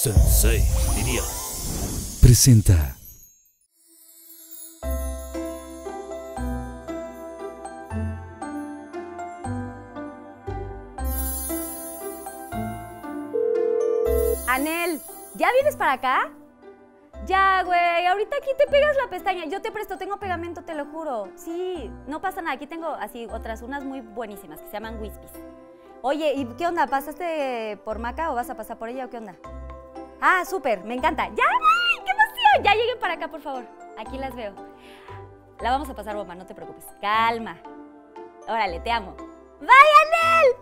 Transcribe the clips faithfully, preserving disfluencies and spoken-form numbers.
Sensei, diría. Presenta. Anel, ¿ya vienes para acá? Ya, güey, ahorita aquí te pegas la pestaña. Yo te presto, tengo pegamento, te lo juro. Sí, no pasa nada. Aquí tengo así otras, unas muy buenísimas que se llaman Wispies. Oye, ¿y qué onda? ¿Pasaste por Maca o vas a pasar por ella o qué onda? Ah, súper, me encanta. ¡Ya, güey! ¡Qué emoción! Ya lleguen para acá, por favor. Aquí las veo. La vamos a pasar bomba, no te preocupes. Calma. Órale, te amo. ¡Bye, Anel!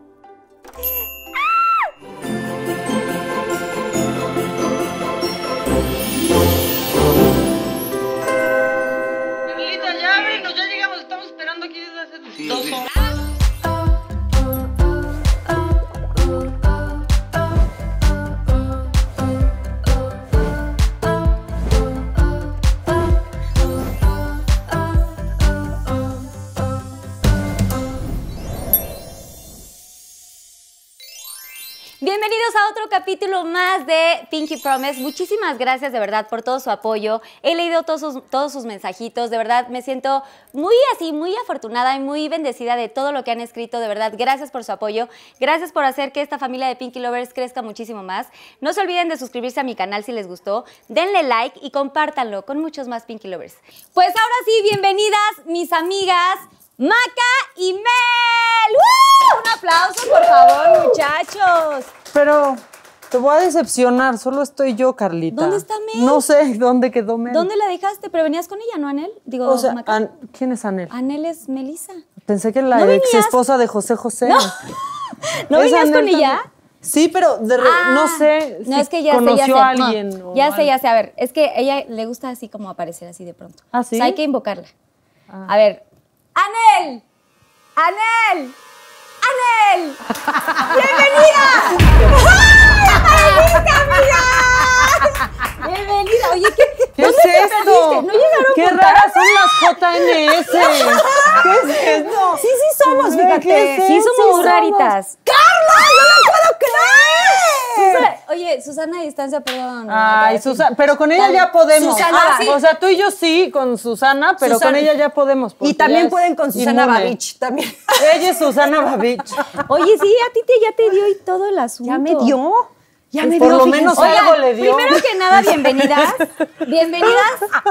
¡Ah! Ya ábrenos, ya llegamos, estamos esperando aquí desde hace sí, dos horas. Bienvenidos a otro capítulo más de Pinky Promise. Muchísimas gracias de verdad por todo su apoyo. He leído todos sus, todos sus mensajitos. De verdad me siento muy así, muy afortunada y muy bendecida de todo lo que han escrito. De verdad, gracias por su apoyo. Gracias por hacer que esta familia de Pinky Lovers crezca muchísimo más. No se olviden de suscribirse a mi canal si les gustó. Denle like y compártanlo con muchos más Pinky Lovers. Pues ahora sí, bienvenidas mis amigas Maca y Mel. ¡Uh! Un aplauso, por favor, muchachos. Pero te voy a decepcionar, solo estoy yo, Carlita. ¿Dónde está Mel? No sé dónde quedó Mel. ¿Dónde la dejaste? Pero venías con ella, ¿no, Anel? Digo, o sea, Maca. An ¿quién es Anel? Anel es Melissa. Pensé que la ¿No ex venías? esposa de José José. ¿No? ¿No ¿Es venías Anel con ella? también? Sí, pero de re Ah, no sé no, si es que ya conoció sé, ya sé. a alguien. No, o ya algo. sé, ya sé. A ver, es que a ella le gusta así como aparecer así de pronto. ¿Ah, sí? O sea, hay que invocarla. Ah. A ver. ¡Anel! ¡Anel! ¡Anel! ¡Bienvenida! ¡Bienvenida, amiga! ¡Bienvenida! Oye, ¿qué, ¿Qué ¿dónde es te esto? perdiste? ¿No llegaron ¡Qué por raras son las J N S! ¿Qué es esto? Sí, sí somos, ¿Qué fíjate. es Sí eso? somos muy Sí raritas. ¡Carla! ¡No lo puedo creer! Susana, oye, Susana a distancia, perdón. Ay, Susana, pero con ella Tal- ya podemos. Susana, Ah, sí. O sea, tú y yo sí, con Susana, pero Susana. con ella ya podemos. Y también pueden con Susana inmune. Babich, también. Ella es Susana Babich. Oye, sí, a ti te, ya te dio y todo el asunto. ¿Ya me dio? Ya me Por dio, lo fíjense. menos Oigan, algo le dio. primero que nada, bienvenidas. Bienvenidas.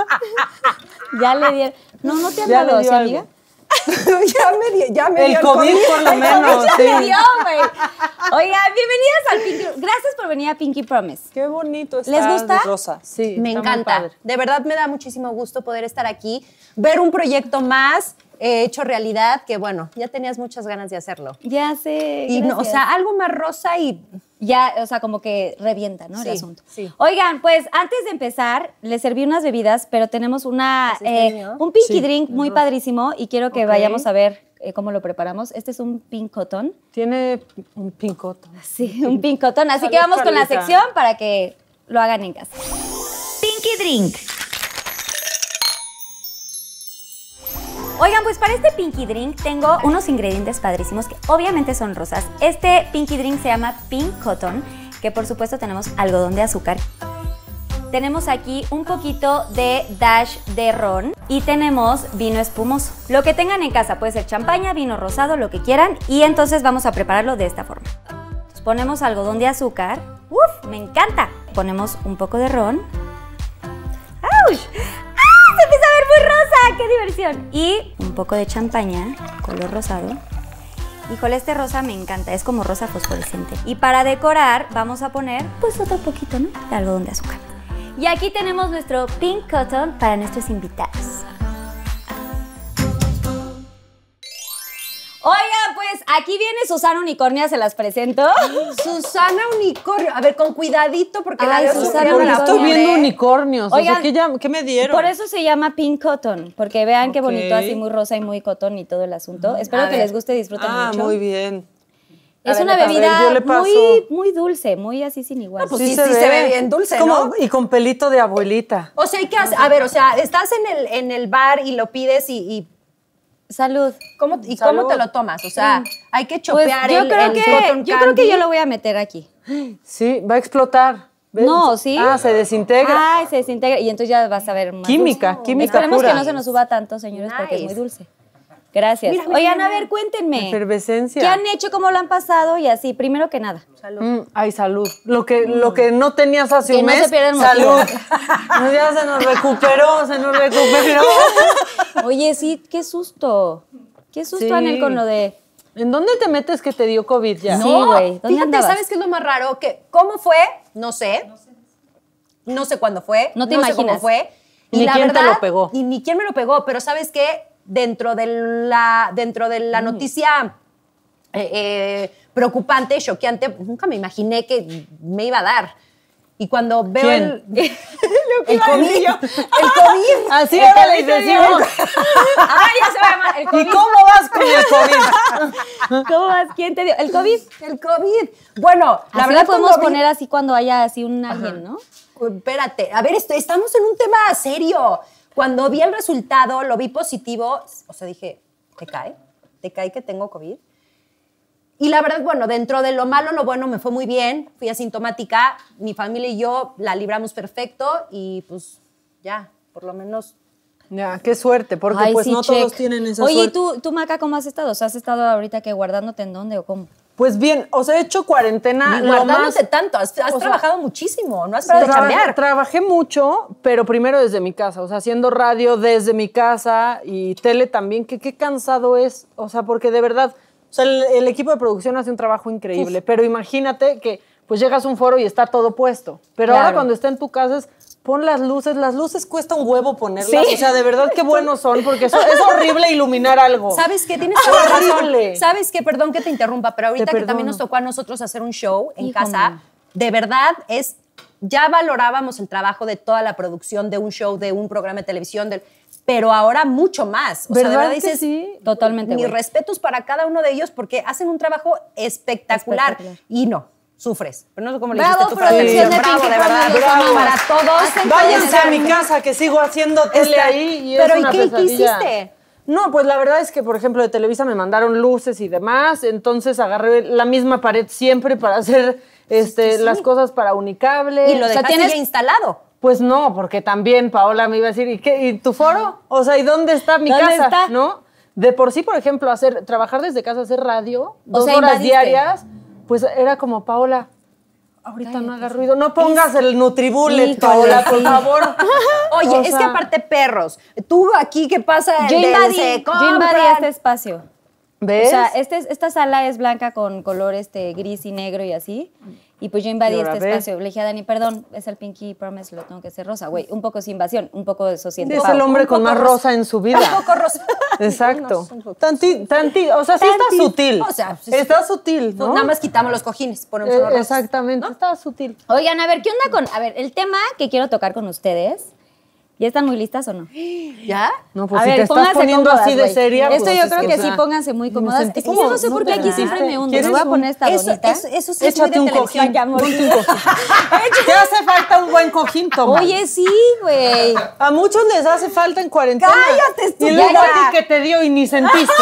Ya le dieron. No, no te han Ya dado, le dio ¿sí, algo. amiga? ya me dio, ya me El dio COVID por lo menos, Ya sí. le dio, güey. Oigan, bienvenidas al Pinky. Gracias por venir a Pinky Promise. Qué bonito está. ¿Les gusta? de rosa. Sí, Me está muy encanta. padre. De verdad me da muchísimo gusto poder estar aquí, ver un proyecto más eh, hecho realidad, que bueno, ya tenías muchas ganas de hacerlo. Ya sé. Y no, o gracias. sea, algo más rosa y Ya, o sea, como que revienta, ¿no? Sí, el asunto. sí. Oigan, pues antes de empezar, les serví unas bebidas, pero tenemos una, ¿Así te eh, dio? un pinky Sí, drink muy ajá. padrísimo y quiero que Ok. vayamos a ver eh, cómo lo preparamos. Este es un pink cotton. Tiene un pincoto. Sí, un pink cotton. Así Salud, que vamos con la Carlita. sección para que lo hagan en casa. Pinky drink. Oigan, pues para este Pinky Drink tengo unos ingredientes padrísimos que obviamente son rosas. Este Pinky Drink se llama Pink Cotton, que por supuesto tenemos algodón de azúcar. Tenemos aquí un poquito de dash de ron y tenemos vino espumoso. Lo que tengan en casa, puede ser champaña, vino rosado, lo que quieran. Y entonces vamos a prepararlo de esta forma. Entonces ponemos algodón de azúcar. ¡Uf! ¡Me encanta! Ponemos un poco de ron. ¡Auch! ¡Ah! ¡Se empieza a ver muy rosa! ¡Qué diversión! Y un poco de champaña, color rosado. Híjole, este rosa me encanta, es como rosa fosforescente. Y para decorar vamos a poner pues otro poquito, ¿no? De algodón de azúcar. Y aquí tenemos nuestro Pink Cotton para nuestros invitados. Oigan, pues aquí viene Susana Unicornia, se las presento. Susana Unicornio. A ver, con cuidadito porque la Ay, veo Susana sufriendo la Unicornio. Estoy pobre. viendo unicornios. Oigan, o sea, ¿qué, ya- qué me dieron? Por eso se llama Pink Cotton, porque vean qué Ok. bonito, así muy rosa y muy cotton y todo el asunto. Espero A que ver. les guste y disfruten Ah, mucho. muy bien. Es A ver, una a ver, bebida yo le paso. muy, muy dulce, muy así sin igual. pues sí, sí se ve bien dulce, Es como- ¿no? Y con pelito de abuelita. O sea, hay que hacer, a ver, o sea, estás en el, en el bar y lo pides y, y Salud. ¿cómo, ¿y Salud. cómo te lo tomas? O sea, hay que Pues chopear yo el, creo el que cotton yo creo que candy. yo lo voy a meter aquí. Sí, va a explotar. ¿Ves? No, ¿sí? Ah, se desintegra. Ay, se desintegra y entonces ya vas a ver más Química, dulce. química Esperemos pura. que no se nos suba tanto, señores, porque es muy Nice. dulce. Gracias. Mira, mira, Oigan, mira. a ver, cuéntenme. Efervescencia. ¿Qué han hecho? ¿Cómo lo han pasado? Y así, primero que nada. Mm, ay, salud. Lo que, lo que no tenías hace Que un no mes, se pierda el motivo. salud. No, ya se nos recuperó, se nos recuperó. Oye, sí, qué susto. Qué susto, Sí. Anel, con lo de... ¿En dónde te metes que te dio COVID ya? Sí, güey. ¿Dónde Fíjate, andabas? ¿sabes qué es lo más raro? Que ¿cómo fue? No sé. No sé cuándo fue. No te sé imaginas. cómo fue. Y Ni la quién te verdad, lo pegó. Y ni quién me lo pegó. Pero ¿sabes qué? Dentro de la, dentro de la noticia eh, eh, preocupante, choqueante, nunca me imaginé que me iba a dar. Y cuando veo ¿Quién? el... el COVID. El COVID. Así El ahora les COVID. decimos. ¡Ay, ya se va a llamar! El ¿Y COVID. cómo vas con el COVID? ¿Cómo vas? ¿Quién te dio? ¿El COVID? El COVID. Bueno, la La verdad verdad podemos cuando vi- poner así cuando haya así un alguien, ¿no? Espérate, a ver, esto- estamos en un tema serio. Cuando vi el resultado, lo vi positivo, o sea, dije, ¿te cae? ¿Te cae que tengo COVID? Y la verdad, bueno, dentro de lo malo, lo bueno, me fue muy bien, fui asintomática, mi familia y yo la libramos perfecto y pues ya, por lo menos... Ya, qué suerte, porque Ay, pues sí, no check. todos tienen esa Oye, ¿y suerte. tú, tú, Maca, cómo has estado? O sea, ¿has estado ahorita que guardándote en dónde o cómo? Pues bien, o sea, he hecho cuarentena. Ni lo guardándote más- tanto, has, has o sea, trabajado muchísimo, no has parado de Traba- cambiar. Trabajé mucho, pero primero desde mi casa, o sea, haciendo radio desde mi casa y tele también, que qué cansado es, o sea, porque de verdad, o sea, el, el equipo de producción hace un trabajo increíble, pero imagínate que pues llegas a un foro y está todo puesto, pero ahora Claro. cuando está en tu casa es, pon las luces, las luces cuesta un huevo ponerlas, Sí. o sea, de verdad qué buenos son, porque eso- es horrible iluminar algo. ¿Sabes qué? Tienes toda la razón. Horrible. ¿Sabes qué? Perdón que te interrumpa, pero ahorita Te que perdono. también nos tocó a nosotros hacer un show en Hijo, casa, man. de verdad es... Ya valorábamos el trabajo de toda la producción de un show, de un programa de televisión, del, pero ahora mucho más. O sea, de ¿Verdad verdad que dices... sí? Totalmente, Mis güey. respetos para cada uno de ellos porque hacen un trabajo espectacular. Espectacular. Y no, sufres. Pero no sé cómo le Bravo, hiciste tú para la producción televisión. de Bravo, Pinky de verdad. Promise, Bravo. los Para todos. Hacen Váyanse a mi Hacen- casa, que sigo haciendo tele Está- ahí y Pero, es ¿y una qué- qué pesadilla. hiciste? No, pues la verdad es que, por ejemplo, de Televisa me mandaron luces y demás, entonces agarré la misma pared siempre para hacer este, las cosas para Unicable. Y lo O sea, dejaste tienes- ya instalado. Pues no, porque también Paola me iba a decir, ¿y qué? ¿Y tu foro? O sea, ¿y dónde está mi ¿Dónde casa? está? ¿No? De por sí, por ejemplo, hacer, trabajar desde casa, hacer radio, dos sea, horas invadiste. diarias, pues era como, Paola, ahorita no haga ruido, no pongas el Nutribullet, Híjole, Paola, por sí. favor. Oye, O es sea, que aparte perros. Tú aquí, ¿qué pasa? Yo Del invadí, se yo invadí compran. este espacio. ¿ves? O sea, este, es- esta sala es blanca con color este, gris y negro y así. Y pues yo invadí Y ahora este ves. espacio. Le dije a Dani, perdón, es el Pinky Promise, lo tengo que hacer rosa. Güey, un poco es invasión, un poco de sociedad. es el hombre con más rosa en su vida. Un poco rosa. Exacto. Unos- un- Tanti, tanti, o sea, sí está Tanti. sutil. O sea, sí, sí. está sutil, ¿no? Nada más quitamos los cojines, ponemos Eh, unos rosas. exactamente, está sutil. Oigan, a ver, ¿qué onda con...? A ver, el tema que quiero tocar con ustedes, ¿ya están muy listas o no? ¿Ya? No, pues A si ver, te estás pónganse poniendo cómodas, así de güey. seria. Esto pues, yo es creo que o sí, sea, pónganse muy me cómodas. sentí Es que yo como- no sé por qué te aquí siempre sentiste. me hundo. ¿Quieres Me voy a un- poner esta Eso, bonita. eso, eso sí es muy Échate de un televisión. cojín. Ay, amor. ponte un cojín. Te hace falta un buen cojín, toma. Oye, sí, güey. A muchos les hace falta en cuarentena. ¡Cállate, Y estúpida! luego a ti que te dio y ni sentiste.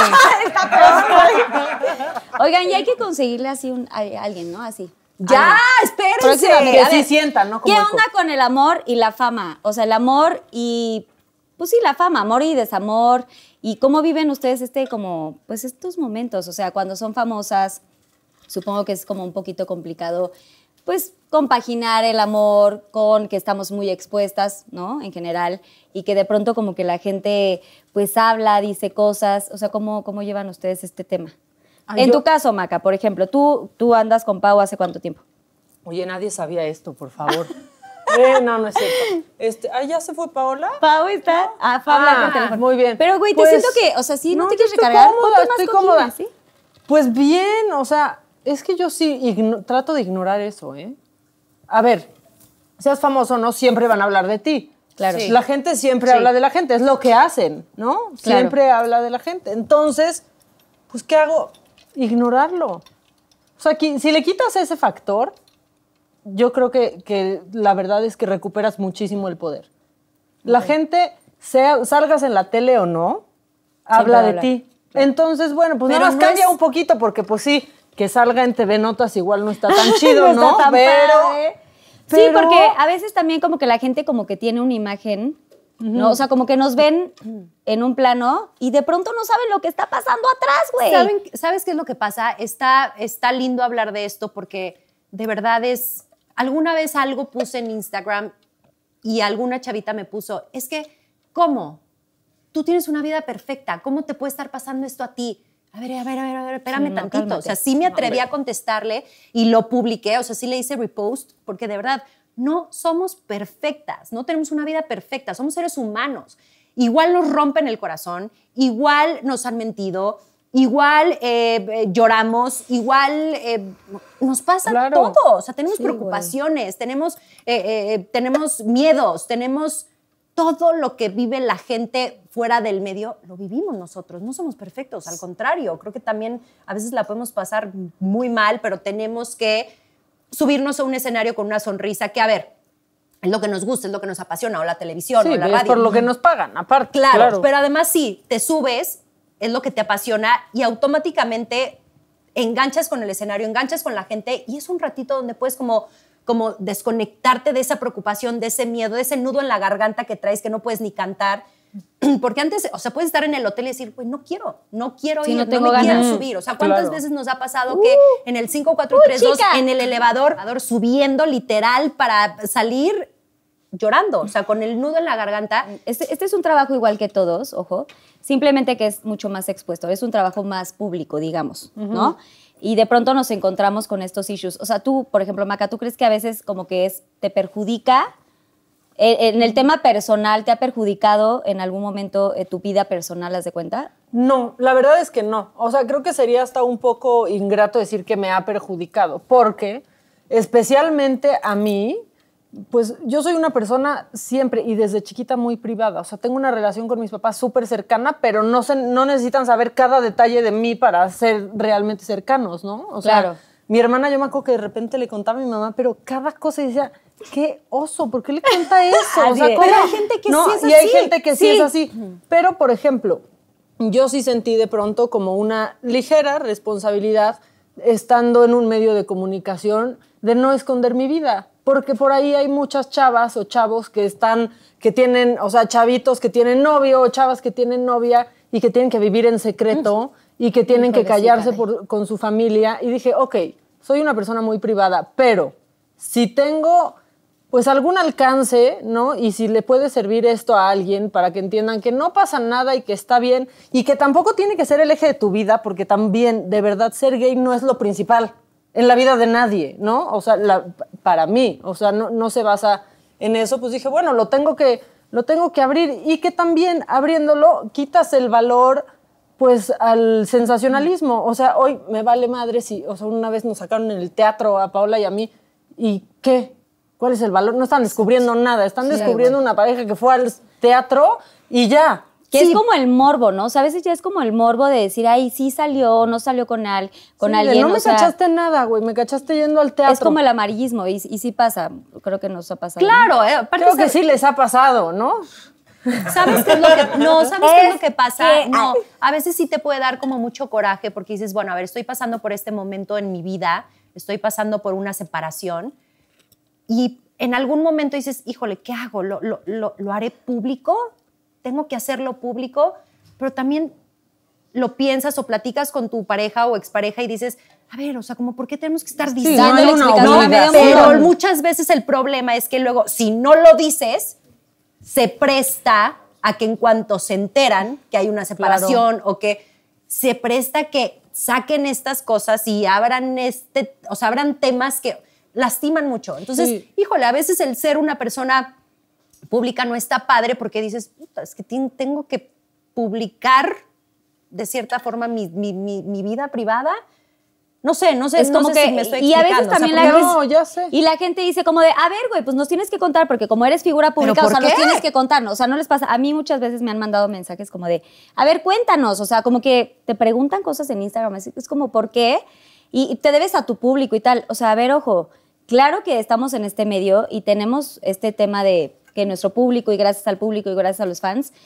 Oigan, y hay que conseguirle así un, a, a alguien, ¿no? Así. Ya, Alguien. espérense. Próximamente. Que A sí ver, sientan, ¿no? Como ¿Qué el onda con el amor y la fama? O sea, el amor y, pues sí, la fama, amor y desamor. ¿Y cómo viven ustedes este, como, pues estos momentos? O sea, cuando son famosas, supongo que es como un poquito complicado, pues compaginar el amor con que estamos muy expuestas, ¿no? En general, y que de pronto como que la gente, pues habla, dice cosas. O sea, ¿cómo, cómo llevan ustedes este tema? Ay, en yo- tu caso, Maca, por ejemplo, ¿tú, tú andas con Pau hace cuánto tiempo? Oye, nadie sabía esto, por favor. Eh, no, no es cierto. Este, ah, ¿ya se fue Paola? Pau está. Ah, Pau habla por teléfono. muy bien. Pero, güey, te Pues, siento que, o sea, sí, no, te yo quieres estoy recargar. cómoda, ponte más estoy cojines, cómoda. ¿sí? Pues bien, o sea, es que yo sí igno- trato de ignorar eso, ¿eh? A ver, seas famoso o no, siempre van a hablar de ti. Claro. Sí. La gente siempre Sí. habla de la gente, es lo que hacen, ¿no? Siempre habla de la gente. Entonces, pues, ¿qué hago? Ignorarlo. O sea, qui- si le quitas ese factor, yo creo que, que la verdad es que recuperas muchísimo el poder. La gente, sea, salgas en la tele o no, habla de habla. ti. Entonces, bueno, pues Pero nada más no cambia es- un poquito, porque pues sí, que salga en T V Notas igual no está tan chido, No ¿no? está tan Pero padre. Sí, porque a veces también como que la gente como que tiene una imagen, ¿no? O sea, como que nos ven en un plano y de pronto no saben lo que está pasando atrás, güey. ¿Saben- ¿Sabes qué es lo que pasa? Está, está lindo hablar de esto porque de verdad es... Alguna vez algo puse en Instagram y alguna chavita me puso, es que, ¿cómo? Tú tienes una vida perfecta, ¿cómo te puede estar pasando esto a ti? A ver, a ver, a ver, a ver, espérame Sí, no, tantito. cálmate. O sea, sí me atreví a contestarle y lo publiqué, o sea, sí le hice repost, porque de verdad, no somos perfectas, no tenemos una vida perfecta, somos seres humanos. Igual nos rompen el corazón, igual nos han mentido, igual eh, eh, lloramos, igual eh, nos pasa Claro. todo. O sea, tenemos Sí, preocupaciones, tenemos, eh, eh, tenemos miedos, tenemos todo lo que vive la gente fuera del medio, lo vivimos nosotros. No somos perfectos, al contrario. Creo que también a veces la podemos pasar muy mal, pero tenemos que subirnos a un escenario con una sonrisa que, a ver, es lo que nos gusta, es lo que nos apasiona, o la televisión, Sí, o la es radio. por lo que nos pagan, aparte. Claro, Claro, pero además sí, te subes, es lo que te apasiona y automáticamente enganchas con el escenario, enganchas con la gente y es un ratito donde puedes como, como desconectarte de esa preocupación, de ese miedo, de ese nudo en la garganta que traes que no puedes ni cantar. Porque antes, o sea, puedes estar en el hotel y decir, pues no quiero, no quiero Sí, ir, no no, tengo me quiero ganas. subir. O sea, ¿cuántas Claro. veces nos ha pasado que en el cinco cuatro tres dos, chica. en el elevador, subiendo literal para salir llorando, o sea, con el nudo en la garganta? Este, este es un trabajo igual que todos, ojo, simplemente que es mucho más expuesto, es un trabajo más público, digamos, ¿no? Y de pronto nos encontramos con estos issues. O sea, tú, por ejemplo, Maca, ¿tú crees que a veces como que es, te perjudica? En, en el tema personal, ¿te ha perjudicado en algún momento eh, tu vida personal, haz de cuenta? No, la verdad es que no. O sea, creo que sería hasta un poco ingrato decir que me ha perjudicado, porque especialmente a mí, pues yo soy una persona siempre y desde chiquita muy privada. O sea, tengo una relación con mis papás súper cercana, pero no, se, no necesitan saber cada detalle de mí para ser realmente cercanos, ¿no? O sea, Claro. mi hermana, yo me acuerdo que de repente le contaba a mi mamá, pero cada cosa y decía, qué oso, ¿por qué le cuenta eso? O sea, Así es. ¿cómo? Pero hay gente que No, sí es y hay así. gente que sí, Sí. es así. Pero, por ejemplo, yo sí sentí de pronto como una ligera responsabilidad estando en un medio de comunicación de no esconder mi vida, porque por ahí hay muchas chavas o chavos que están, que tienen, o sea, chavitos que tienen novio o chavas que tienen novia y que tienen que vivir en secreto y que tienen que Híjole, sí, callarse caray. por- con su familia. Y dije, ok, soy una persona muy privada, pero si tengo pues algún alcance, ¿no? Y si le puede servir esto a alguien para que entiendan que no pasa nada y que está bien y que tampoco tiene que ser el eje de tu vida, porque también, de verdad, ser gay no es lo principal en la vida de nadie, ¿no? O sea, la- para mí, o sea, no, no se basa en eso, pues dije, bueno, lo tengo que, lo tengo que abrir y que también abriéndolo quitas el valor pues al sensacionalismo. O sea, hoy me vale madre si, o sea, una vez nos sacaron en el teatro a Paola y a mí, ¿y qué? ¿Cuál es el valor? No están descubriendo nada, están descubriendo una pareja que fue al teatro y ya. Que Sí, es como el morbo, ¿no? O sea, a veces ya es como el morbo de decir, ay, sí salió, no salió con, al, con sí, de alguien. no me o sea, cachaste nada, güey, me cachaste yendo al teatro. es como el amarillismo y, y sí pasa, creo que nos ha pasado. Claro, eh, aparte Creo que ¿sabes- sí les ha pasado, ¿no? ¿Sabes qué es lo que, no, ¿sabes qué es lo que pasa? que- No, a veces sí te puede dar como mucho coraje porque dices, bueno, a ver, estoy pasando por este momento en mi vida, estoy pasando por una separación y en algún momento dices, híjole, ¿qué hago? ¿Lo, lo, lo, lo haré público? ¿Tengo que hacerlo público? Pero también lo piensas o platicas con tu pareja o expareja y dices, a ver, o sea, como, ¿por qué tenemos que estar Sí, diciendo? no hay una explicación a medio obligación. Pero muchas veces el problema es que luego, si no lo dices, se presta a que en cuanto se enteran que hay una separación o que se presta que saquen estas cosas y abran este, o sea, abran temas que lastiman mucho. Entonces, Sí. híjole, a veces el ser una persona pública no está padre porque dices, puta, es que tin- tengo que publicar de cierta forma mi, mi, mi, mi vida privada. No sé, no sé, Es no como sé que, si me estoy y a veces explicando, o sea, también porque la porque- No, ya sé. Y la gente dice como de, a ver, güey, pues nos tienes que contar, porque como eres figura pública, o por sea, nos qué? tienes que contar, ¿no? O sea, no les pasa. A mí muchas veces me han mandado mensajes como de, a ver, cuéntanos, o sea, como que te preguntan cosas en Instagram, es, es como, ¿por qué? Y, y te debes a tu público y tal. O sea, a ver, ojo, claro que estamos en este medio y tenemos este tema de que nuestro público y gracias al público y gracias a los fans,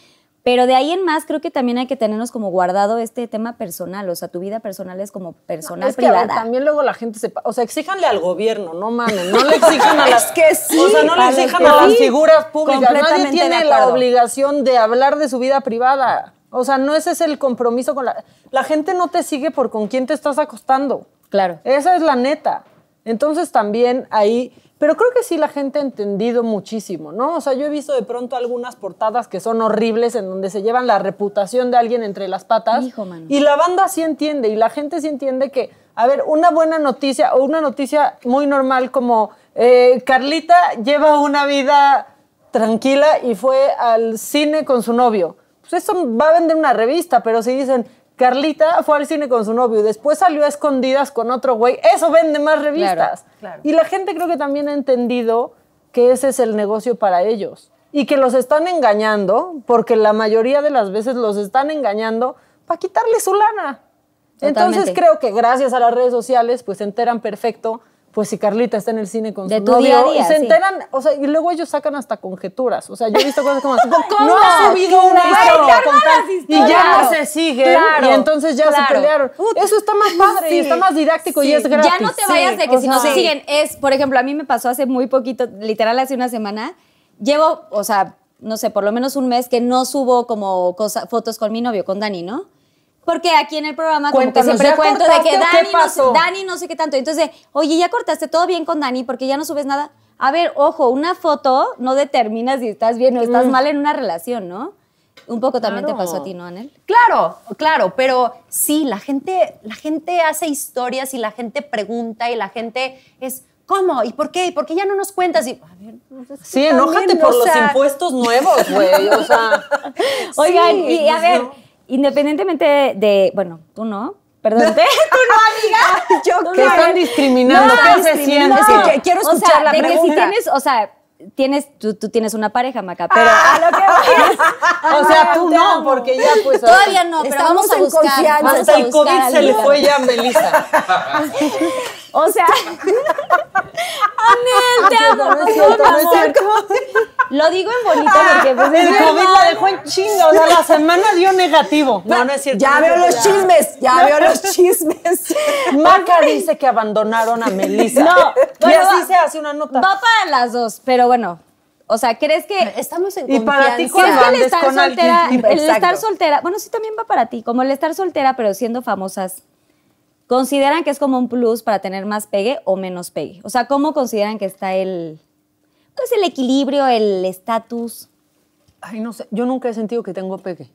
Pero de ahí en más creo que también hay que tenernos como guardado este tema personal, o sea, tu vida personal es como personal, es que, a ver, privada. también luego la gente se... O sea, exíjanle al gobierno, no mames, no le exijan a las... Es que sí, o sea, no le vale, exijan que a las sí. figuras públicas. Nadie Completamente tiene de la acuerdo. obligación de hablar de su vida privada. O sea, no ese es el compromiso con la... La gente no te sigue por con quién te estás acostando. Claro. Esa es la neta. Entonces también ahí... Pero creo que sí la gente ha entendido muchísimo, ¿no? O sea, yo he visto de pronto algunas portadas que son horribles en donde se llevan la reputación de alguien entre las patas. Hijo, mano. Y la banda sí entiende y la gente sí entiende que, a ver, una buena noticia o una noticia muy normal como eh, Carlita lleva una vida tranquila y fue al cine con su novio. Pues eso va a vender una revista, pero si dicen... Carlita fue al cine con su novio y después salió a escondidas con otro güey. Eso vende más revistas. Claro, claro. Y la gente creo que también ha entendido que ese es el negocio para ellos. Y que los están engañando, porque la mayoría de las veces los están engañando para quitarle su lana. Totalmente. Entonces creo que gracias a las redes sociales pues se enteran perfecto pues si Carlita está en el cine con De su tu novio día a día, y se sí. enteran, o sea, y luego ellos sacan hasta conjeturas. O sea, yo he visto cosas como ¿Cómo? no ha subido una Claro, historia claro, con tal", las y ya historias. no se siguen Claro, y entonces ya claro. se pelearon. Ut- Eso está más padre Sí. y está más didáctico y Sí. es gratis. Ya no te vayas de que o si no sea, se siguen. Es, por ejemplo, a mí me pasó hace muy poquito, literal hace una semana. Llevo, o sea, no sé, por lo menos un mes que no subo como cosa, fotos con mi novio, con Dani, ¿no? Porque aquí en el programa como que Cuéntanos, siempre ¿ya cuento de cortaste que o qué Dani no, sé, pasó? Dani no sé qué tanto. Entonces, oye, ¿ya cortaste todo bien con Dani? Porque ya no subes nada. A ver, ojo, una foto no determina si estás bien o estás mal en una relación, ¿no? Un poco también Claro. te pasó a ti, ¿no, Anel? Claro, claro, pero sí, la gente, la gente hace historias y la gente pregunta y la gente es, ¿cómo? ¿Y por qué? ¿Y por qué ya no nos cuentas? Y, a ver, pues es que Sí, también, enójate o por los sea, impuestos nuevos, güey. O sea, Oigan, Sí, y a pues ver, no. independientemente de, de- bueno, tú no, perdón, tú no, amiga. Yo te están discriminando. No, ¿Qué se siente? Es que quiero O escuchar sea, la de que si pregunta. tienes, o sea, tienes, tú, tú tienes una pareja, Maca, pero Ah, a lo que voy O sea, tú no, porque ya pues... todavía no, pero Estamos vamos a en buscar. confianza. vamos Hasta a el buscar COVID al se le lugar. fue ya a Melissa. O sea, Anel, te amo. No es cierto, no es cierto. Lo digo en bonito porque pues, El es COVID verdad. la dejó en chinga, o sea, la semana dio negativo. No, no es cierto. Ya no es veo cierto, los chismes, ya veo los chismes. Maca dice que abandonaron a Melissa. No, y bueno, así va- se hace una nota. Va para las dos, pero bueno, o sea, ¿crees que Estamos en Y para confianza. ti, ¿Crees cuando que el andes estar con soltera, alguien? el estar Exacto. soltera, bueno, sí también va para ti, como el estar soltera pero siendo famosas, ¿consideran que es como un plus para tener más pegue o menos pegue? O sea, ¿cómo consideran que está el, pues el equilibrio, el estatus? Ay, no sé, yo nunca he sentido que tengo pegue.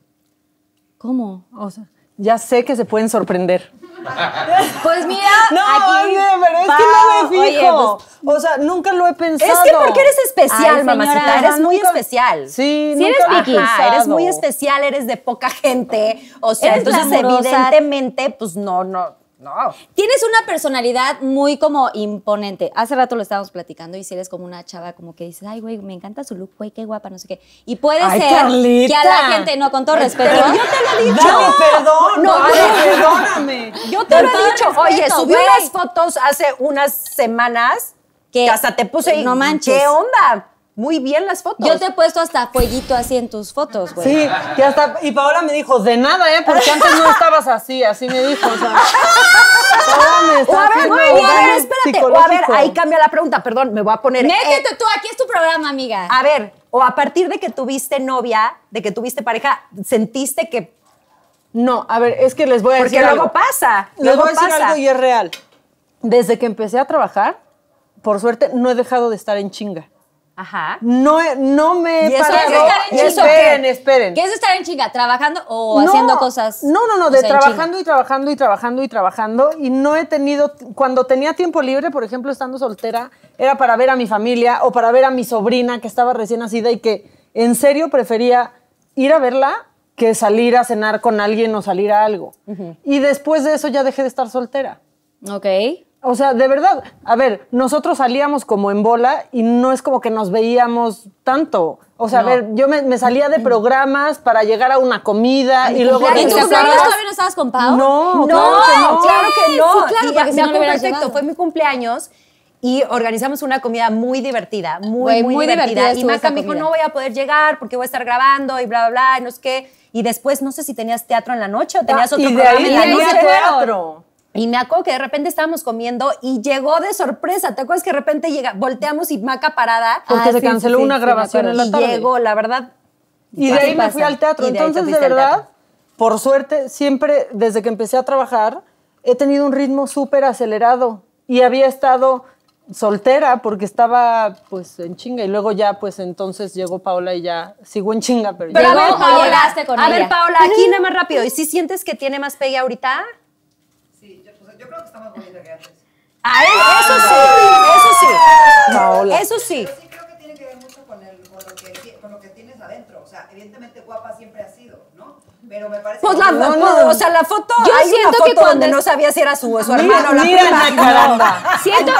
¿Cómo? O sea, ya sé que se pueden sorprender. Pues mira, No, aquí, oye, pero es Pau, que no me oye, fijo. pues, o sea, nunca lo he pensado. Es que porque eres especial, Ay, mamacita, señora, eres muy nunca- especial. Sí, Sí nunca eres lo he piqui. Ajá, eres muy pensado. especial, eres de poca gente. O sea, Eres entonces glamurosa. evidentemente, pues no, no, no. tienes una personalidad muy como imponente. Hace rato lo estábamos platicando y si eres como una chava como que dices, ay, güey, me encanta su look, güey, qué guapa, no sé qué. Y puede Ay, ser Carlita. que a la gente, no, con todo respeto. Pero yo te lo he dicho. Dani, perdón. No, Dani, no. perdóname. Yo te lo Con he todo dicho. respeto, Oye, subí güey. unas fotos hace unas semanas Que- que hasta te puse y, no manches. ¿qué onda? Muy bien las fotos. Yo te he puesto hasta fueguito así en tus fotos, güey. Sí, y hasta, y Paola me dijo, de nada, ¿eh? Porque antes no estabas así, así me dijo. O sea, Paola me está O a ver, haciendo muy bien, a ver, daño espérate. O a ver, psicológico. ahí cambia la pregunta, perdón, me voy a poner. eh, Métete tú, aquí es tu programa, amiga. a ver, o a partir de que tuviste novia, de que tuviste pareja, sentiste que. No, a ver, es que les voy a Porque decir luego algo. pasa. Les luego voy a decir pasa. algo y es real. Desde que empecé a trabajar, por suerte, no he dejado de estar en chinga. Ajá. No, he- no me he ¿Y eso parado. qué? estar en Y chinga? esperen, esperen. ¿Qué es estar en chinga? ¿Trabajando o No, haciendo cosas? No, no, no, o de sea, en trabajando chinga? y trabajando y trabajando y trabajando. Y no he tenido, cuando tenía tiempo libre, por ejemplo, estando soltera, era para ver a mi familia o para ver a mi sobrina que estaba recién nacida y que en serio prefería ir a verla que salir a cenar con alguien o salir a algo. Y después de eso ya dejé de estar soltera. Ok. O sea, de verdad, a ver, nosotros salíamos como en bola y no es como que nos veíamos tanto. O sea, No. a ver, yo me, me salía de programas para llegar a una comida A mi y luego... cumpleaños. ¿En tu ¿te cumpleaños acuerdas? todavía no estabas con Pau? No, No, claro que no. claro que no. Sí, claro, Y porque si me no lo acuerdo hubieras perfecto, llevado. fue mi cumpleaños y organizamos una comida muy divertida, muy, Güey, muy, muy divertida. divertida Y estuvo Maca esa me dijo, comida. no voy a poder llegar porque voy a estar grabando y bla, bla, bla, y no sé qué. Y después, no sé si tenías teatro en la noche o tenías otro y de programa ahí en la tenía noche. teatro. Y me acuerdo que de repente estábamos comiendo y llegó de sorpresa. ¿Te acuerdas que de repente llega, volteamos y Maca parada? Porque Ah, se sí, canceló sí, sí, una sí, me grabación en acuerdo. la Y tarde. llegó, la verdad. Y de así ahí me pasa. fui al teatro. Y de ahí te Entonces, de fuiste al verdad, teatro. por suerte, siempre, desde que empecé a trabajar, he tenido un ritmo súper acelerado. Y había estado soltera porque estaba, pues, en chinga. Y luego ya, pues, entonces llegó Paola y ya sigo en chinga. Pero, Pero ya. a ver, Llegó o Paola, llegaste con a ella. ver, Paola, aquí nada más rápido. ¿Y si sientes que tiene más pegue ahorita? Sí, yo, pues, yo creo que está más bonita que antes. Ah, eso sí, eso sí. Paola. Eso sí. Pero sí creo que tiene que ver mucho con, el, con, lo que, con lo que tienes adentro. O sea, evidentemente guapa siempre has sido, ¿no? Pero me parece Pues que... la, No, pues, no. o sea, la foto, Yo hay siento una foto que cuando donde es- no sabía si era su, su Mira, hermano o la mira, prima. Macaranda. Siento,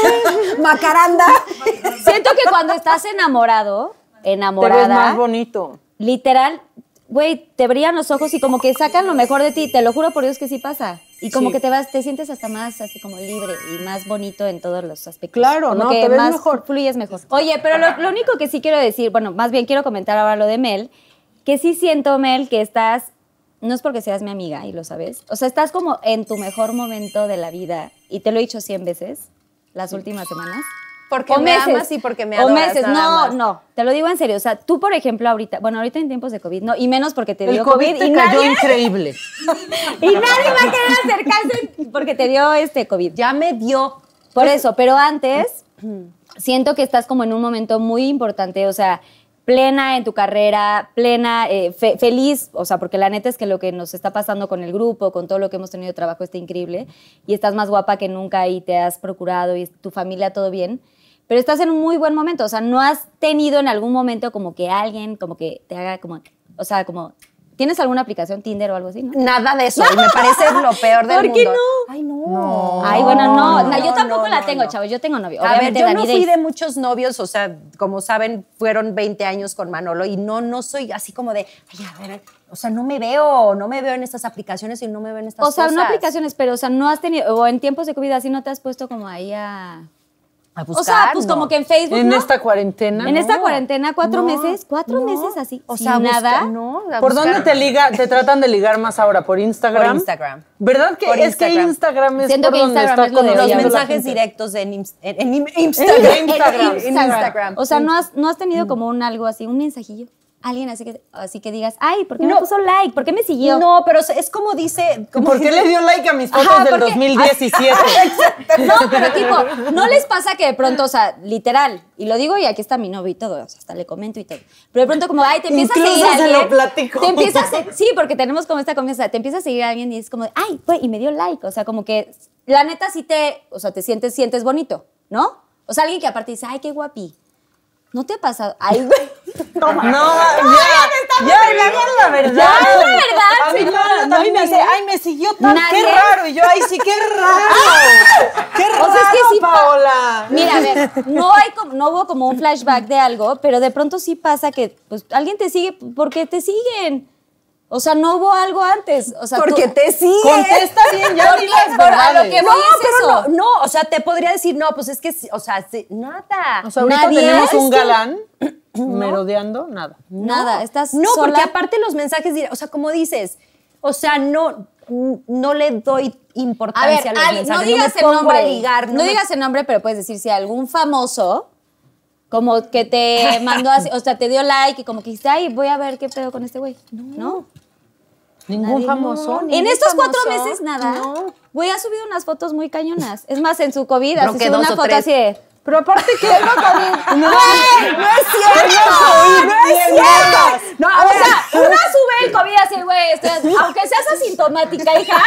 Macaranda. siento que cuando estás enamorado, Te ves enamorada, más bonito. literal, güey, te brillan los ojos y como que sacan lo mejor de ti. Te lo juro por Dios que sí pasa. Y como Sí. que te vas, te sientes hasta más así como libre y más bonito en todos los aspectos. Claro, como no, que te ves más mejor. fluyes mejor. Oye, pero lo, lo único que sí quiero decir, bueno, más bien quiero comentar ahora lo de Mel, que sí siento, Mel, que estás, no es porque seas mi amiga y lo sabes, o sea, estás como en tu mejor momento de la vida y te lo he dicho cien veces las últimas semanas. Porque O me meses. amas y porque me O adoras, meses, nada no, más. no, te lo digo en serio. O sea, tú, por ejemplo, ahorita, bueno, ahorita en tiempos de COVID, no, y menos porque te El dio COVID COVID, te y, cayó nadie, increíble. y nadie va a querer acercarse porque te dio este COVID. Ya me dio. Por eso, pero antes siento que estás como en un momento muy importante, o sea, plena en tu carrera, plena, eh, fe- feliz, o sea, porque la neta es que lo que nos está pasando con el grupo, con todo lo que hemos tenido de trabajo está increíble y estás más guapa que nunca y te has procurado y tu familia todo bien, pero estás en un muy buen momento, o sea, no has tenido en algún momento como que alguien como que te haga como, o sea, como, ¿tienes alguna aplicación Tinder o algo así, no? Nada de eso. Y me parece lo peor del ¿Por mundo. qué no? Ay, no. Ay, bueno, no, no, no, yo tampoco no, la no, tengo, no. chavos, yo tengo novio. A ver, Obviamente, yo Dani no fui Day. de muchos novios, o sea, como saben, fueron veinte años con Manolo y no, no soy así como de, ay, a ver, o sea, no me veo, no me veo en estas aplicaciones y no me veo en estas O sea, cosas. no aplicaciones, pero, o sea, no has tenido, o en tiempos de COVID así no te has puesto como ahí a... A buscar, o sea, pues no. como que en Facebook, En ¿no? esta cuarentena. En esta No, cuarentena, cuatro no, meses, cuatro no. meses así, O sin sea, busca- nada. no, a ¿Por buscar- dónde te liga, te tratan de ligar más ahora? ¿Por Instagram? Por Instagram. ¿Verdad que Por es que Instagram. Instagram es Siento por que donde Instagram está es lo de hoy, Los conociendo la mensajes gente? directos en, Inst- en, en Instagram. En Instagram. En Instagram. O sea, no has, no has tenido como un algo así, un mensajillo. Alguien así que, así que digas, ay, ¿por qué me No. puso like? ¿Por qué me siguió? No, pero es como dice... Como ¿Por qué dice- le dio like a mis fotos Ajá, del porque- dos mil diecisiete? No, pero tipo, ¿no les pasa que de pronto, o sea, literal, y lo digo y aquí está mi novio y todo, o sea, hasta le comento y todo, pero de pronto como, ay, te empieza a Incluso seguir se alguien. lo platico. Te empieza a se- sí, porque tenemos como esta confianza, te empieza a seguir alguien y es como, ay, güey, y me dio like, o sea, como que la neta sí te, o sea, te sientes, sientes bonito, ¿no? O sea, alguien que aparte dice, ay, qué guapi. ¿No te ha pasado? Ay, güey. Toma. No, ya, ya, digan la verdad. Ya, la verdad, A mí señora, Paola no también hay me dice, nadie. ay, me siguió tan, qué ¿Nadie? raro. Y yo, ay, sí, qué raro. Qué raro, O sea, es que sí pa- Paola. Mira, a ver, no, hay como- no hubo como un flashback de algo, pero de pronto sí pasa que pues, alguien te sigue porque te siguen. O sea, no hubo algo antes. O sea, Porque tú- te sigue. Contesta bien, ya Porque di las por- a lo verdades. que No, voy es pero eso. no, no, o sea, te podría decir, no, pues es que, sí, o sea, sí, nada. O sea, ahorita Nadie tenemos es un que- galán merodeando, nada. Nada, estás No, sola. porque aparte los mensajes, dire- o sea, como dices, o sea, no, no le doy A importancia ver, a, los al- mensajes. no digas me el pongo nombre. a ligar. no me- digas el nombre, pero puedes decir si algún famoso como que te mandó así, o sea, te dio like y como que dijiste, ay, voy a ver qué pedo con este güey. ¿No? Ningún Nadie, famoso. no, en ningún estos cuatro famoso, meses nada. no. Güey, ha subido unas fotos muy cañonas. Es más, en su COVID, Creo así que subió dos una o foto tres. así de... Pero aparte que... No, ¡No es cierto! ¡No es cierto! No, o sea, una sube el COVID así, güey, estoy- aunque seas asintomática, hija,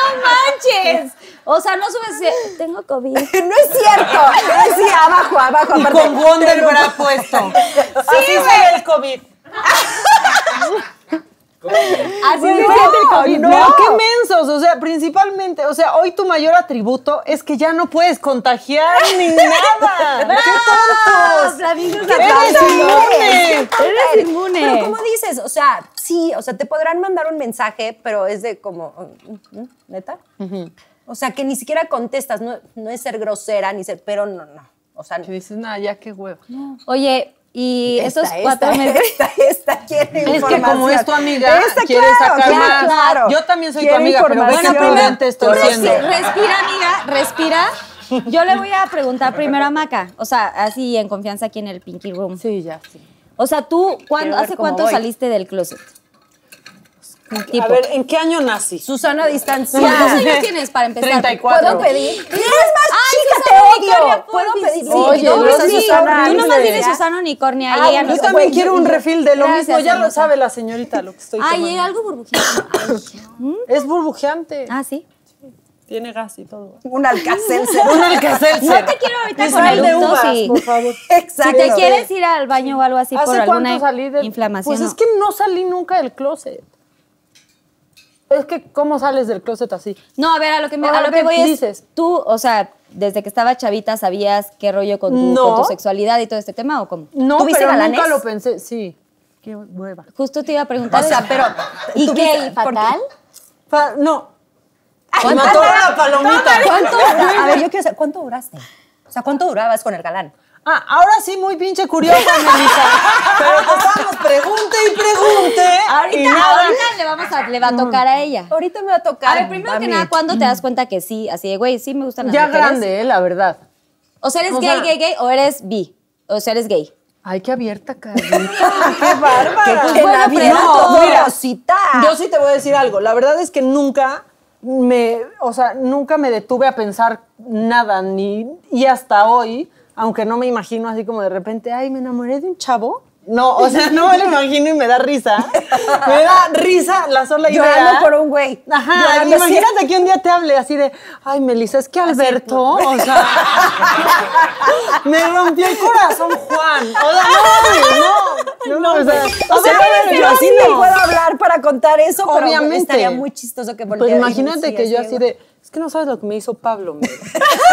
no manches. O sea, no subes, así, tengo COVID. No es cierto. Sí, abajo, abajo. Y aparte. con Wonder Bra puesto. Así se ve el COVID. Así se No, siente el COVID. no, qué mensos. O sea, principalmente, o sea, hoy tu mayor atributo es que ya no puedes contagiar ni nada. ¡Qué tontos! Flamingos ¡Eres aplausos. inmune! Eres inmune. Pero como dices, o sea, sí, o sea, te podrán mandar un mensaje, pero es de como, mm, mm, ¿neta? O sea, que ni siquiera contestas, no, no es ser grosera, ni ser, pero no, no. O sea, Que dices, nada, ya qué huevo. Oye, y esta, estos cuatro esta, meses... Esta, esta, quiere Es que información. como es tu amiga, Esta, quiere claro, sacar claro, más. claro. Yo también soy tu Quiere amiga, pero ve qué información. Bueno, prudente estoy Res- siendo. Respira, amiga, respira. Yo le voy a preguntar primero a Maca, o sea, así en confianza aquí en el Pinky Room. Sí, ya, sí. O sea, tú, ¿cuándo, ver ¿hace cómo cuánto voy. saliste del closet? Tipo. A ver, ¿en qué año nací? Susana distancia. ¿Cuántos años tienes para empezar? treinta y cuatro. ¿Puedo pedir? ¡Eres más Ay, chica, Susana te Unicornia, odio! ¿Puedo porfis. pedir? Sí, Oye, no, no, sí, Susana, tú nomás dile. diles Susana Unicornia. Ah, y ella bueno, no- Yo también Güey, quiero un yo- refil de lo Gracias, mismo. Ya lo hermosa. sabe la señorita lo que estoy Ay, tomando. algo burbujeante. Ay. Es burbujeante. Ah, ¿sí? Tiene gas y todo. Un alcacel. Un Alka-Seltzer. No te quiero ahorita Y con sal el de ducto, uvas, sí. por favor. Exacto. Si te quieres ir al baño o algo así por ¿Hace alguna cuánto salí del inflamación. Pues es no. que no salí nunca del closet. Es que, ¿cómo sales del closet así? No, a ver, a lo que, me, Ahora, a lo ¿qué que voy es, dices? tú, o sea, desde que estaba chavita, ¿sabías qué rollo con tu, No. con tu sexualidad y todo este tema o cómo? No, ¿Tuviste pero galanes? nunca lo pensé. Sí. Qué hueva. Justo te iba a preguntar. O sea, eso. pero... ¿Y ¿tuviste- qué? por qué? ¿Fatal? Pa- no. ¿Cuánto- mató a la palomita. ¿Cuánto dura- A ver, yo quiero saber, ¿cuánto duraste? O sea, ¿cuánto durabas con el galán? Ah, ahora sí, muy pinche curiosa, Melissa. Pero te estábamos pregunte y pregunte. Ahorita, y nada. ahorita le, vamos a, le va a tocar a ella. Ahorita me va a tocar. A ver, primero a que mí. nada, ¿cuándo te das cuenta que sí? Así de, güey, sí me gustan las Ya mujeres. grande, eh, la verdad. O sea, ¿eres O gay, sea- gay, gay o eres bi? O sea, ¿eres gay? Ay, qué abierta, Carlita. Qué bárbara. Que la bueno, vida no, todo mira, rosita. Yo sí te voy a decir algo. La verdad es que nunca me, o sea, nunca me detuve a pensar nada, ni, y hasta hoy, aunque no me imagino así como de repente, ay, me enamoré de un chavo. No, o sea, no me lo imagino y me da risa. Me da risa la sola idea. Llorando por un güey. Ajá, Llorando así. imagínate que un día te hable así de, ay, Melissa, es que Alberto, o sea, me rompió el corazón Juan. O sea, no, no, no, o sea, O sea, no, pero no, sí no. te puedo hablar para contar eso, pero Obviamente. estaría muy chistoso que Pues volteara y imagínate sí, que yo así de, es que no sabes lo que me hizo Pablo. Mira. O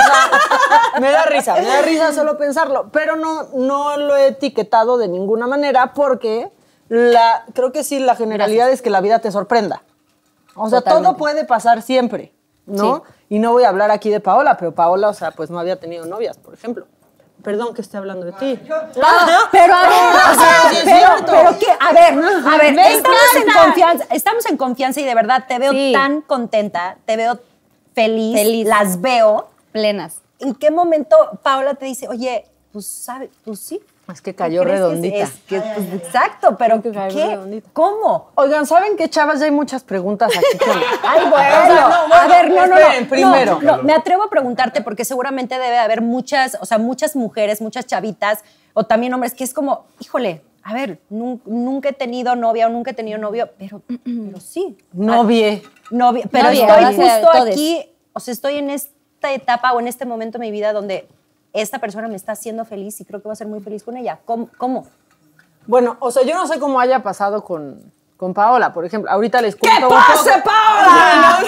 sea, me da risa, me da risa solo pensarlo, pero no, no lo he etiquetado de ninguna manera porque la, creo que sí, la generalidad es que la vida te sorprenda. O sea, Totalmente. todo puede pasar siempre, ¿no? Y no voy a hablar aquí de Paola, pero Paola, o sea, pues no había tenido novias, por ejemplo. Perdón que esté hablando de ti. Ah, pero a ver, o sea, sí es pero, cierto. pero qué, a ver, a ver, Me estamos en encanta. confianza, estamos en confianza y de verdad te veo Sí. tan contenta, te veo feliz, Feliz. las veo. Plenas. ¿En qué momento Paola te dice, oye, pues sabe, pues sí? Es que cayó ¿Crees que redondita. es- es que, pues, exacto, pero que cayó ¿qué? redondita. ¿Cómo? Oigan, ¿saben qué, chavas? Ya hay muchas preguntas aquí. Con... Ay, bueno, O sea, no, bueno, a ver, no, no, no. esperen, primero. No, no, me atrevo a preguntarte porque seguramente debe haber muchas, o sea, muchas mujeres, muchas chavitas o también hombres que es como, híjole, a ver, nun- nunca he tenido novia o nunca he tenido novio, pero, pero sí. Novie. Novia, pero Novia, estoy va a ser justo todes. aquí, o sea, estoy en esta etapa o en este momento de mi vida donde esta persona me está haciendo feliz y creo que voy a ser muy feliz con ella. ¿Cómo? ¿Cómo? Bueno, o sea, yo no sé cómo haya pasado con, con Paola, por ejemplo. Ahorita les cuento un pase, poco. Paola!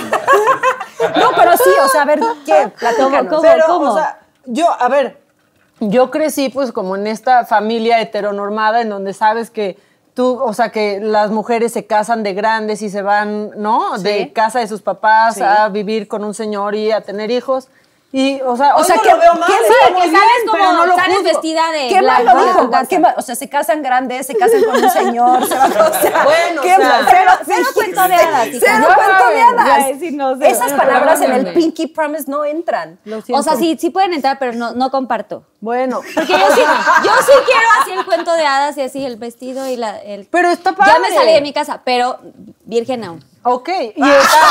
No, pero sí, o sea, a ver, ¿qué? Platícanos. ¿Cómo? Pero, ¿Cómo? o sea, yo, a ver, yo crecí pues como en esta familia heteronormada en donde sabes que tú, o sea, que las mujeres se casan de grandes y se van, ¿no? Sí. De casa de sus papás Sí. a vivir con un señor y a tener hijos. Y, o sea, O hoy sea, no ¿qué- lo veo qué mal, malo? está Que muy sales bien, como, pero no lo sales juzgo. vestida de ¿Qué blanco malo de dijo? tu casa. ¿Qué ma- o sea, se casan grandes, se casan con un señor, se van, o sea, Bueno, ¿qué o sea, mal? cero- cero cuento de hadas, hija. Cero No cuento de mames, hadas. ya, sí, no, cero. Esas No, palabras en el perdóname. Pinky Promise no entran. Lo siento. O sea, sí, sí pueden entrar, pero no, no comparto. Bueno. Porque yo sí, yo sí quiero así el cuento de hadas y así el vestido y la, el... Pero está padre. Ya me salí de mi casa, pero virgen aún. Ok, y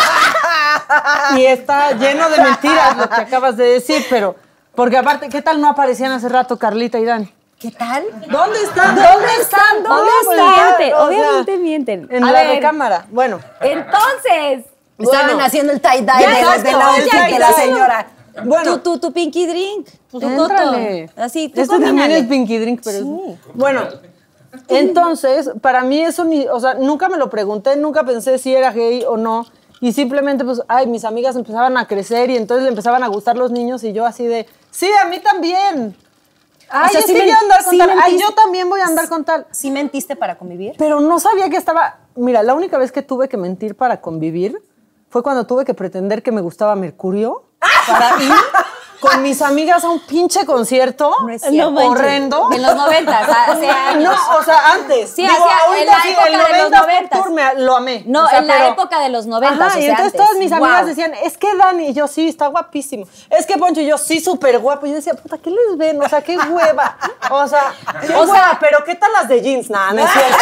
está, y está lleno de mentiras lo que acabas de decir, pero, porque aparte, ¿qué tal no aparecían hace rato Carlita y Dani? ¿Qué tal? ¿Dónde están? ¿Dónde están? ¿Dónde Obviamente, están? O sea, obviamente mienten. En A la ver, recámara. Bueno, entonces, Estaban Bueno. haciendo el tie-dye Ya, de, exacto, de la ya, outfit de la ya. señora. bueno. tu, tu, tu pinky drink, tu Éntrale. coto. Así, tú Este también combínale. es Pinky Drink, pero es- bueno. Entonces, para mí eso ni, o sea, nunca me lo pregunté, nunca pensé si era gay o no. Y simplemente, pues, ay, mis amigas empezaban a crecer y entonces le empezaban a gustar los niños y yo así de, sí, a mí también. Ay, O sea, es sí que men- yo andar con sí tal. Ay, mentiste. yo también voy a andar con tal. ¿Sí mentiste para convivir? Pero no sabía que estaba. Mira, la única vez que tuve que mentir para convivir fue cuando tuve que pretender que me gustaba Mercurio para ir con mis amigas a un pinche concierto No es cierto. No manches. horrendo. En los noventas, hace años. No, o sea, antes. Sí, Digo, hacía- en ahorita la sí, época el de los noventas Pop noventas. Tour me- lo amé. No, o sea, en la pero- época de los noventas, Ajá, o sea, y entonces antes. todas mis amigas Wow. decían, es que Dani, y yo sí, está guapísimo. Es que Poncho, y yo sí, súper guapo. Y yo decía, puta, ¿qué les ven? O sea, qué hueva. O sea, qué O hueva, sea- pero ¿qué tal las de jeans? Nah, no es cierto.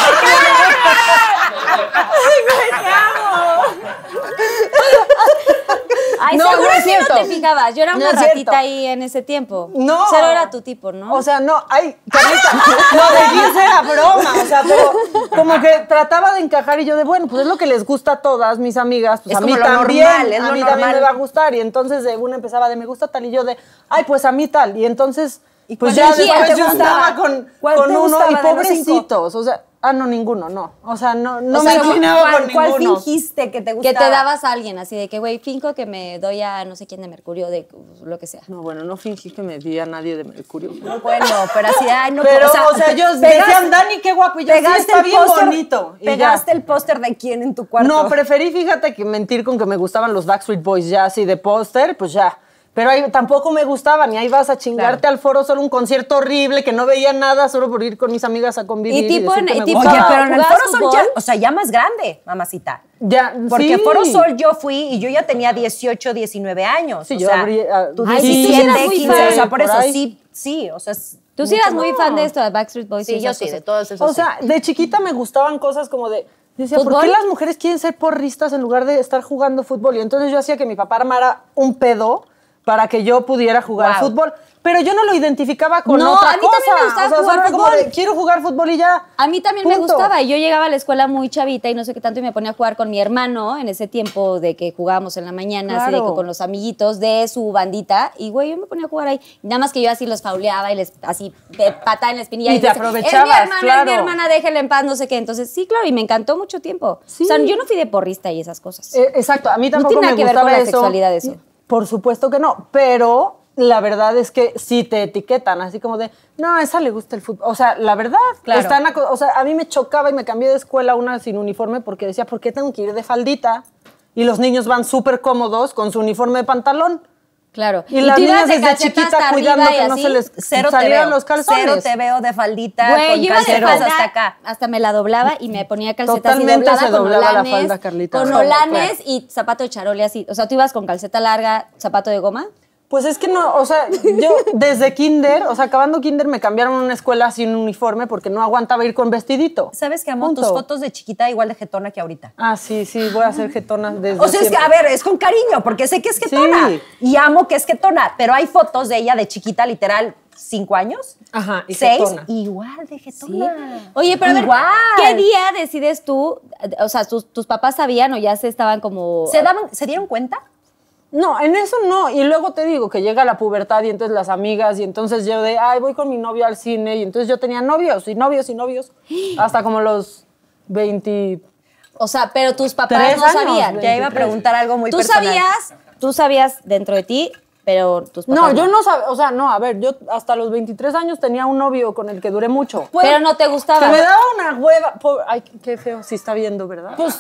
Ay, No, seguro no es sí no cierto. te fijabas. Yo era una No es ratita cierto. ahí en ese tiempo. No. Cero era tu tipo, ¿no? O sea, no, ay, Carlita, lo de jeans era broma, o sea, pero como que trataba de encajar y yo de, bueno, pues es lo que les gusta a todas mis amigas, pues Es a mí como lo también, normal, es a lo mí también normal. me va a gustar, y entonces de una empezaba de me gusta tal y yo de, ay, pues a mí tal, y entonces, ¿Y pues cuál ya elegías? después ¿Cuál yo te andaba gustaba? con, ¿Cuál con te uno gustaba y de los cinco? pobrecitos, o sea, ah, no, ninguno, no, o sea, no, no O me sea, inclinaba ¿cuál, con ¿cuál ninguno. fingiste que te que gustaba? te dabas a alguien, así de que, güey, finco que me doy a no sé quién de Mercurio, de lo que sea. No, bueno, no fingí que me di a nadie de Mercurio. Bueno, pero así, ay, no. Pero, o sea, ellos pegaste- decían, Dani, qué guapo, y yo, sí, pegaste está el bien póster- bonito. Y ya. ¿Pegaste el póster de quién en tu cuarto? No, preferí, fíjate, que mentir con que me gustaban los Backstreet Boys ya así de póster, pues ya. Pero ahí tampoco me gustaban y ahí vas a chingarte Claro. al foro solo un concierto horrible que no veía nada solo por ir con mis amigas a convivir. Y tipo decir en- que y me tipo- Oye, gustaba. pero en el ¿jugabas Foro Sol fútbol? ya, o sea, ya más grande, mamacita. Ya, Porque sí. Foro Sol yo fui y yo ya tenía dieciocho, diecinueve años. Sí, o yo sea, abrí, ah, tú Ay, sí, tú sí diecisiete, eras muy quince, fan. o sea, por Por eso ahí. sí, sí, o sea, es Tú sí mucho eras muy más. fan de esto, de Backstreet Boys. y Sí, yo esas sí, de cosas. todos esos. O sea, de chiquita me gustaban cosas como de... Decía, ¿por ¿Fútbol? qué las mujeres quieren ser porristas en lugar de estar jugando fútbol? Y entonces yo hacía que mi papá armara un pedo para que yo pudiera jugar Wow. fútbol. Pero yo no lo identificaba con No, otra a mí también cosa. me gustaba o sea, jugar solo era como fútbol. de, quiero jugar fútbol y ya. A mí también me Punto. gustaba. Y yo llegaba a la escuela muy chavita y no sé qué tanto y me ponía a jugar con mi hermano en ese tiempo de que jugábamos en la mañana, así de Claro. que con los amiguitos de su bandita. Y güey, yo me ponía a jugar ahí. Nada más que yo así los fauleaba y les así de patada en la espinilla. Y te decía, aprovechabas, Es mi hermana, es claro. mi hermana, déjela en paz, no sé qué. Entonces, sí, claro, y me encantó mucho tiempo. Sí. O sea, yo no fui de porrista y esas cosas. Eh, exacto, a mí tampoco tiene nada me que ver con gustaba la eso. sexualidad eso. Por supuesto que no, pero la verdad es que sí te etiquetan, así como de, no, a esa le gusta el fútbol. O sea, la verdad, Claro. están aco- o sea, a mí me chocaba y me cambié de escuela una sin uniforme porque decía, ¿por qué tengo que ir de faldita? Y los niños van súper cómodos con su uniforme de pantalón. Claro. Y, las tú ibas niñas de desde calceta chiquita hasta cuidando arriba y que no así. se les Cero te salieran veo. los calzones. Cero te veo de faldita Güey, con yo iba de calcetas falda hasta acá. hasta me la doblaba y me ponía calcetas así Totalmente doblada se con doblaba la olanes, falda, Carlita. con Claro, olanes y zapato de charole así. O sea, tú ibas con calceta larga, zapato de goma. Pues es que no, o sea, yo desde kinder, o sea, acabando kinder me cambiaron a una escuela sin uniforme porque no aguantaba ir con vestidito. ¿Sabes qué, amo? Punto. Tus fotos de chiquita igual de jetona que ahorita. Ah, sí, sí, voy a hacer jetona desde O sea, es que, siempre. a ver, es con cariño, porque sé que es jetona. Sí. Y amo que es jetona, pero hay fotos de ella de chiquita, literal, cinco años. Ajá, y seis, jetona. igual de jetona. Oye, pero a ver, Igual. ¿qué día decides tú? O sea, ¿tus, tus papás sabían o ya se estaban como... ¿Se, daban, ¿Se dieron cuenta? No, en eso no. Y luego te digo que llega la pubertad y entonces las amigas y entonces yo de, ay, voy con mi novio al cine y entonces yo tenía novios y novios y novios hasta como los veinte. O sea, pero tus papás Tres no años, sabían. Ya iba a preguntar algo muy Tú personal. sabías, tú sabías dentro de ti, pero tus papás No, yo no sabía, o sea, no, a ver, yo hasta los veintitrés años tenía un novio con el que duré mucho. Pero no te gustaba. Que me daba una hueva. po- Ay, qué feo, sí está viendo, ¿verdad? Pues,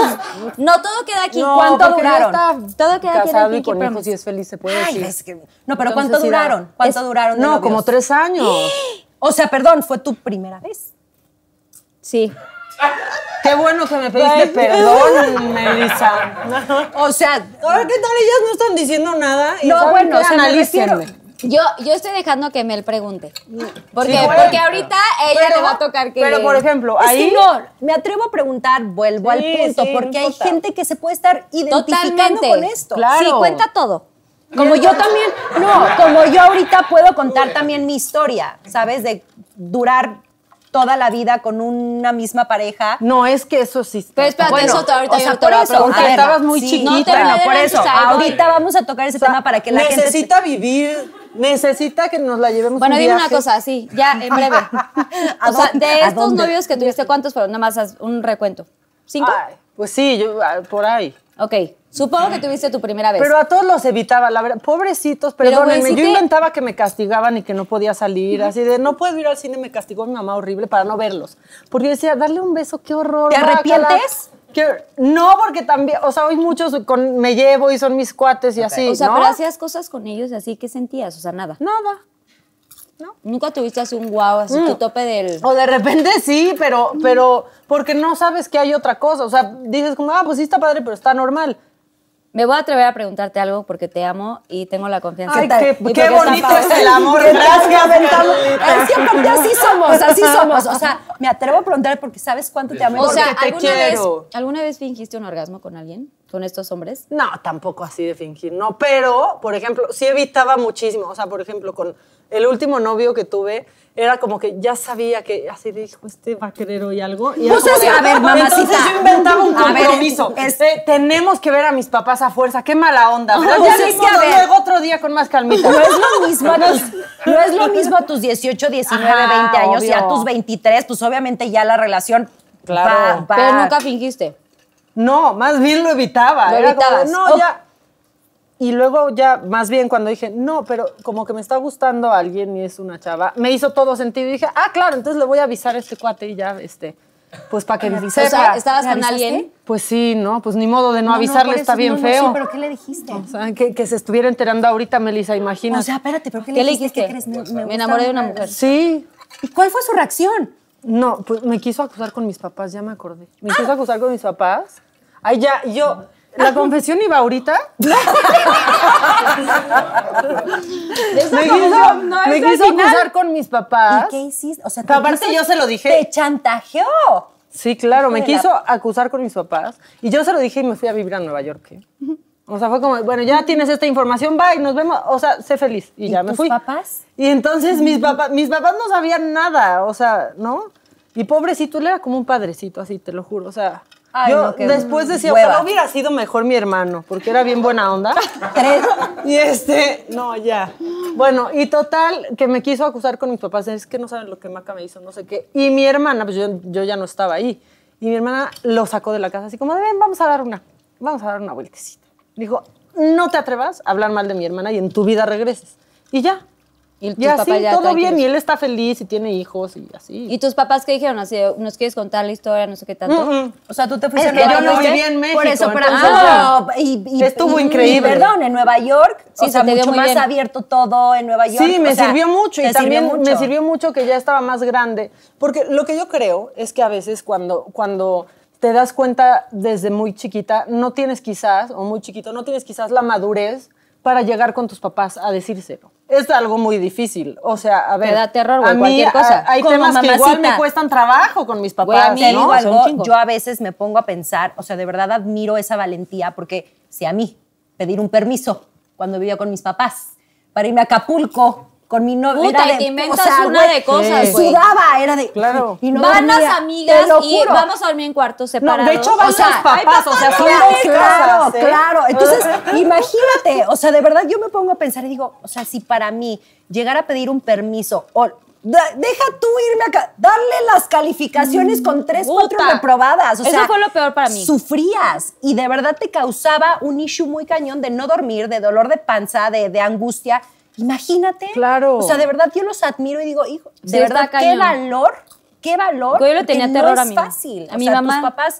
No, todo queda aquí. No, ¿Cuánto porque ya duraron? está Todo queda aquí en casado el y Pinky con hijos Promise. y es feliz, se puede ay, decir. es que- no, pero Entonces, ¿cuánto sí da- duraron? ¿Cuánto Es- duraron de No, novios? como tres años. O sea, perdón, fue tu primera vez. Sí. Qué bueno que me pediste perdón, Melissa. O sea, Ahora, ¿qué tal? Ellas no están diciendo nada. Y No, ¿saben bueno, qué? o sea, me Analícenme. refiero- Yo, yo estoy dejando que Mel pregunte. Porque, Sí, bueno. porque ahorita ella Pero- le va a tocar que... Pero, por ejemplo, es ahí... que no, me atrevo a preguntar, vuelvo al Sí, punto, sí, no porque hay importa. gente que se puede estar identificando Totalmente. con esto. Claro. Sí, cuenta todo. Como yo también, no, como yo ahorita puedo contar también mi historia, ¿sabes? De durar toda la vida con una misma pareja. No, es que eso sí. Pero espérate, Bueno, eso te- ahorita o yo sea, te por lo voy a eso, preguntar. Porque estabas muy Sí, chiquita. no te Bueno, me por eso, adelantes, ahí voy. ahorita vamos a tocar ese tema para que la gente... necesita vivir, necesita que nos la llevemos Bueno, un dime una viaje. cosa, sí, ya, en breve. ¿A O sea, dónde? de ¿A estos dónde? novios que tuviste, ¿cuántos fueron? Nada más haz un recuento. ¿Cinco? Ay, pues sí, yo, ah, por ahí. Ok. Supongo que tuviste tu primera vez. Pero a todos los evitaba, la verdad. Pobrecitos, Pero, perdónenme. güey, sí yo te- inventaba que me castigaban y que no podía salir. Así de, no puedo ir al cine, me castigó mi mamá horrible para no verlos. Porque yo decía, darle un beso, qué horror. ¿Te guácala. arrepientes? Que- no, porque también, o sea, hoy muchos con, me llevo y son mis cuates y así, O sea, ¿no? pero hacías cosas con ellos así, ¿qué sentías? O sea, nada. Nada. Nunca tuviste así un guau, así tu tope del... O de repente sí, pero, pero porque no sabes que hay otra cosa. O sea, dices como, ah, pues sí está padre, pero está normal. Me voy a atrever a preguntarte algo porque te amo y tengo la confianza. Ay, Y qué, porque qué está bonito padre. es el amor. ¿Qué tal? Gracias, Aventamos- Carlita. Es que aparte así somos, así somos. O sea, me atrevo a preguntar porque sabes cuánto te amo. O sea, Porque te ¿alguna vez, quiero. ¿alguna vez fingiste un orgasmo con alguien? ¿Con estos hombres? No, tampoco así de fingir, no. Pero, por ejemplo, sí evitaba muchísimo. O sea, por ejemplo, con el último novio que tuve, era como que ya sabía que así dijo, este va a querer hoy algo. Y era Pues como es- de- a ver, mamacita. Entonces yo inventaba un A ver, compromiso. es- Eh, tenemos que ver a mis papás a fuerza. Qué mala onda. Pero Pues ya es ni que, a modo, ver. luego otro día con más calmita. No es lo mismo a tus, no es lo mismo a tus dieciocho, diecinueve, Ajá, veinte años y a obvio. tus veintitrés, pues obviamente ya la relación Claro. va- va- Pero nunca fingiste. No, más bien lo evitaba. Lo Era como de, evitabas. no, Oh. ya. Y luego ya, más bien cuando dije, no, pero como que me está gustando alguien y es una chava, me hizo todo sentido. Y dije, ah, claro, entonces le voy a avisar a este cuate y ya, este, pues para que me O sea, sepa. ¿estabas ¿Me con avisaste? alguien? Pues sí, no, pues ni modo de no, No, no, avisarle, por está eso- bien no, no, feo. sí, pero ¿qué le dijiste? O sea, que, que se estuviera enterando ahorita, Melissa, imagina. O sea, espérate, ¿pero qué, ¿Qué le dijiste? dijiste? ¿Qué crees? Me, Me gusta enamoré de una mujer. Sí. ¿Y cuál fue su reacción? No, pues me quiso acusar con mis papás, ya me acordé. Me quiso acusar con mis papás. Ay, ya, yo, la confesión iba ahorita. me quiso, me quiso acusar con mis papás. ¿Y qué hiciste? O sea, Pero aparte quiso- yo se lo dije. Te chantajeó. Sí, claro, me Hijo de la- quiso acusar con mis papás. Y yo se lo dije y me fui a vivir a Nueva York. ¿eh? O sea, fue como, bueno, ya tienes esta información, bye, nos vemos. O sea, sé feliz. Y, ¿Y ya me tus fui. papás? Y entonces mis papás, mis papás no sabían nada, o sea, ¿no? Y pobrecito, él era como un padrecito, así, te lo juro. O sea, Ay, yo no, qué después decía, hueva. ojalá hubiera sido mejor mi hermano, porque era bien buena onda. Tres. Y este, no, ya. Bueno, y total, que me quiso acusar con mis papás, es que no saben lo que Maca me hizo, no sé qué. Y mi hermana, pues yo, yo ya no estaba ahí. Y mi hermana lo sacó de la casa, así como, de, ven, vamos a dar una, vamos a dar una vueltecita. Dijo, no te atrevas a hablar mal de mi hermana y en tu vida regreses. Y ya. Y tus Y así, papás ya todo tranquilos. bien, y él está feliz y tiene hijos y así. ¿Y tus papás qué dijeron? Así, ¿nos quieres contar la historia? No sé qué tanto. Mm, mm. O sea, tú te fuiste Es que a Nueva yo no York. viví en México, Por eso, pero entonces, ah, y, y- estuvo y- increíble. y perdón, en Nueva York, Sí, o sea, se te dio mucho muy más bien. abierto todo en Nueva York. Sí, me o sea, sirvió mucho y te también sirvió mucho. me sirvió mucho que ya estaba más grande. Porque lo que yo creo es que a veces cuando, cuando te das cuenta desde muy chiquita, no tienes quizás, o muy chiquito, no tienes quizás la madurez para llegar con tus papás a decírselo. Es algo muy difícil. O sea, a ver. da terror, güey, a mí, cualquier cosa. a- hay Como temas que igual mamacita. me cuestan trabajo con mis papás. Güey, a mí Te ¿no? digo Son algo, chingo. yo a veces me pongo a pensar, o sea, de verdad admiro esa valentía, porque si a mí pedir un permiso cuando vivía con mis papás para irme a Acapulco con mi novio. Puta, era y te de, inventas una de cosas, güey. Sudaba, era de. Claro. Y no Van las dormía, amigas te lo y juro. vamos a dormir en cuartos No, separados. de hecho van O sea, los papás, o sea, son Claro, dos claro, casas, ¿eh? claro. Entonces, imagínate, o sea, de verdad yo me pongo a pensar y digo, o sea, si para mí llegar a pedir un permiso o da- deja tú irme acá, darle las calificaciones con tres, cuatro Puta. reprobadas. O Eso sea, fue lo peor para mí. Sufrías y de verdad te causaba un issue muy cañón de no dormir, de dolor de panza, de, de angustia. Imagínate. Claro. O sea, de verdad yo los admiro y digo, hijo, de Sí, verdad, está qué cañón. valor, qué valor. Yo le porque tenía no terror es a mi mamá. fácil. A O mi sea, mamá- tus papás.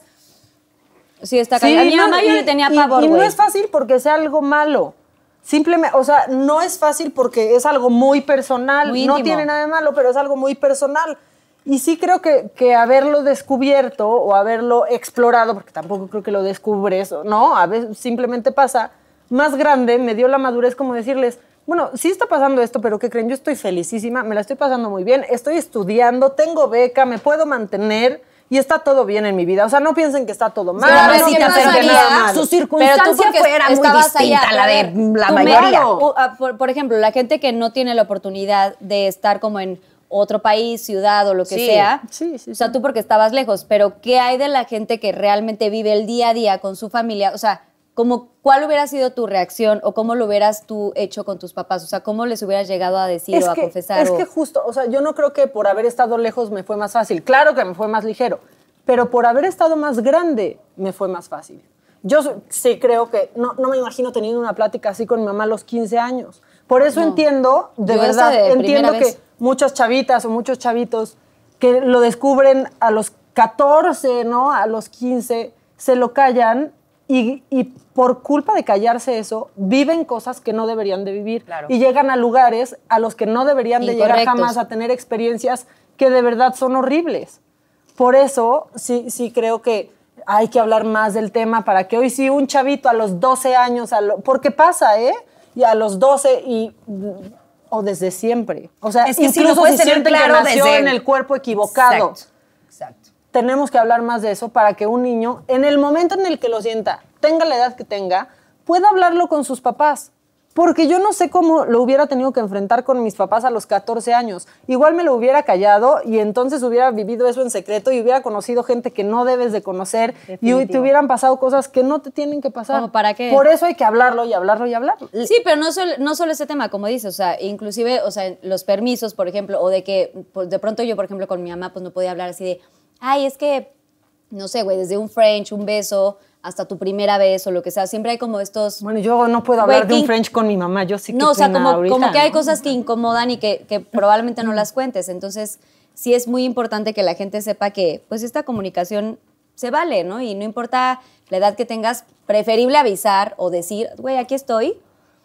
Sí, está Sí, cañón. A mi no, mamá yo y- le tenía y- pavor, Y no güey. es fácil porque sea algo malo. Simplemente, o sea, no es fácil porque es algo muy personal. Muy no íntimo. tiene nada de malo, pero es algo muy personal. Y sí creo que, que haberlo descubierto o haberlo explorado, porque tampoco creo que lo descubres, ¿no? A veces simplemente pasa, más grande, me dio la madurez como decirles, bueno, sí está pasando esto, pero ¿qué creen? Yo estoy felicísima, me la estoy pasando muy bien, estoy estudiando, tengo beca, me puedo mantener y está todo bien en mi vida. O sea, no piensen que está todo mal. Pero a ver, no ¿qué piensen que pasaría? nada mal. Su Pero circunstancia tú porque fuera muy estabas distinta allá, a la a de ver, la tú mayoría. me- u- a- por, por ejemplo, la gente que no tiene la oportunidad de estar como en otro país, ciudad o lo que Sí. sea. Sí, sí, O sea, sí. tú porque estabas lejos, pero ¿qué hay de la gente que realmente vive el día a día con su familia? O sea, como, ¿cuál hubiera sido tu reacción o cómo lo hubieras tú hecho con tus papás? O sea, ¿cómo les hubieras llegado a decir o a que, confesar? Es o- que justo, o sea, yo no creo que por haber estado lejos me fue más fácil. Claro que me fue más ligero, pero por haber estado más grande me fue más fácil. Yo so- sí creo que, no, no me imagino teniendo una plática así con mi mamá a los quince años. Por eso No. entiendo, de Yo esa verdad, de entiendo primera vez. que muchas chavitas o muchos chavitos que lo descubren a los catorce, ¿no? A los quince, se lo callan y, y por culpa de callarse eso, viven cosas que no deberían de vivir. Claro. Y llegan a lugares a los que no deberían de llegar Incorrectos. jamás, a tener experiencias que de verdad son horribles. Por eso sí, sí creo que hay que hablar más del tema para que hoy sí un chavito a los doce años, a lo, porque pasa, ¿eh? Y a los doce y... o desde siempre. O sea, Es que sí, incluso lo puedes si tener sienten claro que nació desde- en el cuerpo equivocado. Exacto, exacto. Tenemos que hablar más de eso para que un niño, en el momento en el que lo sienta, tenga la edad que tenga, pueda hablarlo con sus papás. Porque yo no sé cómo lo hubiera tenido que enfrentar con mis papás a los catorce años. Igual me lo hubiera callado y entonces hubiera vivido eso en secreto y hubiera conocido gente que no debes de conocer y te hubieran pasado cosas que no te tienen que pasar. ¿Cómo para qué? Por eso hay que hablarlo y hablarlo y hablarlo. Sí, pero no solo, no solo ese tema, como dices, o sea, inclusive, o sea, los permisos, por ejemplo, o de que pues, de pronto yo, por ejemplo, con mi mamá, pues no podía hablar así de, ay, es que, no sé, güey, desde un French, un beso, hasta tu primera vez o lo que sea, siempre hay como estos... Bueno, yo no puedo hablar Güey, de un que- French con mi mamá, yo sí que No, o sea, pena como, ahorita, como que hay ¿no? cosas que incomodan y que, que probablemente no las cuentes. Entonces, sí es muy importante que la gente sepa que, pues, esta comunicación se vale, ¿no? Y no importa la edad que tengas, preferible avisar o decir, güey, aquí estoy,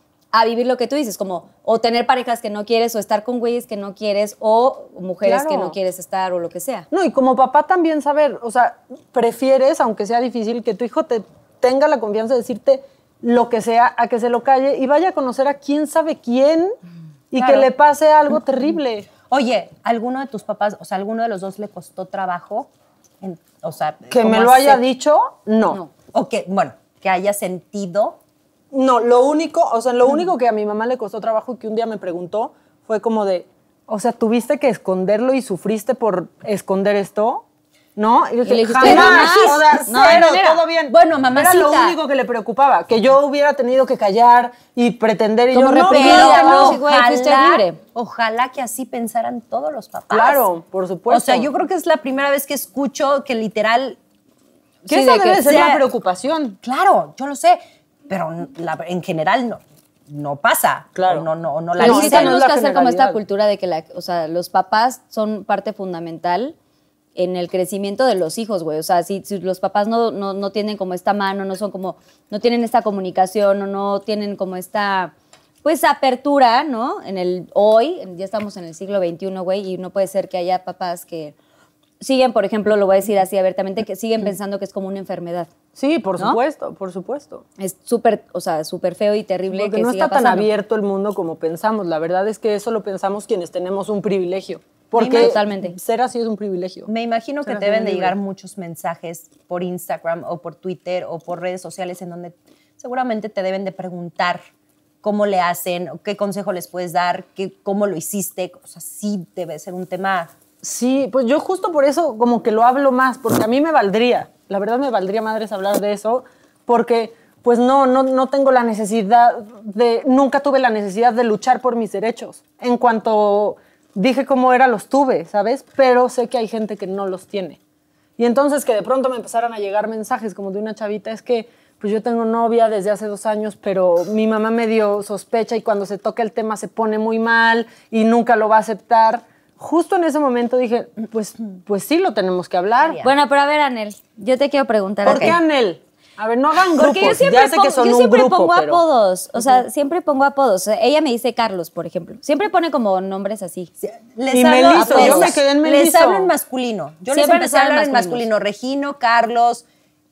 a vivir lo que tú dices, como o tener parejas que no quieres, o estar con güeyes que no quieres, o mujeres Claro. que no quieres estar, o lo que sea. No, y como papá también saber, o sea, prefieres, aunque sea difícil, que tu hijo te tenga la confianza de decirte lo que sea, a que se lo calle y vaya a conocer a quién sabe quién y Claro. que le pase algo terrible. Oye, ¿alguno de tus papás, o sea, alguno de los dos le costó trabajo? En- o sea, Que me ¿cómo lo haya hace- dicho, no. No. O que, bueno, que haya sentido. No, lo único, o sea, lo único que a mi mamá le costó trabajo y que un día me preguntó fue como de, o sea, ¿tuviste que esconderlo y sufriste por esconder esto? ¿No? Y yo le dijiste, jamás, "No, o sea, no, cero, no, era- todo bien. bueno, Era lo mamacita. único que le preocupaba, que yo hubiera tenido que callar y pretender y Como yo, no, reprimida, claro que ¿no? no. Sí, güey, fuiste libre. Ojalá que así pensaran todos los papás. Claro, por supuesto. O sea, yo creo que es la primera vez que escucho que literal... que sí, esa de que debe ser sea- la preocupación. Claro, yo lo sé, pero la- en general no, no pasa. Claro. O no, no, o no la Pero No, sí esa dicen. no tenemos es la que hacer como esta generalidad. cultura de que la, o sea, los papás son parte fundamental en el crecimiento de los hijos, güey. O sea, si, si los papás no, no, no tienen como esta mano, no son como, no tienen esta comunicación o no tienen como esta, pues, apertura, ¿no? En el hoy, ya estamos en el siglo veintiuno, güey, y no puede ser que haya papás que siguen, por ejemplo, lo voy a decir así abiertamente, que siguen pensando que es como una enfermedad. Sí, por ¿No? supuesto, por supuesto. Es súper, o sea, súper feo y terrible Porque que no siga está tan pasando. abierto el mundo como pensamos. La verdad es que eso lo pensamos quienes tenemos un privilegio. Porque Totalmente. ser así es un privilegio. Me imagino que Ser te así deben es de libre. llegar muchos mensajes por Instagram o por Twitter o por redes sociales en donde seguramente te deben de preguntar cómo le hacen, o qué consejo les puedes dar, qué, cómo lo hiciste. O sea, sí debe ser un tema... Sí, pues yo justo por eso como que lo hablo más, porque a mí me valdría, la verdad me valdría madres hablar de eso, porque pues no, no, no tengo la necesidad de, nunca tuve la necesidad de luchar por mis derechos. En cuanto dije cómo era, los tuve, ¿sabes? Pero sé que hay gente que no los tiene. Y entonces que de pronto me empezaran a llegar mensajes como de una chavita, es que pues yo tengo novia desde hace dos años, pero mi mamá me dio sospecha y cuando se toca el tema se pone muy mal y nunca lo va a aceptar. Justo en ese momento dije, pues, pues sí lo tenemos que hablar. Bueno, pero a ver, Anel, yo te quiero preguntar. ¿Por a ti. qué, Anel? A ver, no hagan grupos. Porque yo siempre, ya sé pongo, que son yo un siempre grupo, pongo pero... apodos, o sea, siempre pongo apodos. O sea, ella me dice Carlos, por ejemplo. Siempre pone como nombres así. Les Y hablo Meliso, a yo todos. me quedé en Les Meliso. hablo en masculino. Yo Siempre les empecé les a hablan hablar en masculinos. masculino. Regino, Carlos,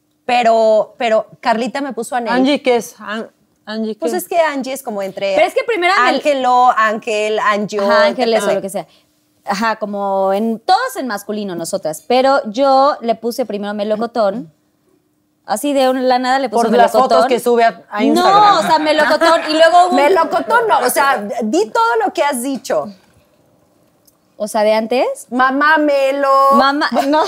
pero, pero Carlita me puso Anel. Angie, ¿qué es? An- Angie, ¿qué? Pues es que Angie es como entre... Pero es que primero Anel- Ángelo, Ángel, Angio. Ajá, ángeles o Ajá. lo que sea. Ajá, como en todos en masculino nosotras. Pero yo le puse primero melocotón. Así de un- la nada le puse Por las melocotón. fotos que sube a, a Instagram. No, o sea, melocotón. Y luego hubo un- Melocotón no, o sea, di todo lo que has dicho. O sea, de antes. Mamá Melo. Mamá. No.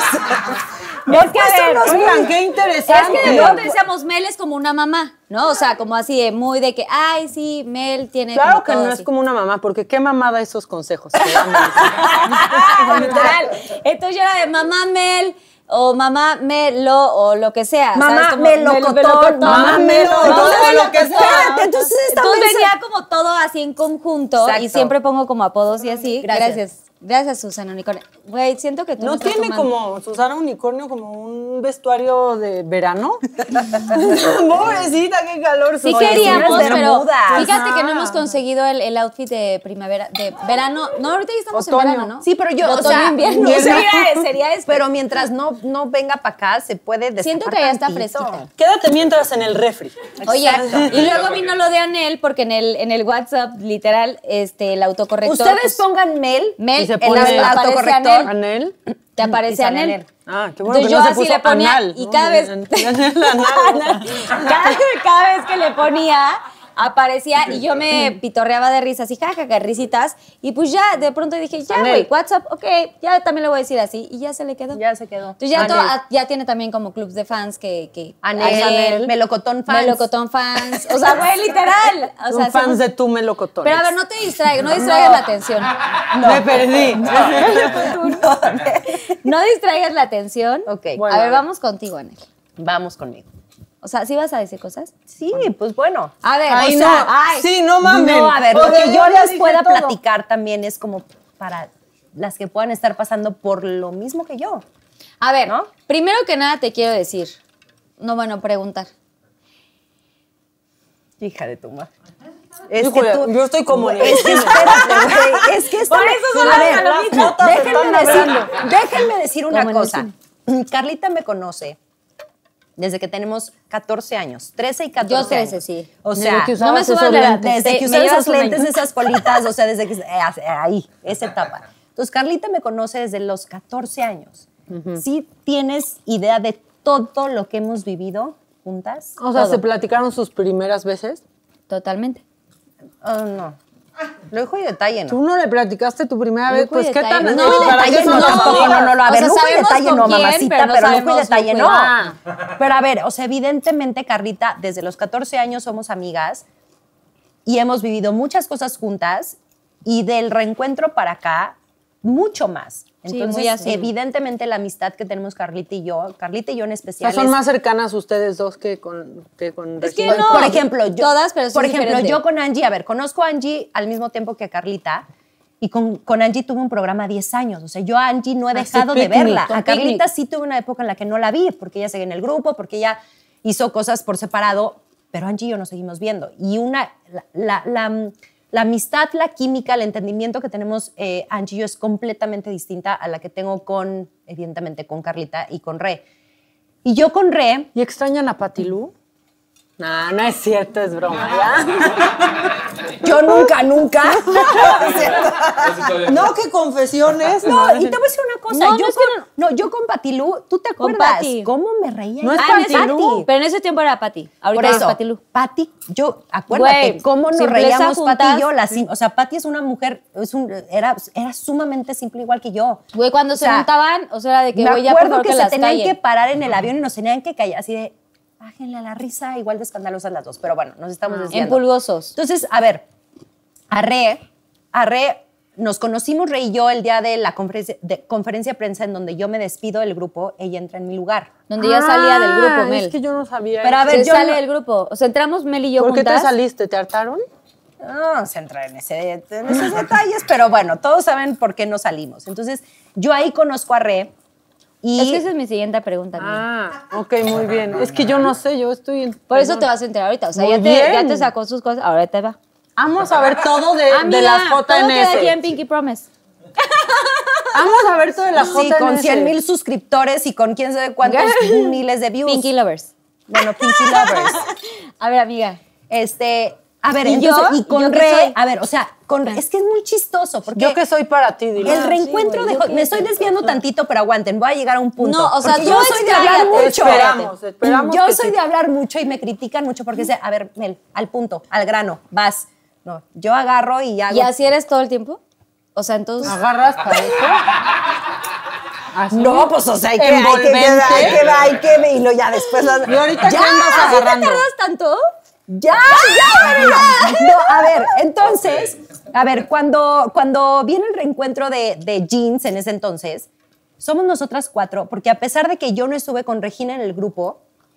Me Es que, a ver, Oigan, qué Es interesante. que de pronto decíamos, Mel es como una mamá, ¿no? O sea, como así de muy de que, ay, sí, Mel tiene Claro como que todo no así. es como una mamá, porque qué mamada esos consejos. que dan. Literal. Entonces yo era de mamá Mel o mamá Melo o lo que sea. Mamá ¿sabes? Como melocotón, melocotón, mamá melo, entonces, Mamá lo que sea. Espérate, entonces esta Entonces mensa- venía como todo así en conjunto Exacto. y siempre pongo como apodos y así. Gracias. Gracias. Gracias, Susana Unicornio. Güey, siento que tú ¿No me estás tiene tomando- como Susana Unicornio como un vestuario de verano? Pobrecita, qué calor. Sí Oye, queríamos, tienes pero bermudas. fíjate que no Ajá. hemos conseguido el, el outfit de primavera, de verano. No, ahorita ya estamos Otoño. en verano, ¿no? Sí, pero yo, De o otoño, sea, invierno. mientras- Sería, sería este. Pero mientras no, no venga para acá, se puede destapar Siento que ya está tantito. fresquita. Quédate mientras en el refri. Oye, y luego vino lo de Anel, porque en el, en el WhatsApp, literal, este, el autocorrector. Ustedes pues, pongan Mel, Mel, Y se en pone- el aparece autocorrector. Anel. ¿Anel? Te aparece Y sale Anel. Anel. Ah, qué bueno Entonces que yo no se así puso le ponía anal, y ¿no? cada vez Anal, anal. cada, cada vez que le ponía aparecía y yo me pitorreaba de risas y jajaja, risitas y pues ya de pronto dije, ya Anel. güey, WhatsApp, ok, ya también le voy a decir así y ya se le quedó. Ya se quedó. Entonces ya, Anel. to- a- ya tiene también como clubs de fans que... que Anel, Melocotón fans. Melocotón fans, o sea, güey, literal. O sea, Son fans hacemos- de tu melocotón. Pero a ver, no te distraigas, no distraigas la atención. Me perdí. No distraigas la atención. Ok. Bueno, a ver, a ver. vamos contigo, Anel. Vamos conmigo. O sea, ¿sí vas a decir cosas? Sí, pues bueno. A ver, Ay, o no. sea, ay, Sí, no mames. No, a ver, O lo sea, que yo ya les dije pueda todo. platicar también es como para las que puedan estar pasando por lo mismo que yo. A ver, ¿no? primero que nada te quiero decir, no, bueno, preguntar. Hija de tu madre. Es Híjole, yo estoy como en el Es que cine. espérate, güey. Es que esta Por me- eso son a las ver, palomitas. no, Las déjenme, están decir, hablando. déjenme decir una Como en el cosa. Carlita me conoce desde que tenemos catorce años, trece y catorce Yo trece, años. sí. O Desde sea, que No usabas me subas esos la edad. lentes. desde Te- que me usaba llevas esos un año. lentes, esas colitas, o sea, desde que eh, ahí, esa etapa. Entonces, Carlita me conoce desde los catorce años. ¿Sí tienes idea de todo lo que hemos vivido juntas? O sea, Todo. ¿se platicaron sus primeras veces? Totalmente. Oh, no. Lujo y detalle, ¿no? ¿Tú no le platicaste tu primera vez? Lujo y Pues, ¿qué detalle. tan? No, Lujo y ¿para detalle qué no, son las tampoco, no, amigas? no, no, a O ver, sea, lujo y sabemos detalle con no, quién, mamacita, pero no pero lujo y sabemos detalle lujo y no. Ah. Pero a ver, o sea, evidentemente, Carlita, desde los catorce años somos amigas y hemos vivido muchas cosas juntas y del reencuentro para acá, mucho más. Sí, Entonces, muy así. evidentemente, la amistad que tenemos Carlita y yo, Carlita y yo en O especial. sea, son es- más cercanas ustedes dos que con, que con Es que Regina. no. por ejemplo, yo, Todas, pero sí por es ejemplo, diferente. yo con Angie, a ver, conozco a Angie al mismo tiempo que a Carlita y con, con Angie tuve un programa diez años. O sea, yo a Angie no he Así, dejado de picnic, verla. con A Carlita picnic. sí tuve una época en la que no la vi porque ella seguía en el grupo, porque ella hizo cosas por separado, pero Angie y yo nos seguimos viendo. Y una, la, la, la- la amistad, la química, el entendimiento que tenemos eh, Angie y yo es completamente distinta a la que tengo con, evidentemente, con Carlita y con Re. Y yo con Re, ¿Y extrañan a Patilú? No, no es cierto, es broma, ¿ya? yo nunca, nunca. No, qué confesiones. No, y te voy a decir una cosa. No, yo no es con, que no, yo con Patilú, ¿tú te Con acuerdas Pati. cómo me reía? No es Ah, en ese- Patilú. Pero en ese tiempo era Pati. Ahorita Por es eso, Patilú. Pati, yo, acuérdate, Güey, cómo nos simpleza reíamos Pati juntas. y yo. La sim- o sea, Pati es una mujer, es un, era, era sumamente simple igual que yo. Güey, cuando O se sea, juntaban, o sea, era de que, me güey, ya por acuerdo favor que, que se las tenían callen. que parar en el avión y nos tenían que callar, así de, bájenle a la risa, igual de escandalosas las dos. Pero bueno, nos estamos desviando. Empulgosos. Entonces, a ver, a Re, a Re, nos conocimos Re y yo el día de la conferencia de, conferencia de prensa en donde yo me despido del grupo, ella entra en mi lugar. Donde ya salía del grupo, Ah, Mel. Es que yo no sabía. Pero a eso. ver, Se yo sale no- del grupo. O sea, entramos Mel y yo ¿Por qué te juntas. saliste? ¿Te hartaron? No se entra en, ese, en esos detalles, pero bueno, todos saben por qué no salimos. Entonces, yo ahí conozco a Re y... Es que esa es mi siguiente pregunta. amiga. Ah, ok, muy bien. Es que yo no sé, yo estoy en... Por eso te vas a enterar ahorita. O sea, Muy ya te, bien. ya te sacó sus cosas, ahora te va. Vamos a ver todo de, Amiga, de las J todo N queda aquí en S. Pinky Promise. Vamos a ver todo de las Sí, J N S. con cien mil suscriptores y con quién sabe cuántos miles de views. Pinky Lovers. Bueno, Pinky Lovers. A ver, amiga. Este, a ver, ¿Y entonces, yo? y con ¿Yo qué Re, soy? a ver, o sea, con Re, es que es muy chistoso porque Yo que soy para ti, dile. el reencuentro sí, güey, de yo Jo- qué me estoy desviando tantito, pero aguanten, voy a llegar a un punto. No, o sea, Porque tú yo soy de hablar expláyate. mucho. Esperamos, esperamos Yo que soy sí. de hablar mucho y me critican mucho porque dice, a ver, Mel, al punto, al grano, vas. No, yo agarro y hago. ¿Y así eres todo el tiempo? O sea, entonces... ¿Agarras para eso? Así. No, pues, o sea, hay que, hay que, Envolvente. hay que, hay que, y lo ya después. las- ¿Y ahorita ya, qué andas ¿sí te agarrando? tardas tanto? Ya, ya, ya, ya. No, a ver, entonces, a ver, cuando, cuando viene el reencuentro de, de Jeans en ese entonces, somos nosotras cuatro, porque a pesar de que yo no estuve con Regina en el grupo,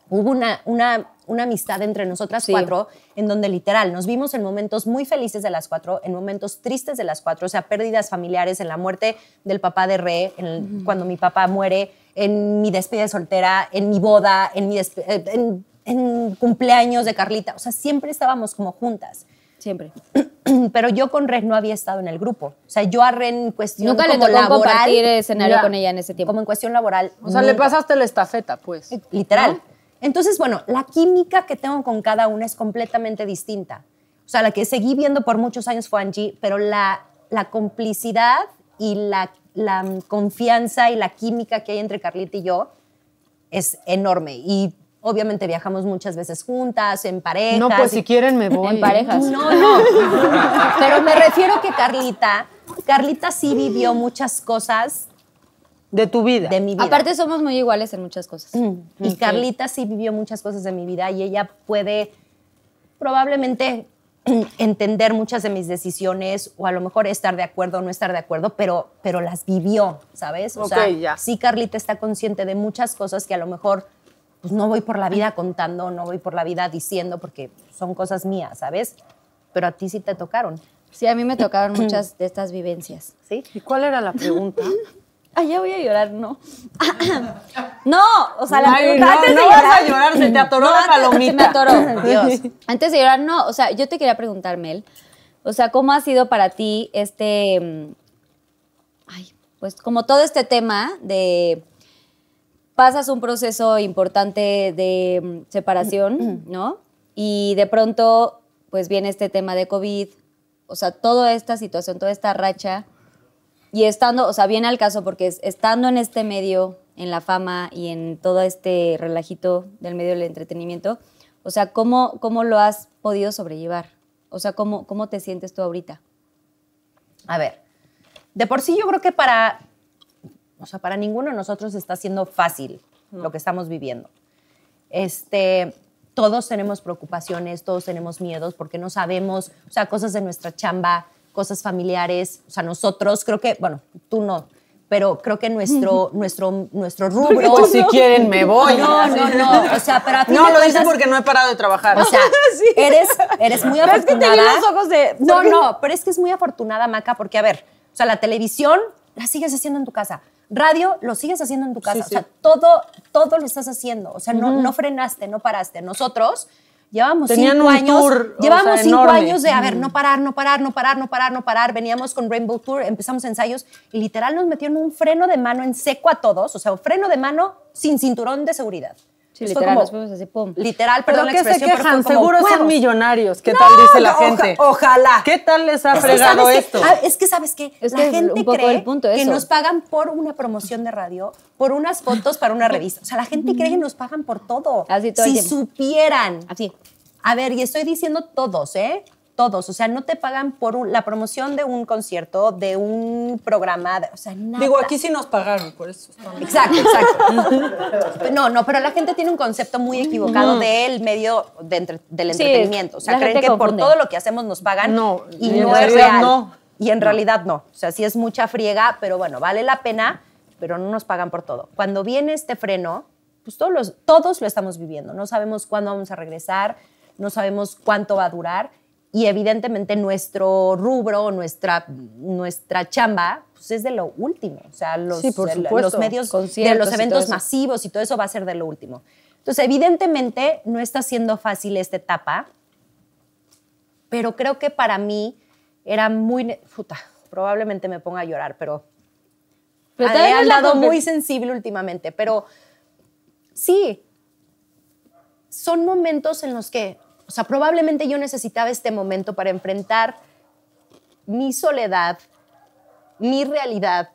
hubo una, una, una amistad entre nosotras Sí. cuatro en donde literal nos vimos en momentos muy felices de las cuatro, en momentos tristes de las cuatro, o sea, pérdidas familiares, en la muerte del papá de Re, en el- uh-huh. cuando mi papá muere, en mi despedida de soltera, en mi boda, en, mi despe- en, en cumpleaños de Carlita. O sea, siempre estábamos como juntas. Siempre. Pero yo con Ren no había estado en el grupo. O sea, yo a Ren en cuestión Nunca le como tocó laboral, compartir escenario Ya. con ella en ese tiempo. como en cuestión laboral. O sea, nunca. le pasaste la estafeta, pues. Literal. ¿No? Entonces, bueno, la química que tengo con cada una es completamente distinta. O sea, la que seguí viendo por muchos años fue Angie, pero la, la complicidad y la, la confianza y la química que hay entre Carlita y yo es enorme. Y obviamente viajamos muchas veces juntas, en parejas. No, pues y- si quieren me voy. En parejas. No, no. Pero me refiero que Carlita, Carlita sí vivió muchas cosas De tu vida. de mi vida. Aparte somos muy iguales en muchas cosas. Y Carlita sí vivió muchas cosas de mi vida y ella puede probablemente entender muchas de mis decisiones o a lo mejor estar de acuerdo o no estar de acuerdo, pero, pero las vivió, ¿sabes? O Ok, sea, ya. sí Carlita está consciente de muchas cosas que a lo mejor pues, no voy por la vida contando, no voy por la vida diciendo porque son cosas mías, ¿sabes? Pero a ti sí te tocaron, Sí, a mí me tocaron muchas de estas vivencias. ¿sí? ¿Y cuál era la pregunta? Ay, ya voy a llorar, no. No, o sea, la Ay, pregunta no, antes no de vas llorar. a llorar, se te atoró No, la antes- palomita. Se me atoró, Dios. Antes de llorar, no, o sea, yo te quería preguntar, Mel, o sea, ¿cómo ha sido para ti este, mm, ay, pues como todo este tema de pasas un proceso importante de mm, separación, ¿no? Y de pronto, pues viene este tema de COVID, o sea, toda esta situación, toda esta racha, y estando, o sea, viene al caso porque es- estando en este medio, en la fama y en todo este relajito del medio del entretenimiento, o sea, ¿cómo, cómo lo has podido sobrellevar? O sea, ¿cómo, cómo te sientes tú ahorita? A ver, de por sí yo creo que para, o sea, para ninguno de nosotros está siendo fácil lo que estamos viviendo. Este, todos tenemos preocupaciones, todos tenemos miedos porque no sabemos, o sea, cosas de nuestra chamba, cosas familiares, o sea, nosotros, creo que, bueno, tú no, pero creo que nuestro, nuestro, nuestro rubro... Pues si quieren me voy. No, no, no, o sea, pero a fin No, de lo dice cuentas- porque no he parado de trabajar. o sea, eres, eres muy Pero es que te afortunada. vi los ojos de- No, no, pero es que es muy afortunada, Maca, porque, a ver, o sea, la televisión la sigues haciendo en tu casa. Radio lo sigues haciendo en tu casa. Sí, O sí. sea, todo, todo lo estás haciendo. O sea, no, no frenaste, no paraste. Nosotros llevamos Tenían cinco un años. tour, o llevamos sea, cinco enorme. años de, a ver, no parar, no parar, no parar, no parar, no parar. Veníamos con Rainbow Tour, empezamos ensayos y literal nos metieron un freno de mano en seco a todos. O sea, un freno de mano sin cinturón de seguridad. Sí, Entonces fue literal, como- nos fuimos así, pum. Literal, Pero perdón la ¿qué se expresión, pero quejan? fue como Seguro son huevos. millonarios. ¿Qué No, tal dice la no, oja- gente? ojalá. ¿Qué tal les ha Es que fregado ¿sabes qué? esto? Ah, es que, ¿sabes qué? Es la que gente un poco cree el punto, que eso. nos pagan por una promoción de radio, por unas fotos para una revista. O sea, la gente cree que nos pagan por todo. Así todo el si tiempo. supieran. Así. A ver, y estoy diciendo todos, ¿eh? Todos. O sea, no te pagan por un- la promoción de un concierto, de un programa, de- o sea, nada. Digo, aquí sí nos pagaron, por eso estamos. Exacto, exacto. No, no, pero la gente tiene un concepto muy equivocado del medio de entre- del Sí, entretenimiento. O sea, la creen gente que por confunde. todo lo que hacemos nos pagan No, y y en no es realidad real. no. Y en realidad no. O sea, sí es mucha friega, pero bueno, vale la pena, pero no nos pagan por todo. Cuando viene este freno, pues todos, los, todos lo estamos viviendo. No sabemos cuándo vamos a regresar, no sabemos cuánto va a durar. Y evidentemente nuestro rubro, nuestra, nuestra chamba, pues es de lo último. O sea, los, Sí, por el- supuesto. los medios de Conciertos los y todo eventos eso. masivos y todo eso va a ser de lo último. Entonces, evidentemente no está siendo fácil esta etapa, pero creo que para mí era muy... ne- Puta, probablemente me ponga a llorar, pero... Pero he también es la andado conver- muy sensible últimamente, pero sí, son momentos en los que, o sea, probablemente yo necesitaba este momento para enfrentar mi soledad, mi realidad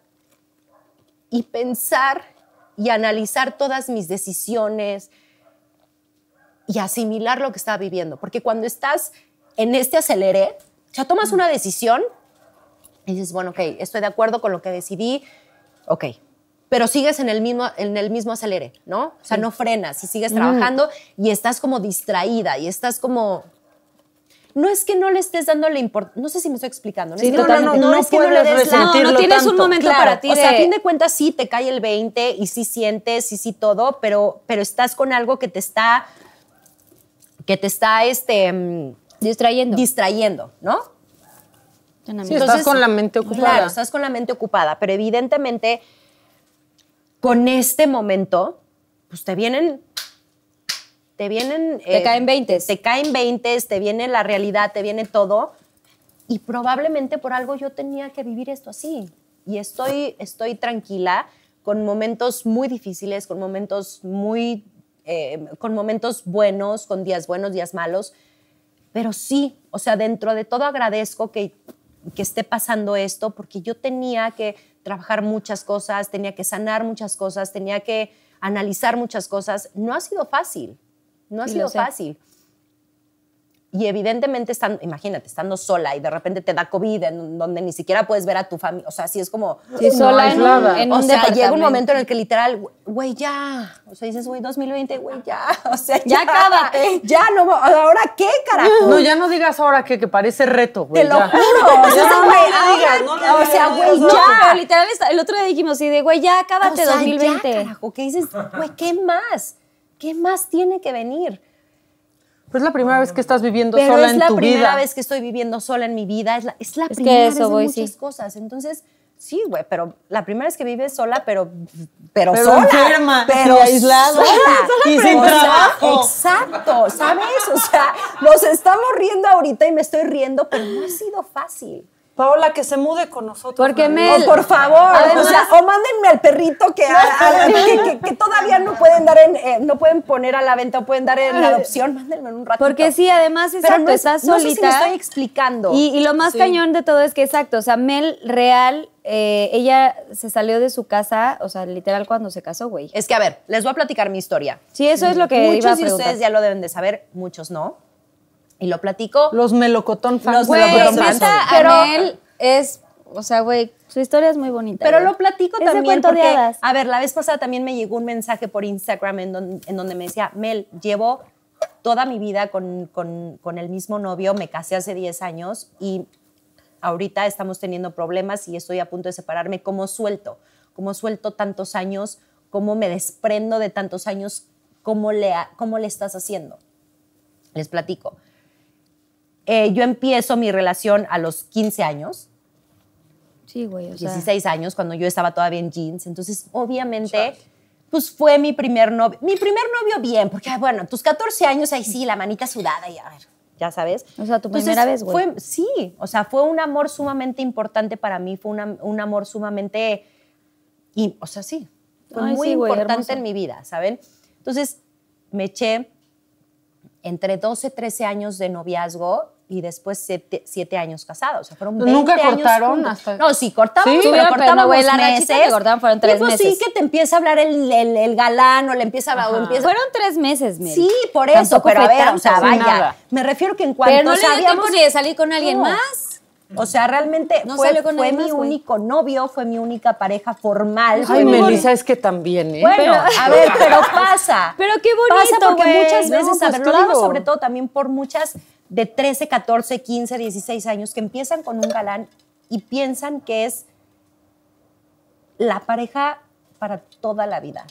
y pensar y analizar todas mis decisiones y asimilar lo que estaba viviendo. Porque cuando estás en este acelere, o sea, tomas una decisión y dices, bueno, ok, estoy de acuerdo con lo que decidí, ok, pero sigues en el mismo, en el mismo acelere, ¿no? O sea, no frenas y sigues trabajando y estás como distraída y estás como... no es que no le estés dando la importancia, no sé si me estoy explicando. No Sí, es que no, totalmente. no, no No es que no le puedes des la... No, no sentirlo tienes un tanto. momento Claro, para ti o sea, a de- fin de cuentas sí te cae el veinte y sí sientes, sí, sí todo, pero, pero estás con algo que te está, que te está, este... mm, Distrayendo. distrayendo, ¿no? Sí, estás con la mente ocupada. Claro, estás con la mente ocupada, pero evidentemente con este momento, pues te vienen, te vienen... Te caen veintes. Te caen veintes, te viene la realidad, te viene todo, y probablemente por algo yo tenía que vivir esto así. Y estoy, estoy tranquila con momentos muy difíciles, con momentos muy, eh, con momentos buenos, con días buenos, días malos, pero sí, o sea, dentro de todo agradezco que, que esté pasando esto, porque yo tenía que trabajar muchas cosas, tenía que sanar muchas cosas, tenía que analizar muchas cosas. No ha sido fácil, no ha Sí, sido lo sé. fácil. Y evidentemente, estando, imagínate, estando sola y de repente te da COVID, en donde ni siquiera puedes ver a tu familia, o sea, sí es como... Sí, sola en un, aislada. en o un sea, llega un departamento. momento en el que literal, güey, ya. O sea, dices, güey, dos mil veinte, güey, ya. O sea, Ya cábate. Ya, no, ¿ahora qué, carajo? No, ya no digas ahora que, que parece reto, güey. Te lo ya. juro. O sea, Ya, no güey, le ahora- digas, no le o sea, digas, güey, no. No, ya. pero literal, está- el otro día dijimos, sí, de güey, ya acábate O sea, dos mil veinte. Ya, carajo, ¿qué dices? Güey, ¿qué más? ¿Qué más tiene que venir? Pero es la primera vez que estás viviendo Pero sola es en la tu primera vida. vez que estoy viviendo sola en mi vida. Es la, es la Es que primera eso vez de voy, muchas sí. cosas. Entonces, sí, güey, pero la primera vez que vives sola, pero, pero, Pero sola. enferma, pero y aislada. sola. Y sin O sea, trabajo. exacto, ¿sabes? O sea, nos estamos riendo ahorita y me estoy riendo, pero no ha sido fácil. Paola, que se mude con nosotros. Porque María. Mel- O por favor, Además- o sea, o mándenme al perrito que, a- a- que, que- que todavía no pueden dar en, eh, no pueden poner a la venta o pueden dar en la adopción, mándenme en un ratito. Porque sí, además, Pero exacto, no, es- estás no solita. sé si me estoy explicando. Y, y lo más Sí. cañón de todo es que, exacto, o sea, Mel real, eh, ella se salió de su casa, o sea, literal cuando se casó, güey. Es que, a ver, les voy a platicar mi historia. Sí, eso es lo que Muchos iba a de preguntar. ustedes ya lo deben de saber, muchos no. Y lo platico. Los melocotón fans. Los Güey, melocotón melocotón fans. neta, Pero- Anel es, o sea, güey, su historia es muy bonita. Pero güey. lo platico Es de también cuento de porque, hadas. a ver, la vez pasada también me llegó un mensaje por Instagram en, don- en donde me decía, Mel, llevo toda mi vida con, con- con el mismo novio, me casé hace diez años y ahorita estamos teniendo problemas y estoy a punto de separarme. ¿Cómo suelto? ¿Cómo suelto tantos años? ¿Cómo me desprendo de tantos años? ¿Cómo le, ha- cómo le estás haciendo? Les platico. Eh, yo empiezo mi relación a los quince años. Sí, güey, o sea. dieciséis años, cuando yo estaba todavía en jeans. Entonces, obviamente, pues fue mi primer novio. Mi primer novio bien, porque, ay, bueno, tus catorce años, ahí sí, la manita sudada y a ver, ya sabes. O sea, tu primera vez, güey. fue- Sí, o sea, fue un amor sumamente importante para mí, fue una- un amor sumamente, y, o sea, sí, fue Ay, muy sí, güey, importante hermoso. en mi vida, ¿saben? Entonces, me eché entre doce, trece años de noviazgo y después siete, siete años casados. O sea, fueron veinte ¿Nunca años cortaron juntos. hasta- No, sí, cortábamos, ¿Sí? pero Tuvieron, pero no, cortábamos güey, la meses. rachita que cortaban fueron tres y pues meses. sí, que te empieza a hablar el, el, el galán o le empieza a... o empieza, Fueron tres meses, Mel. sí, por eso, Tampoco pero a fue ver, tanto. o sea, Sí, vaya. nada. Me refiero que en cuanto Pero no le dio sabíamos... tiempo ni de salir con alguien No. más. O sea, realmente No fue, salió con fue nadie mi más, güey. único novio, fue mi única pareja formal. fue Ay, mi- Melissa, es que también, ¿eh? Bueno, Pero- a ver, pero pasa. Pero qué bonito, Pasa porque güey. muchas No, veces, a pues ver, lo digo claro. sobre todo también por muchas de trece, catorce, quince, dieciséis años que empiezan con un galán y piensan que es la pareja para toda la vida.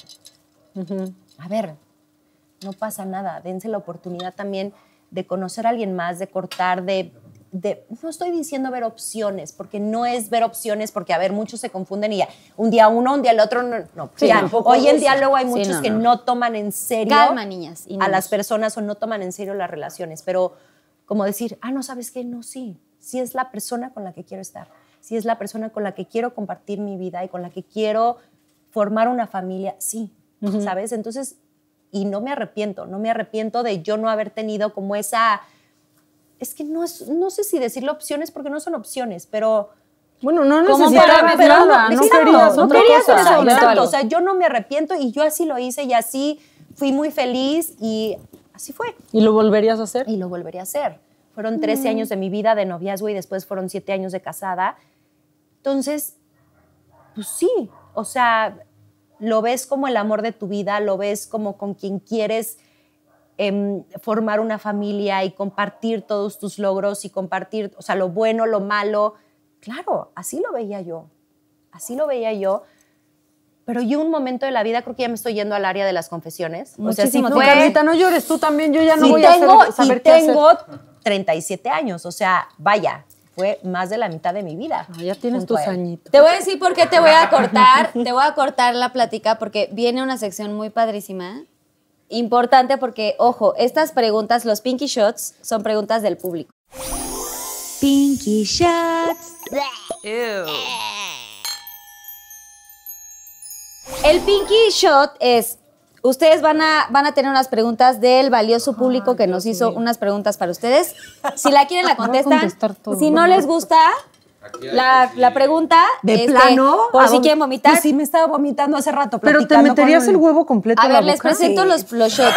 A ver, no pasa nada. Dense la oportunidad también de conocer a alguien más, de cortar, de... de- no estoy diciendo ver opciones, porque no es ver opciones, porque, a ver, muchos se confunden y ya, un día uno, un día el otro, no. no. Sí, Ya, tampoco hoy en es- día luego hay sí, muchos no, que no. no toman en serio Calma, niñas y a niños. las personas o no toman en serio las relaciones, pero como decir, ah, no, ¿sabes qué? No, sí, sí es la persona con la que quiero estar, sí es la persona con la que quiero compartir mi vida y con la que quiero formar una familia, sí, ¿sabes? Entonces, y no me arrepiento, no me arrepiento de yo no haber tenido como esa, es que no, es, no sé si decirlo opciones porque no son opciones, pero... Bueno, no Como necesitabas para- pero nada, no, exacto, querías no otra querías cosa. en ese ¿sabes? momento Algo. algo. O sea, yo no me arrepiento y yo así lo hice y así fui muy feliz y así fue. ¿Y lo volverías a hacer? Y lo volvería a hacer. Fueron trece años de mi vida de noviazgo y después fueron siete años de casada. Entonces, pues sí, o sea, lo ves como el amor de tu vida, lo ves como con quien quieres em, formar una familia y compartir todos tus logros y compartir, o sea, lo bueno, lo malo. Claro, así lo veía yo. Así lo veía yo. Pero yo un momento de la vida, creo que ya me estoy yendo al área de las confesiones. Muchísimo. O sea, si No, fue, Carlita, no llores tú también. Yo ya no y voy tengo, a hacer, saber y qué hacer. tengo treinta y siete años. O sea, vaya, fue más de la mitad de mi vida. Ah, ya tienes junto tus a él. añitos. Te voy a decir por qué te voy a cortar, te voy a cortar la plática porque viene una sección muy padrísima, importante porque, ojo, estas preguntas, los Pinky Shots, son preguntas del público. Pinky Shots. El Pinky Shot es, ustedes van a, van a tener unas preguntas del valioso público que nos hizo unas preguntas para ustedes. Si la quieren, la Voy a contestan. contestar todo. Si no les gusta la, la pregunta, De este, plano. por ¿a si dónde? quieren vomitar. Pues sí, me estaba vomitando hace rato. Pero te platicando meterías con el huevo completo A en la ver, les boca. presento Sí. los, los shots.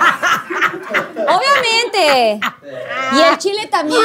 Obviamente. Y el chile también.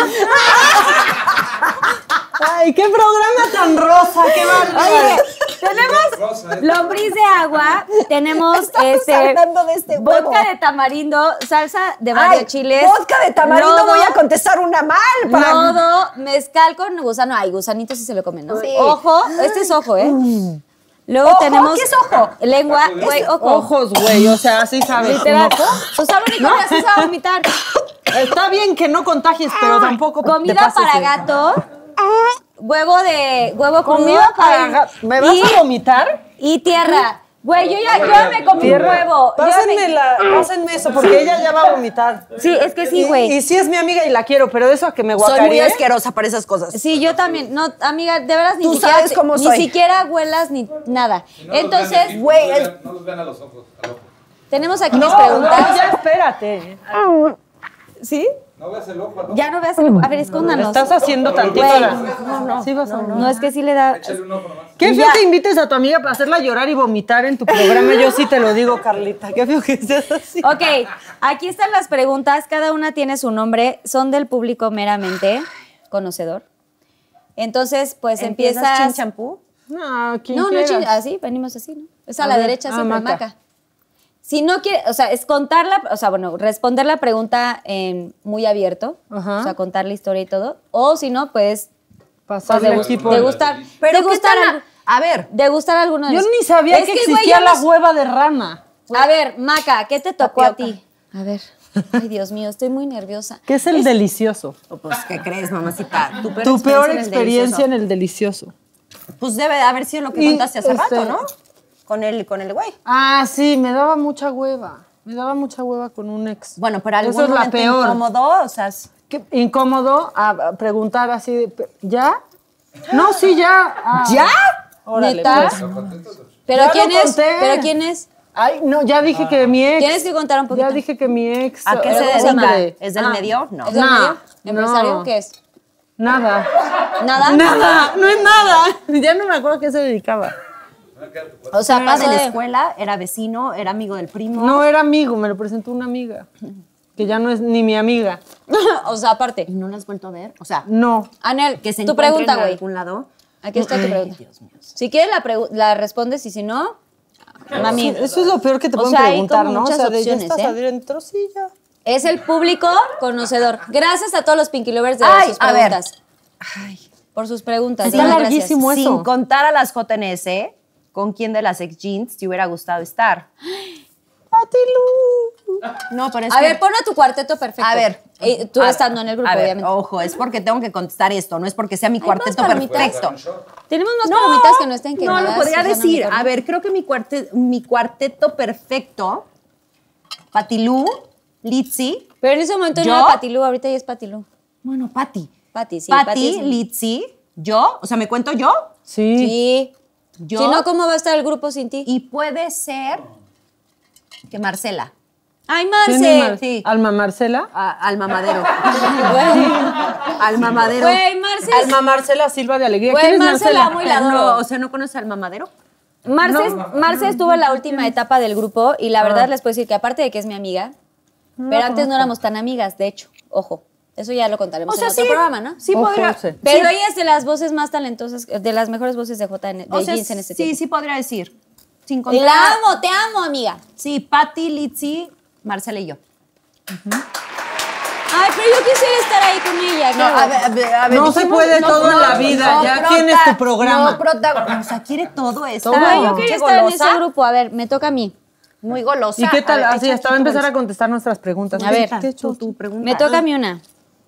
Ay, qué programa tan rosa, qué bárbaro. Oye, tenemos lombriz de agua, tenemos Estamos este, hablando de este huevo. vodka de tamarindo, salsa de varios Ay, chiles. vodka de tamarindo, lodo, voy a contestar una mal. Para... lodo, mezcal con gusano. Ay, gusanito sí se lo comen, ¿no? Sí. Ojo, este es ojo, ¿eh? Luego ¿Ojo? tenemos... ¿Qué es ojo? Lengua, güey, ojo. Ojos, güey, o sea, así sabes. Literal. ¿Un ojo? O sea, lo único que haces es a vomitar. Está bien que no contagies, pero tampoco te Comida pases para de- gato. Huevo de... Huevo crudo. Comida para ay, gato. ¿Me vas y- a vomitar? Y tierra. Güey, yo ya, yo me comí un huevo. Yo Pásenme, me- la, pásenme eso, porque ella ya va a vomitar. Sí, es que sí, Y, güey. y sí es mi amiga y la quiero, pero eso a que me Soy muy guacaré. asquerosa para esas cosas. Sí, yo también. No, amiga, de veras ni Tú siquiera sabes cómo ni soy. siquiera huelas ni nada. Entonces, Entonces, güey, no los vean a los ojos, al ojo. tenemos aquí No, mis preguntas. no, ya espérate. ¿Sí? No veas el ojo, al ojo. Ya no veas el... A ver, escóndanos. Estás haciendo tantito Güey. la... No, no. Sí vas a... No, es que sí le da... Échale un ojo nomás. Qué feo Ya. que invites a tu amiga para hacerla llorar y vomitar en tu programa. Yo sí te lo digo, Carlita. Qué feo que seas así. Ok, aquí están las preguntas. Cada una tiene su nombre. Son del público meramente conocedor. Entonces, pues ¿Empiezas empiezas... chin champú? No, ¿quién No, no, quieras. chin- así, venimos así, ¿no? Es a, A la ver, derecha ah, siempre, Maca. Maca. Si no quiere, o sea, es contar la, o sea, bueno, responder la pregunta en muy abierto, Ajá. o sea, contar la historia y todo, o si no, pues, pues Pasarle degu- el tipo. degustar, Pero ¿qué degustar, tal? al- A ver, degustar alguno de Yo los- ni sabía Es que, güey, existía yo la no- hueva de rana. A ver, Maca, ¿qué te tocó a Tapioca. ti? A ver, ay, Dios mío, estoy muy nerviosa. ¿Qué es el delicioso? pues, ¿qué crees, mamacita? Tu peor Tu peor en el experiencia delicioso. en el delicioso. Pues debe de haber sido lo que Y, contaste hace este- rato, ¿no? Con el, con el güey. Ah, sí, me daba mucha hueva. Me daba mucha hueva con un ex. Bueno, pero algún Eso es la momento peor. incómodo, o sea, es- Qué incómodo a, a preguntar así de, pe- ¿ya? No, sí, ya. Ah, ¿ya? Órale, ¿Neta? pues. ¿Pero Ya quién lo es? conté. ¿Pero quién es? Ay, no, ya dije que mi ex. Tienes que contar un poquito. Ya dije que mi ex. ¿A qué era se un dedica? hombre. ¿Es del Ah. medio? No. ¿Es del No, medio? ¿Empresario? no. ¿Qué es? Nada. ¿Nada? Nada, no es nada. Ya no me acuerdo a qué se dedicaba. O sea, Era pasó de la de... escuela, era vecino, era amigo del primo. No era amigo, me lo presentó una amiga. Que ya no es ni mi amiga. o sea, aparte. ¿Y no lo has vuelto a ver? O sea, No. Anel, que se tu encuentren pregunta, en güey. algún lado. Aquí está tu pregunta. Si quieres la, pregu- la respondes y si no, mami. Sí, eso es lo peor que te O pueden sea, hay preguntar, como ¿no? O muchas sea, de ya opciones, estás ¿eh? adentro, sí, ya. Es el público conocedor. Gracias a todos los Pinky Lovers de Ay, sus a ver. preguntas. Por sus preguntas. Está de verdad, larguísimo gracias. eso. Sin contar a las J N S, ¿con quién de las ex jeans te hubiera gustado estar? Patilu. No, pero es A que- ver, pon a tu cuarteto perfecto. A ver. Eh, tú A- estando en el grupo, a ver, obviamente. Ojo, es porque tengo que contestar esto, no es porque sea mi más cuarteto palomitas? perfecto. Tenemos más palomitas que no estén No, quemadas. lo podría o sea, no me decir. acuerdo. A ver, creo que mi, cuarte- mi cuarteto perfecto, Patilú, Litzy, Pero en ese momento ¿Yo? no era Patilú, ahorita ya es Patilú. bueno, Pati. Pati, sí. Pati, es- Litzy, yo, o sea, ¿me cuento yo? Sí. Sí. Yo. Si no, ¿cómo va a estar el grupo sin ti? Y puede ser que Marcela, ¡Ay, ¿Quién es Marce! Mar- sí. Alma Marcela. a- al mamadero. Güey, al mamadero. Güey, Marce. es- Alma Marcela Silva de Alegría. Güey, ¿Quién es Marcela, Marcela? muy la adoro. No, o sea, ¿no conoces al mamadero? Marce, Marce estuvo en la última etapa del grupo y la verdad les puedo decir que aparte de que es mi amiga, pero antes no éramos tan amigas, de hecho, ojo, eso ya lo contaremos O sea, en otro sí, programa, ¿no? sí Ojo, podría. sí. Pero ella es de las voces más talentosas, de las mejores voces de J N, de O sea, Jeans en este sí, tiempo. sí podría decir. Sin Y contar. la amo, te amo, amiga. Sí, Patti, Litzy, Marcela y yo. Ay, pero yo quisiera estar ahí con ella. No, claro. a ver, a ver, a ver, No se dijimos- puede todo en la vida, ya tienes tu programa. No, prota- o sea, quiere todo esto. Todo. Ay, yo Qué quería estar en golosa, ese grupo. A ver, me toca a mí. Muy golosa. ¿Y qué tal? A ver, Así, echa hasta va a chiquito empezar a bolsa. contestar nuestras preguntas. A ver, ¿Qué he hecho tu, tu pregunta. Me toca a mí una.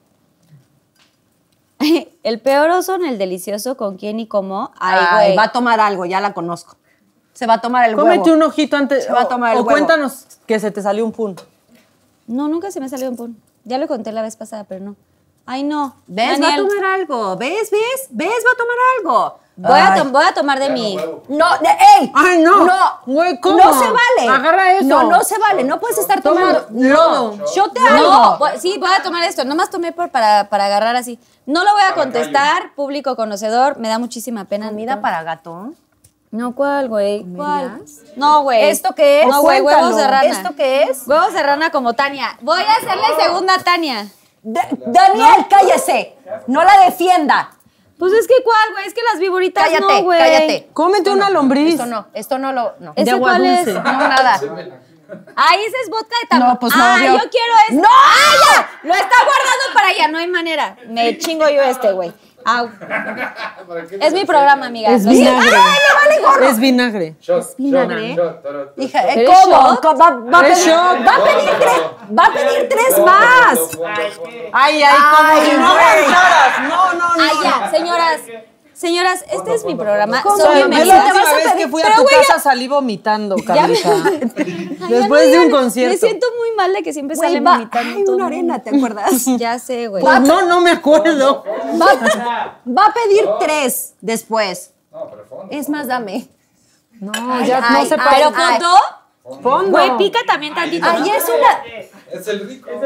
El peor oso en el delicioso, ¿con quién y cómo? Ay, Ay, güey. va a tomar algo, ya la conozco. Se va a tomar el huevo. Cómete un ojito antes. Se va a tomar el o, o huevo. cuéntanos que se te salió un pun. No, nunca se me salió un pun. Ya lo conté la vez pasada, pero no. Ay, no. ¿Ves? Daniel, Va a tomar algo. ¿Ves? ¿Ves? ¿Ves? Va a tomar algo. Voy a, Ay. tom- voy a tomar de mi... No, de, ¡ey! Ay, no. No, Güey, ¿cómo? No se vale. Agarra eso. No, no se vale. No puedes estar Toma tomando. lodo. No, yo te No, hago. voy- sí, voy a tomar esto. Nomás tomé por, para, para agarrar así. No lo voy a contestar, público conocedor. Me da muchísima pena. ¿Comida para gato? No, ¿cuál, güey? ¿Cuál? ¿Comerías? No, güey. ¿Esto qué es? No, güey, Cuéntalo. huevos de rana. ¿Esto qué es? Huevos de rana como Tania. Voy a hacerle segunda a Tania. Da- Daniel, cállese. No la defienda. Pues es que ¿cuál, güey? Es que las viboritas Cállate, no, güey. cállate. Cómete una lombriz. Esto no, esto no lo. No, ¿Ese de agua cuál es? dulce. no nada. Ay, ese es vodka de tamarindo. No, pues no, Ah, obvio. yo quiero este. ¡No! ¡Ah, ya! Lo está guardando para allá, no hay manera. Me chingo yo este, güey. Au. Es mi programa, amiga. Es Lo siento. vinagre. ¡Ay, me vale gorro! Es vinagre. Shot, vinagre? shot, shot, tarot. Hija, eh, ¿Pero es ¿cómo? shot? ¿Cómo? Va, va a Es pedir, shot. va a pedir tres, va a pedir tres más. Ay, ay, como Ay, si no güey. avanzaras. No, no, no. Ay, ya, señoras. Señoras, este es mi programa. ¿Cómo? Son Yo la bienvenidas. te vas última a vez pedir- que fui a Pero, tu güey, casa salí vomitando, Ya me- Carlita. Ay, ya Después no de un digan. concierto. Me siento muy mal de que siempre Güey, salen va- vomitando ay, todo una el arena, mundo. ¿te acuerdas? Ya sé, güey. Pues no, no me acuerdo. Va, va a pedir tres después. No, pero fondo. Es más, dame. No, Ay, ya ay, no se ay, puede. Pero ay. foto, Fondo. güey, pica también tantito. Ay, ¿no? es una. Es el rico.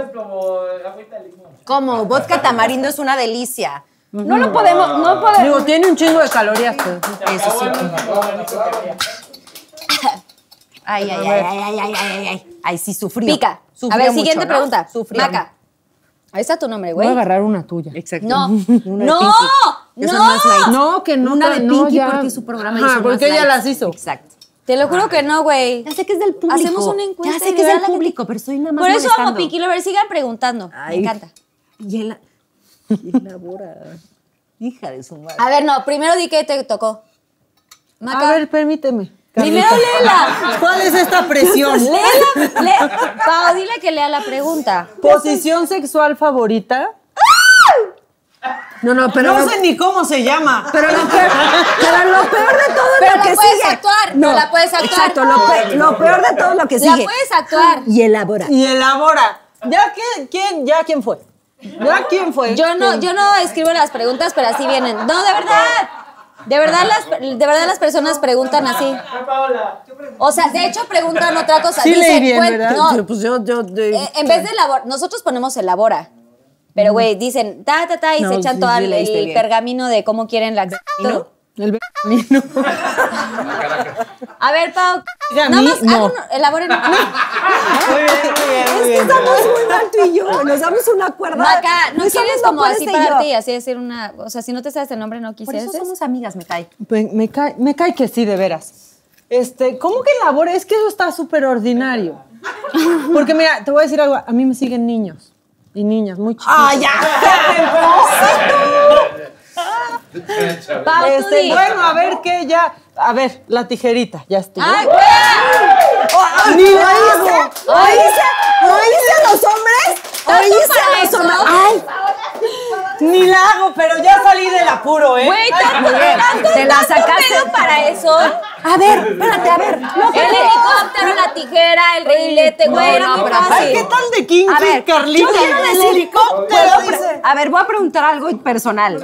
Como vodka tamarindo es una delicia. No lo podemos, no podemos. Digo, tiene un chingo de calorías. Pues. Eso sí. Ay, ay, ay, ay, ay, ay, ay, ay. Ay, sí, sufrió. Pica. Sufrió A ver, mucho, siguiente ¿no? pregunta. Sufrió. Maca. Ahí está tu nombre, Voy güey. a agarrar una tuya. Exacto. No, Una de no, Pinky. Que son no. más light. No, que no. Una de no, Pinky ya. porque es su programa y Ajá, son porque más ella light. las hizo. Exacto. Te lo juro que no, güey. Ya sé que es del público. Hacemos una encuesta. Ya sé y que es verá del la gente- público, pero estoy nada más Por eso amo molestando. Pinky Lover. Sigan preguntando. Ay. Me encanta. Y él y elabora. Hija de su madre. A ver, no. Primero di que te tocó. Maca. A ver, permíteme. Primero Carlita. léela. ¿Cuál es esta presión? Léela. Lee. Pau, dile que lea la pregunta. ¿Posición sexual favorita? No, no, pero No lo, sé ni cómo se llama. pero lo peor, pero lo peor de todo es Pero lo la que puedes sigue. actuar, no la puedes actuar. Exacto, lo, pe- lo peor de todo es lo que La sigue. puedes actuar. Y elabora. Y elabora. ¿Ya quién, quién, ya quién fue? ¿Ya quién fue? Yo no, yo no escribo las preguntas, pero así vienen. No, de verdad. De verdad las, de verdad las personas preguntan así. O sea, de hecho preguntan otra cosa. Sí leí Dicen, bien, cuen- ¿verdad? no, Pues yo, yo, yo- eh, en vez de elabora, nosotros ponemos elabora. Pero, güey, dicen ta, ta, ta, y No, se echan sí, todo sí el, leíste el bien. pergamino de cómo quieren la... El camino. A ver, Pau, Diga a nada mí, más, no. hagan un- elaboren. Muy bien, muy bien, muy Es que bien. estamos muy mal tú y yo. Nos damos una cuerda. Maca, ¿no Pues quieres somos como López así y yo. pararte y así decir una... O sea, si no te sabes el nombre, no Por quisieras. eso somos amigas, me cae. Me, me cae, me cae que sí, de veras. Este, ¿cómo que elabora? Es que eso está súper ordinario. Porque mira, te voy a decir algo. A mí me siguen niños y niñas muy chiquitos. ¡Ah, ya! Pau, tú Este, di. bueno, a ver qué ya. A ver, la tijerita, ya estuvo. ¡Ay, güey! ¡Ni la hago! ¿Oíste? ¿Oíste a los hombres? ¿Oíste a los eso? hombres? ¡Ay! Ni la hago, pero ya salí del apuro, ¿eh? Güey, tanto, bien. tanto, Te la tanto sacaste. pedo para eso. A ver, espérate, a ver. No, El helicóptero, la tijera, el reilete, güey, era no, muy pero fácil. Ay, ¿qué tal de Kinky, A ver, Carlita? yo quiero El decir- helicóptero, ¿Puedo pre- dice. A ver, voy a preguntar algo personal.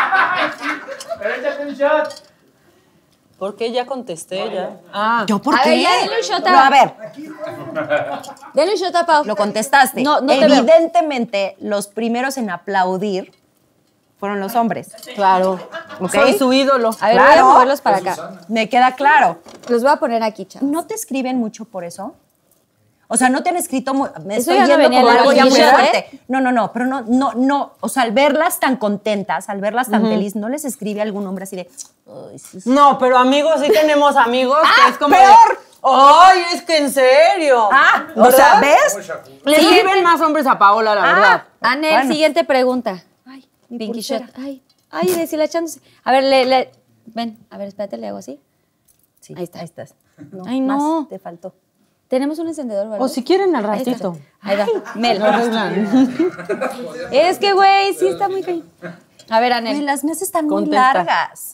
¿Por qué ya contesté ya? Ah. ¿Yo por A qué? ver, ya, denle un shot a- No, a ver, Denle un shot a Pau. lo contestaste. No, no te veo. Evidentemente, los primeros en aplaudir fueron los hombres. Claro. ¿Ok? Soy su ídolo. A ver, Claro. voy a moverlos para acá. Me queda claro. Los voy a poner aquí, chavos. ¿No te escriben mucho por eso? O sea, no te han escrito muy, me Eso estoy ya no yendo venía como en la algo ya muy noticia, fuerte. No, no, no, pero no, no, no. O sea, al verlas tan contentas, al verlas tan feliz, ¿no les escribe algún hombre así de... "Ay, sí, sí"? No, pero amigos, sí tenemos amigos que ¡Ah, es como de, peor! Ay, es que en serio. Ah, o sea, ¿ves? Le escriben más hombres a Paola, la verdad. Anel, Bueno. siguiente pregunta. Ay, mi Pinky pulsera. Shot. Ay, ay, deshilachándose. A ver, le, le, ven, a ver, espérate, le hago así. Sí, Ahí está. Ahí estás. No, Ay, no. más te faltó. Tenemos un encendedor, ¿verdad? O si quieren al Ahí está. ratito. Ahí va, Mel. Lo arreglan. Es que, güey, sí está muy cañón. A ver, Uy, Anel. las mesas están muy Contesta. largas.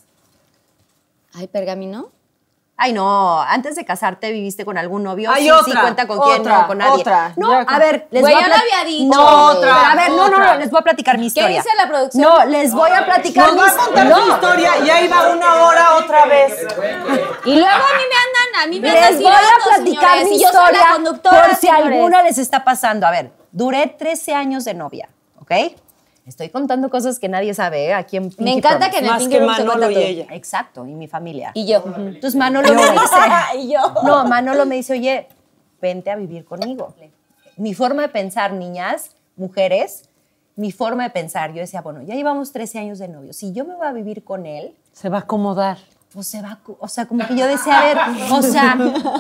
Ay, pergamino. Ay, no, antes de casarte viviste con algún novio. Hay sí, otra, sí, cuenta con quién, otra, no, con nadie. otra. No, Ya a con- ver, les Güey, voy a ya lo plat- había dicho, No, güey. otra. A ver, no, no, otra. no, les voy a platicar mi ¿Qué historia. dice la producción? No, les voy a platicar Nos mi va a contar no. su historia y ahí va una hora otra vez. Y luego a mí me andan, a mí me Les andan voy a tirando, platicar señores, mi y yo soy la historia conductora, por si señores. alguna les está pasando. A ver, duré trece años de novia, ¿ok? Estoy contando cosas que nadie sabe, ¿eh? Aquí en Pinky Me encanta Promise. que en el Más Pinky que Room se Manolo cuenta y todo. ella. Exacto, y mi familia. Y yo. Entonces Manolo me dice, Y yo. no, Manolo me dice, oye, vente a vivir conmigo. Mi forma de pensar, niñas, mujeres, mi forma de pensar, yo decía, bueno, ya llevamos trece años de novio, si yo me voy a vivir con él, Se va a acomodar. pues se va, a cu- o sea, como que yo decía, a ver, o sea,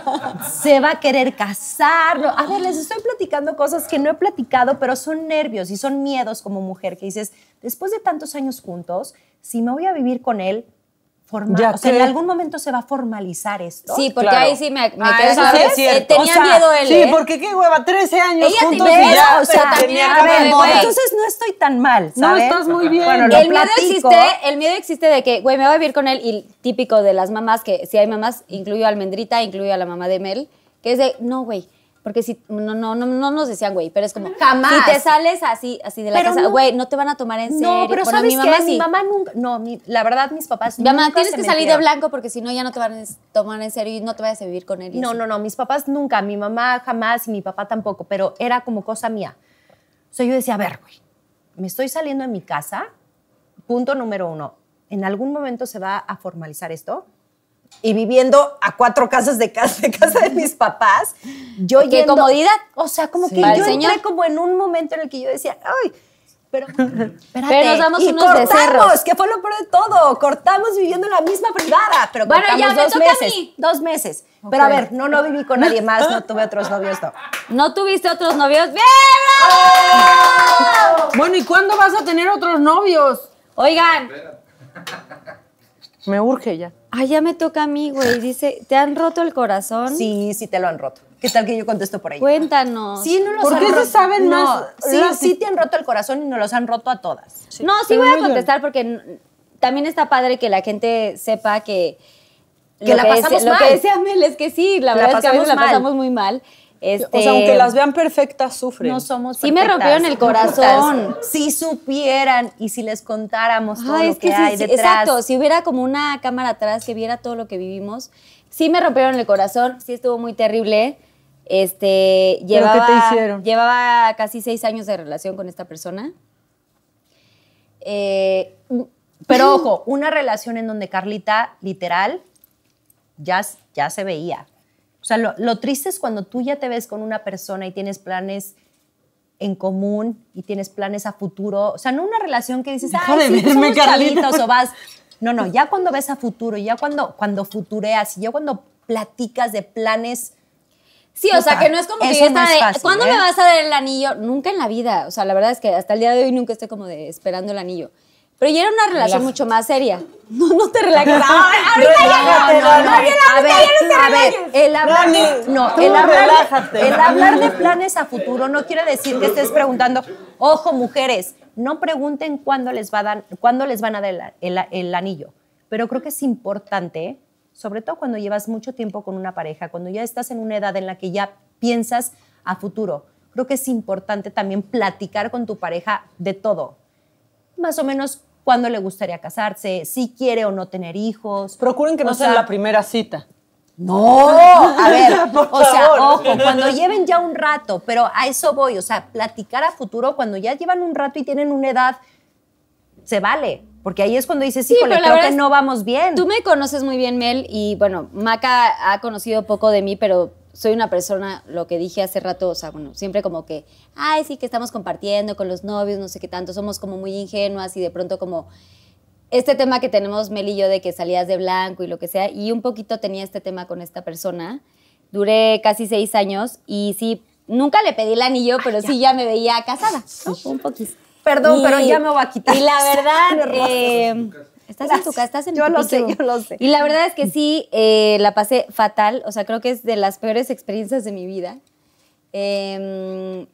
se va a querer casar. No, a ver, les estoy platicando cosas que no he platicado, pero son nervios y son miedos como mujer, que dices, después de tantos años juntos, si me voy a vivir con él, formal, Ya o sea, que- en algún momento se va a formalizar esto. Sí, porque Claro. ahí sí me, me Ah, quedé eso claro. sí es Eh, cierto. Tenía O sea, miedo él, Sí, ¿eh? porque qué hueva, trece años Ella juntos tenía y miedo, ya, pero o sea, también tenía era que haber de, bodas. güey, Entonces no estoy tan mal, No, ¿sabes? estás muy bien. Bueno, lo El miedo platico. existe, el miedo existe de que, güey, me voy a vivir con él y típico de las mamás, que si hay mamás, incluyo a Almendrita, incluyo a la mamá de Mel, que es de, no, güey, porque si, no, no, no, no nos decían, güey, pero es como, Jamás. si te sales así, así de la Pero casa, no. güey, no te van a tomar en serio. No, pero Bueno, ¿sabes mi mamá qué? sí. Mi mamá nunca, no, mi- la verdad, mis papás Mamá, nunca tienes se que salir de metieron. blanco porque si no ya no te van a tomar en serio y no te vayas a vivir con él. y No, así. no, no, mis papás nunca, mi mamá jamás y mi papá tampoco, pero era como cosa mía. O sea, yo decía, a ver, güey, me estoy saliendo de mi casa, punto número uno, ¿en algún momento se va a formalizar esto? Y viviendo a cuatro casas de casa de, casa de mis papás, yo ¿Qué yendo... comodidad? O sea, como Sí. que Para yo el entré señor. como en un momento en el que yo decía, ay, pero espérate. Pero nos damos y unos cortamos, becerros. que fue lo peor de todo. Cortamos viviendo en la misma privada, pero Bueno, cortamos ya me dos toca a meses. mí. Dos meses. Pero a ver, no, no viví con nadie más, no tuve otros novios, no. ¿No tuviste otros novios? ¡Bien! Bueno, ¿y cuándo vas a tener otros novios? Oigan, Me urge ya. ay, ya me toca a mí, güey. Dice, ¿te han roto el corazón? Sí, sí te lo han roto. ¿Qué tal que yo contesto por ahí? Cuéntanos. Sí, no los ¿Por han qué se roto. saben No, más Sí, las- sí te han roto el corazón y nos los han roto a todas. No, sí Pero voy a no contestar porque n- también está padre que la gente sepa que... Que lo la dice- pasamos Lo mal. que decía Mel es que sí, la, La verdad es que a veces pasamos la mal. pasamos muy mal. Este, O sea, aunque las vean perfectas, sufren. No somos Sí me perfectas. rompieron el corazón. Si supieran y si les contáramos todo Ay, lo es que, que sí, hay sí, detrás. exacto, si hubiera como una cámara atrás que viera todo lo que vivimos, sí me rompieron el corazón, sí estuvo muy terrible. Este, ¿Pero llevaba, qué te hicieron? Llevaba casi seis años de relación con esta persona. Eh, Pero ojo, una relación en donde Carlita, literal, ya, ya se veía. O sea, lo, lo triste es cuando tú ya te ves con una persona y tienes planes en común y tienes planes a futuro. O sea, no una relación que dices, Deja ay, de sí, verme, somos Carlita. chavitos o vas... No, no, ya cuando ves a futuro, ya cuando, cuando futureas y ya cuando platicas de planes... sí, o sea, Puta, que no es como que eso yo no estaba es de, fácil, ¿cuándo ¿eh? me vas a dar el anillo? Nunca en la vida. O sea, la verdad es que hasta el día de hoy nunca estoy como de esperando el anillo. Pero ya era una relación mucho más seria. No, no te relajes. Ay, ahorita ya Relájate, no, Dani. no, no, A ver, a ver, el hablar, Dani, no, tú el hablar, relájate. el hablar de planes a futuro no quiere decir que estés preguntando, ojo, mujeres, no pregunten cuándo les, va a dar, cuándo les van a dar el, el- el anillo. Pero creo que es importante, sobre todo cuando llevas mucho tiempo con una pareja, cuando ya estás en una edad en la que ya piensas a futuro, creo que es importante también platicar con tu pareja de todo. Más o menos cuándo le gustaría casarse, si quiere o no tener hijos. Procuren que no O sea sea, la primera cita. No, a ver, Por o sea, favor. ojo, cuando lleven ya un rato, pero a eso voy, o sea, platicar a futuro, cuando ya llevan un rato y tienen una edad, se vale, porque ahí es cuando dices, Sí, híjole, pero la creo verdad que es- no vamos bien. Tú me conoces muy bien, Mel, y bueno, Maca ha conocido poco de mí, pero soy una persona, lo que dije hace rato, o sea, bueno, siempre como que, ay, sí, que estamos compartiendo con los novios, no sé qué tanto, somos como muy ingenuas y de pronto como este tema que tenemos Mel y yo de que salías de blanco y lo que sea, y un poquito tenía este tema con esta persona, Duré casi seis años y sí, nunca le pedí el anillo, pero sí ya me veía casada, ¿no? Un poquito. Perdón, Y- pero ya me voy a quitar. Y la verdad, Me eh, estás en tu casa, estás en Yo tu lo pinche- sé, yo lo sé. Y la verdad es que sí, eh, la pasé fatal. O sea, creo que es de las peores experiencias de mi vida. Eh,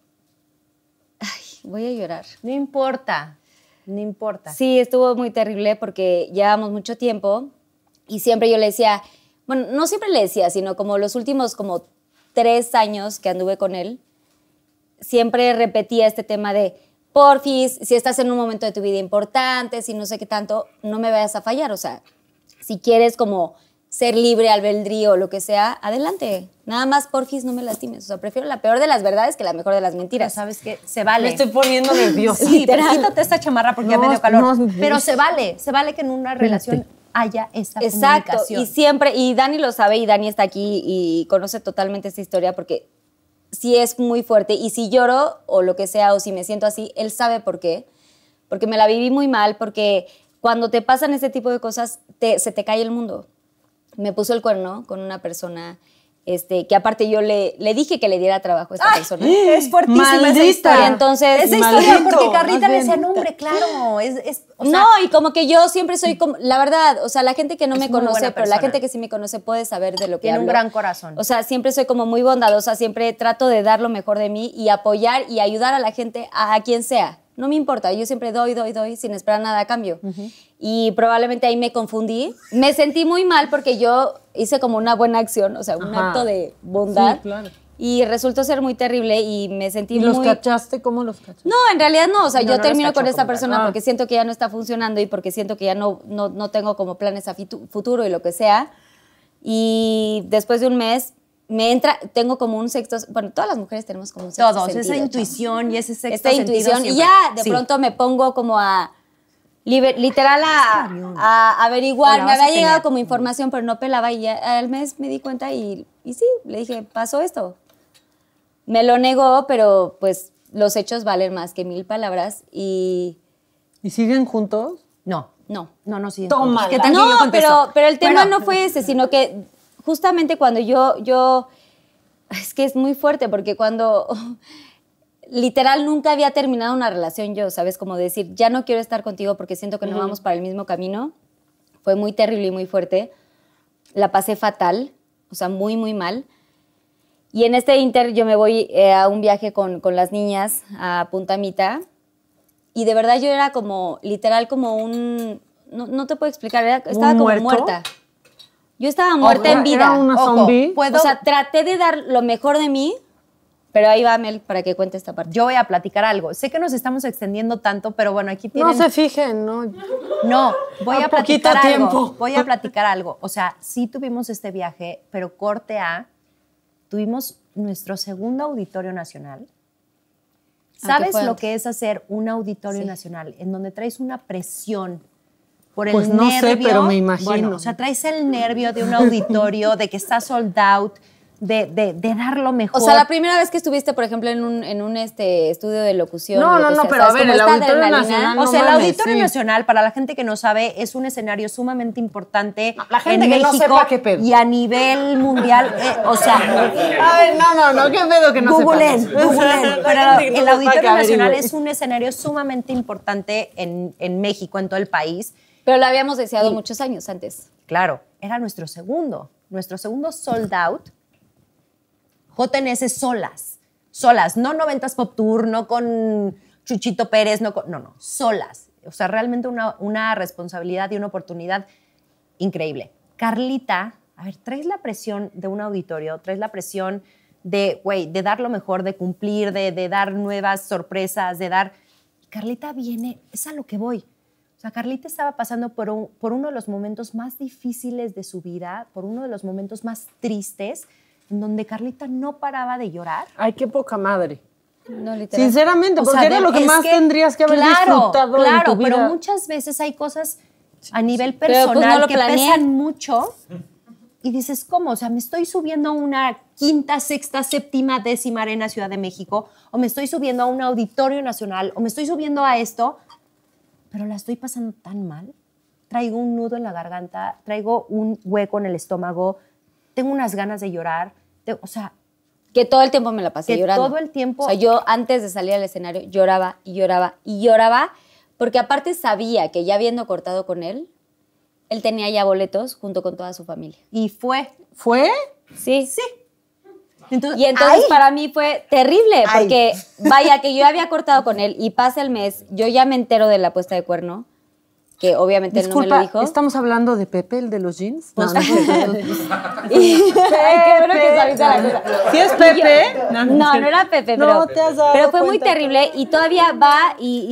ay, voy a llorar. No importa, no importa. Sí, estuvo muy terrible porque llevábamos mucho tiempo y siempre yo le decía, bueno, no siempre le decía, sino como los últimos como tres años que anduve con él, siempre repetía este tema de, porfis, si estás en un momento de tu vida importante, si no sé qué tanto, no me vayas a fallar. O sea, si quieres como ser libre, albedrío o lo que sea, adelante. Nada más, porfis, no me lastimes. O sea, prefiero la peor de las verdades que la mejor de las Pero mentiras. sabes que se vale. Me estoy poniendo nerviosa. Sí, pero quítate esta chamarra porque ya No, me dio calor. no, pero se vale, se vale que en una relación haya esta Exacto, comunicación. y siempre, y Dani lo sabe, y Dani está aquí y conoce totalmente esta historia porque sí es muy fuerte, y si lloro o lo que sea, o si me siento así, él sabe por qué, porque me la viví muy mal, porque cuando te pasan ese tipo de cosas, te- se te cae el mundo. Me puso el cuerno con una persona este, que aparte yo le, le dije que le diera trabajo a esta persona. Es fuertísima esa Maldita. historia. Y entonces- esa historia, Maldito, porque Carlita más le bien. decía, no, hombre, claro. Es, es, o sea, No, y como que yo siempre soy como, la verdad, o sea, la gente que no Es me muy conoce, buena pero la persona. gente que sí me conoce puede saber de lo que Tiene un hablo. gran corazón. O sea, siempre soy como muy bondadosa, siempre trato de dar lo mejor de mí y apoyar y ayudar a la gente, a, a quien sea. No me importa, yo siempre doy, doy, doy, sin esperar nada a cambio. Y probablemente ahí me confundí. Me sentí muy mal porque yo hice como una buena acción, o sea, un Ajá. acto de bondad. Sí, claro. Y resultó ser muy terrible y me sentí ¿Y los muy... cachaste? ¿Cómo los cachaste? No, en realidad no. O sea, No, yo no los termino cachó con esta como tal. persona Ah. porque siento que ya no está funcionando y porque siento que ya no, no, no tengo como planes a fitu- futuro y lo que sea. Y después de un mes me entra, tengo como un sexto, bueno, todas las mujeres tenemos como un sexto todos, sentido, esa chamo. intuición y ese sexto Esta sentido intuición. Y siempre. ya, de Sí. pronto me pongo como a, liber- literal a, a averiguar. La Me vas a había llegado tener. como información, pero no pelaba y ya al mes me di cuenta y, y sí, le dije, pasó esto. Me lo negó, pero pues los hechos valen más que mil palabras y ¿Y siguen juntos? No, no. no, no, sí. Tómala. ¿Qué tal que No, yo contesto? pero, pero el tema Bueno, no fue ese, sino que justamente cuando yo, yo, es que es muy fuerte, porque cuando literal nunca había terminado una relación yo, ¿sabes? Como decir, ya no quiero estar contigo porque siento que no vamos para el mismo camino. Fue muy terrible y muy fuerte. La pasé fatal, o sea, muy, muy mal. Y en este inter yo me voy eh, a un viaje con, con las niñas a Punta Mita. Y de verdad yo era como, literal, como un... No, no te puedo explicar, era- estaba como muerto? muerta. Yo estaba muerta en vida. ¿Era una Ojo, zombie? ¿puedo? O sea, traté de dar lo mejor de mí, pero ahí va Mel para que cuente esta parte. Yo voy a platicar algo. Sé que nos estamos extendiendo tanto, pero bueno, aquí tienen... No se fijen, ¿no? No, voy A a, platicar poquito algo. tiempo. Voy a platicar algo. O sea, sí tuvimos este viaje, pero corte A, tuvimos nuestro segundo auditorio nacional. Ah, ¿Sabes ¿qué fue lo antes? que es hacer un auditorio Sí. nacional en donde traes una presión por el Pues no sé, nervio? pero me imagino. Bueno, o sea, traes el nervio de un auditorio, de que está sold out, de, de, de dar lo mejor. O sea, la primera vez que estuviste, por ejemplo, en un, en un este, estudio de locución. No, o lo no, que no, sea, pero a ¿sabes? ver, Como el esta Auditorio adrenalina. Nacional O no sea, el mames, Auditorio sí. Nacional, para la gente que no sabe, es un escenario sumamente importante La gente en que no México sepa qué pedo. y a nivel mundial. eh, o sea, A ver, no, no, no, qué pedo que no googleen, sepan. googleen. La Pero gente que no el sepa Auditorio que Nacional averigüe. es un escenario sumamente importante en, en México, en todo el país. Pero lo habíamos deseado Y- muchos años antes. Claro, era nuestro segundo, nuestro segundo sold out. J N S solas, solas, no noventas Pop Tour, no con Chuchito Pérez, no, con- no, no, solas. O sea, realmente una, una responsabilidad y una oportunidad increíble. Carlita, a ver, traes la presión de un auditorio, traes la presión de, güey, de dar lo mejor, de cumplir, de, de dar nuevas sorpresas, de dar... Carlita viene, es a lo que voy. O sea, Carlita estaba pasando por, un, por uno de los momentos más difíciles de su vida, por uno de los momentos más tristes, en donde Carlita no paraba de llorar. Ay, qué poca madre. No, literal. Sinceramente, O porque sea, era de- lo que es más tendrías que haber claro, disfrutado claro, en tu vida. pero muchas veces hay cosas a nivel Pero, pues, personal no lo que planeé. pesan mucho y dices, ¿cómo? O sea, me estoy subiendo a una quinta, sexta, séptima, décima arena Ciudad de México, o me estoy subiendo a un auditorio nacional, o me estoy subiendo a esto, pero la estoy pasando tan mal. Traigo un nudo en la garganta, traigo un hueco en el estómago, tengo unas ganas de llorar. De- o sea, Que todo el tiempo me la pasé que llorando. todo el tiempo... O sea, yo antes de salir al escenario lloraba y lloraba y lloraba porque aparte sabía que ya habiendo cortado con él, él tenía ya boletos junto con toda su familia. Y fue. ¿Fue? Sí. Sí. Entonces, Y entonces ay, para mí fue terrible, Ay. porque vaya que yo había cortado con él y pasa el mes, yo ya me entero de la puesta de cuerno, que obviamente él no me Disculpa, lo dijo. ¿estamos hablando de Pepe, el de los jeans? Pues, No, no, Y- Ay, qué bueno que sabes la cosa. ¿Sí es Pepe? Y yo- no, no era Pepe, pero, No te has dado pero fue muy cuenta. terrible y todavía va y,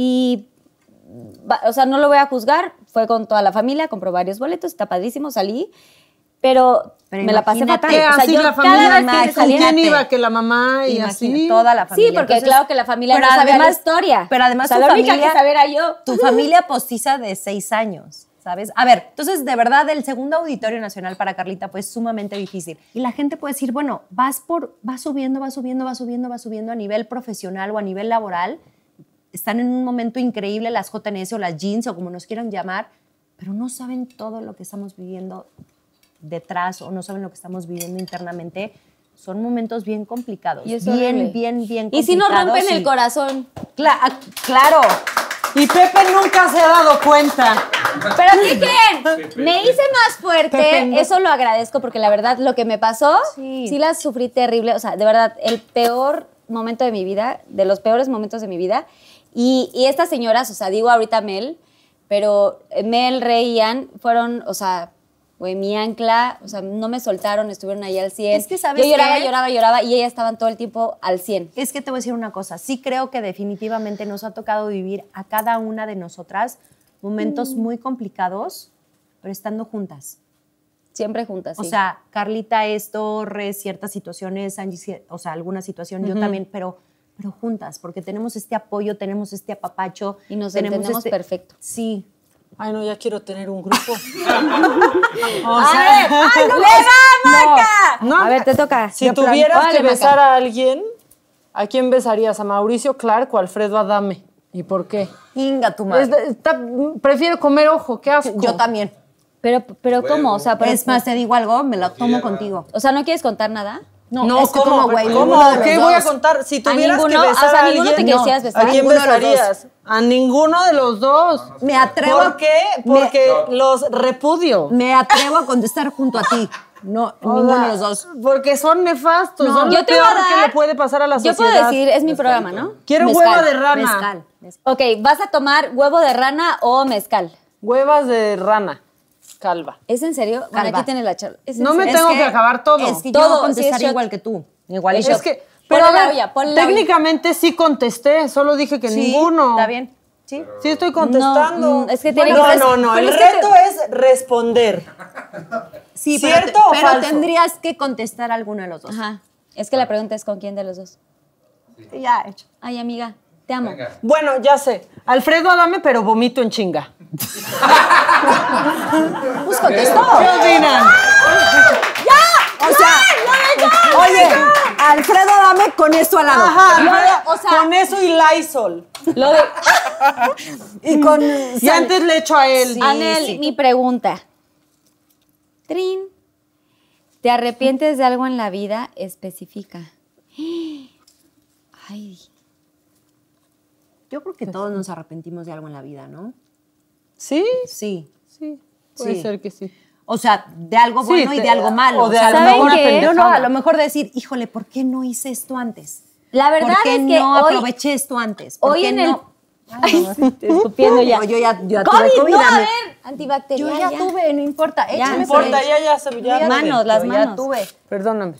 y va- o sea, no lo voy a juzgar, fue con toda la familia, compró varios boletos, está padrísimo, salí, pero, Pero me la pasé imagínate, fatal. ¿Qué? O sea, ¿Así yo la cada familia? vez que Imagínate. ¿Con salía- quién iba? Que la mamá y imagina, así. toda la familia. Sí, porque Entonces, claro que la familia pero no sabía además- la historia. Pero además o sea, tu la única familia, que sabía era yo. Tu familia postiza de seis años, ¿sabes? A ver, entonces, de verdad, el segundo Auditorio Nacional para Carlita fue sumamente difícil. Y la gente puede decir, bueno, vas, por, vas subiendo, vas subiendo, vas subiendo, vas subiendo a nivel profesional o a nivel laboral. Están en un momento increíble las J N S o las jeans o como nos quieran llamar, pero no saben todo lo que estamos viviendo detrás o no saben lo que estamos viviendo internamente. Son momentos bien complicados. Y es bien, horrible. bien, bien Y si nos complicados. rompen el y- corazón. Cla- ah, claro. Y Pepe nunca se ha dado cuenta. ¿Pero qué creen? Me hice más fuerte, Pepe, no. eso lo agradezco porque la verdad lo que me pasó, Sí. sí, la sufrí terrible, o sea, de verdad, el peor momento de mi vida, de los peores momentos de mi vida. Y, y estas señoras, o sea, digo ahorita Mel, pero Mel, Rey y Ian fueron, o sea, güey, mi ancla, o sea, no me soltaron, estuvieron ahí al cien. Es que, ¿sabes Yo lloraba, qué? lloraba, lloraba y ellas estaban todo el tiempo al cien. Es que te voy a decir una cosa. Sí creo que definitivamente nos ha tocado vivir a cada una de nosotras momentos muy complicados, pero estando juntas. Siempre juntas, sí. O sea, Carlita esto, Re, ciertas situaciones, Angie, cier- o sea, alguna situación, yo también, pero, pero juntas, porque tenemos este apoyo, tenemos este apapacho. Y nos tenemos entendemos este- perfecto. Sí. Ay, no, ya quiero tener un grupo. ¡A ver! ¡Ay, no, ¡le va, Maca! No, A ver, te toca. Si De plan- tuvieras Órale, que Maca. besar a alguien, ¿a quién besarías? ¿A Mauricio Clark o a Alfredo Adame? ¿Y por qué? Inga tu madre. Es de- está- prefiero comer ojo, qué asco. Yo también. Pero, pero ¿cómo? O sea, pero, Es más, te digo algo, me lo tomo contigo. o sea, ¿no quieres contar nada? No, es que ¿cómo, como, güey, ¿Cómo? ninguno de los ¿Qué dos. voy a contar? Si tuvieras ninguno, que o besar sea, a ninguno alguien, te quisieras besar. ¿a quién Ninguno de los dos. besarías? A ninguno de los dos. Me atrevo. ¿Por qué? Porque los repudio. Me atrevo a contestar junto a ti. No, O ninguno sea, de los dos. Porque son nefastos. No, son yo lo te voy peor a que dar- le puede pasar a la Yo sociedad. puedo decir, es mi programa, ¿no? Quiero Mezcal. hueva de rana. Mezcal. Ok, ¿vas a tomar huevo de rana o mezcal? Huevas de rana. Calva. ¿Es en serio? Bueno, Calva. aquí tienes la charla. ¿Es en No me serio? tengo que acabar todo. Es que Todo, yo voy a sí, contestar es shot. igual que tú. Igual Es yo. Es que, Ponle pero a la ver, olla, ponle la olla. técnicamente sí contesté, solo dije que Sí, ninguno. Está bien. Sí. Sí estoy contestando. No, mm, es que tiene no, que- no, no, pero el es que te- reto es responder. Sí, ¿Cierto pero, te- o pero falso? tendrías que contestar alguno de los dos. Ajá. Es que la pregunta es ¿con quién de los dos? Ya hecho. Ay, amiga, te amo. Venga. Bueno, ya sé. Alfredo Adame, pero vomito en chinga. Pues contestó. ¿Qué opinan? O sea, oye, Alfredo, dame con esto al lado. Ajá, Lo de- Alfredo, o sea- con eso y Lysol. Lo de Y con. Y antes le echo a él. Anel, sí. mi pregunta. Trin, ¿te arrepientes de algo en la vida? Especifica. Ay, Yo creo que todos nos arrepentimos de algo en la vida, ¿no? ¿Sí? Sí. Sí, puede Sí. ser que sí. O sea, de algo Sí, bueno y te- de algo malo. o de sea, a lo a lo mejor mejor, una no, no, pendejada. a lo mejor decir, híjole, ¿por qué no hice esto antes? la verdad ¿Por qué es que no hoy, aproveché esto antes? ¿Por hoy qué en el... no? Ay, estoy escupiendo ya. No, yo ya, ya COVID, tuve COVID. no, a dame. ver, antibacterial. Yo ya, tuve, no importa. Ya, Échame no No importa, por ahí. ya, ya se ya. Manos, las Yo manos. Ya tuve. Perdóname.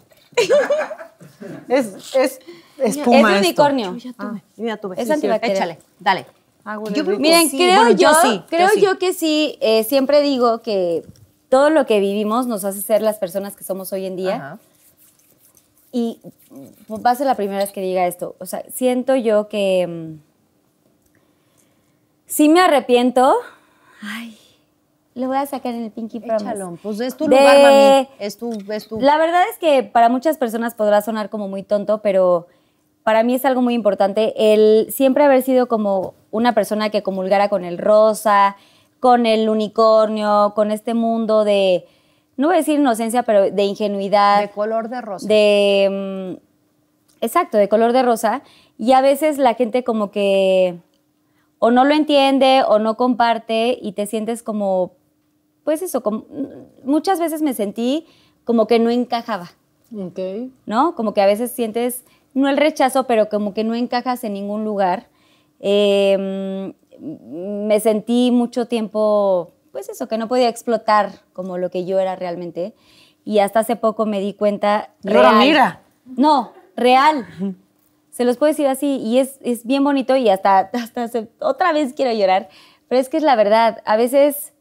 es, es Es espuma un esto. unicornio. Yo ya tuve. Yo ya tuve. Es antibacterial. Échale, dale. Ah, huele Yo creo rico. Miren, sí. creo Bueno, yo, yo sí, creo yo sí. yo que sí, eh, siempre digo que todo lo que vivimos nos hace ser las personas que somos hoy en día. Ajá. Y mm, va a ser la primera vez que diga esto. O sea, siento yo que mm, sí me arrepiento. Ay, lo voy a sacar en el Pinky Promise. Échalo. Pues es tu De- lugar, mami. Es tu, es tu. La verdad es que para muchas personas podrá sonar como muy tonto, pero para mí es algo muy importante el siempre haber sido como una persona que comulgara con el rosa, con el unicornio, con este mundo de no voy a decir inocencia, pero de ingenuidad. De color de rosa. De, mm, exacto, de color de rosa. Y a veces la gente como que o no lo entiende o no comparte y te sientes como, pues eso, como, muchas veces me sentí como que no encajaba, Ok. ¿no? Como que a veces sientes, no el rechazo, pero como que no encajas en ningún lugar. Eh, me sentí mucho tiempo, pues eso, que no podía explotar como lo que yo era realmente. Y hasta hace poco me di cuenta. Y ahora real. mira. No, real. Se los puedo decir así y es, es bien bonito y hasta, hasta se- otra vez quiero llorar. Pero es que es la verdad. A veces,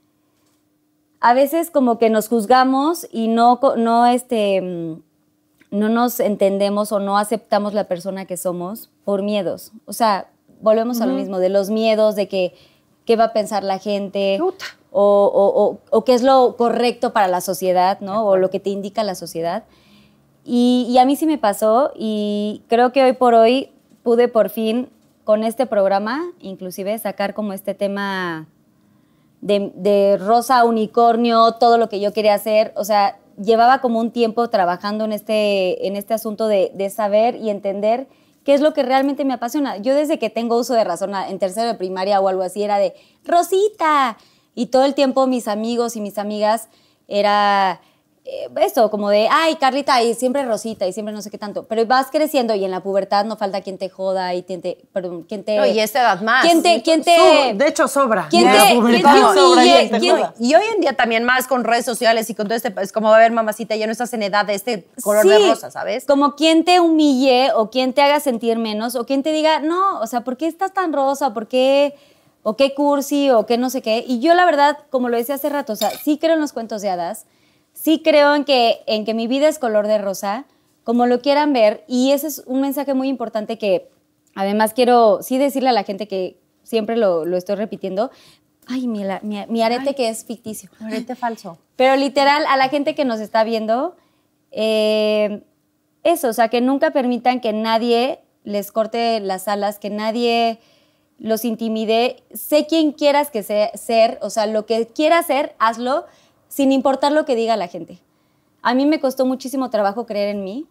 a veces como que nos juzgamos y no, co- no, este, mm, no nos entendemos o no aceptamos la persona que somos por miedos. O sea, volvemos a lo mismo, de los miedos, de que qué va a pensar la gente, Puta. o, o- o- o qué es lo correcto para la sociedad, ¿no? O lo que te indica la sociedad. Y, y a mí sí me pasó y creo que hoy por hoy pude por fin con este programa, inclusive, sacar como este tema de, de rosa, unicornio, todo lo que yo quería hacer. O sea, llevaba como un tiempo trabajando en este, en este asunto de, de saber y entender qué es lo que realmente me apasiona. Yo desde que tengo uso de razón, en tercero de primaria o algo así, era de Rosita. Y todo el tiempo mis amigos y mis amigas era eh, esto, como de, ay, Carlita, y siempre Rosita, y siempre no sé qué tanto. Pero vas creciendo y en la pubertad no falta quien te joda y quien te, perdón, quien te... No, y esta edad más. ¿Quién te, quién te, So- de hecho, sobra. ¿Quién Ya te- la quién pubertad te sobra, humille? ya te ¿Quién- joda. Y hoy en día también más con redes sociales y con todo este, es como, a ver, mamacita, ya no estás en edad de este color de Sí, rosa, ¿sabes? Como quien te humille o quien te haga sentir menos o quien te diga, no, o sea, ¿por qué estás tan rosa? ¿Por qué? O qué cursi o qué no sé qué. Y yo la verdad, como lo decía hace rato, o sea, sí creo en los cuentos de hadas, sí creo en que, en que mi vida es color de rosa, como lo quieran ver. Y ese es un mensaje muy importante que además quiero sí decirle a la gente que siempre lo, lo estoy repitiendo. Ay, mi, la- mi, mi arete Ay. que es ficticio. Arete falso. Pero literal, a la gente que nos está viendo, eh, eso, o sea, que nunca permitan que nadie les corte las alas, que nadie los intimide. Sé quién quieras que sea, ser, o sea, lo que quieras ser, hazlo, sin importar lo que diga la gente. A mí me costó muchísimo trabajo creer en mí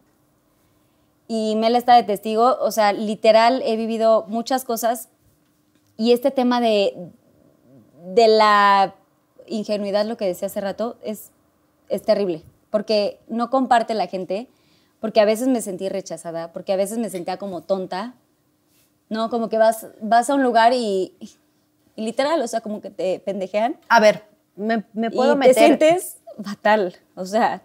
y Mel está de testigo, o sea, literal, he vivido muchas cosas y este tema de, de la ingenuidad, lo que decía hace rato, es, es terrible, porque no comparte la gente, porque a veces me sentí rechazada, porque a veces me sentía como tonta, ¿no? Como que vas, vas a un lugar y, y literal, o sea, como que te pendejean A ver, me, me puedo y meter. te sientes fatal, o sea,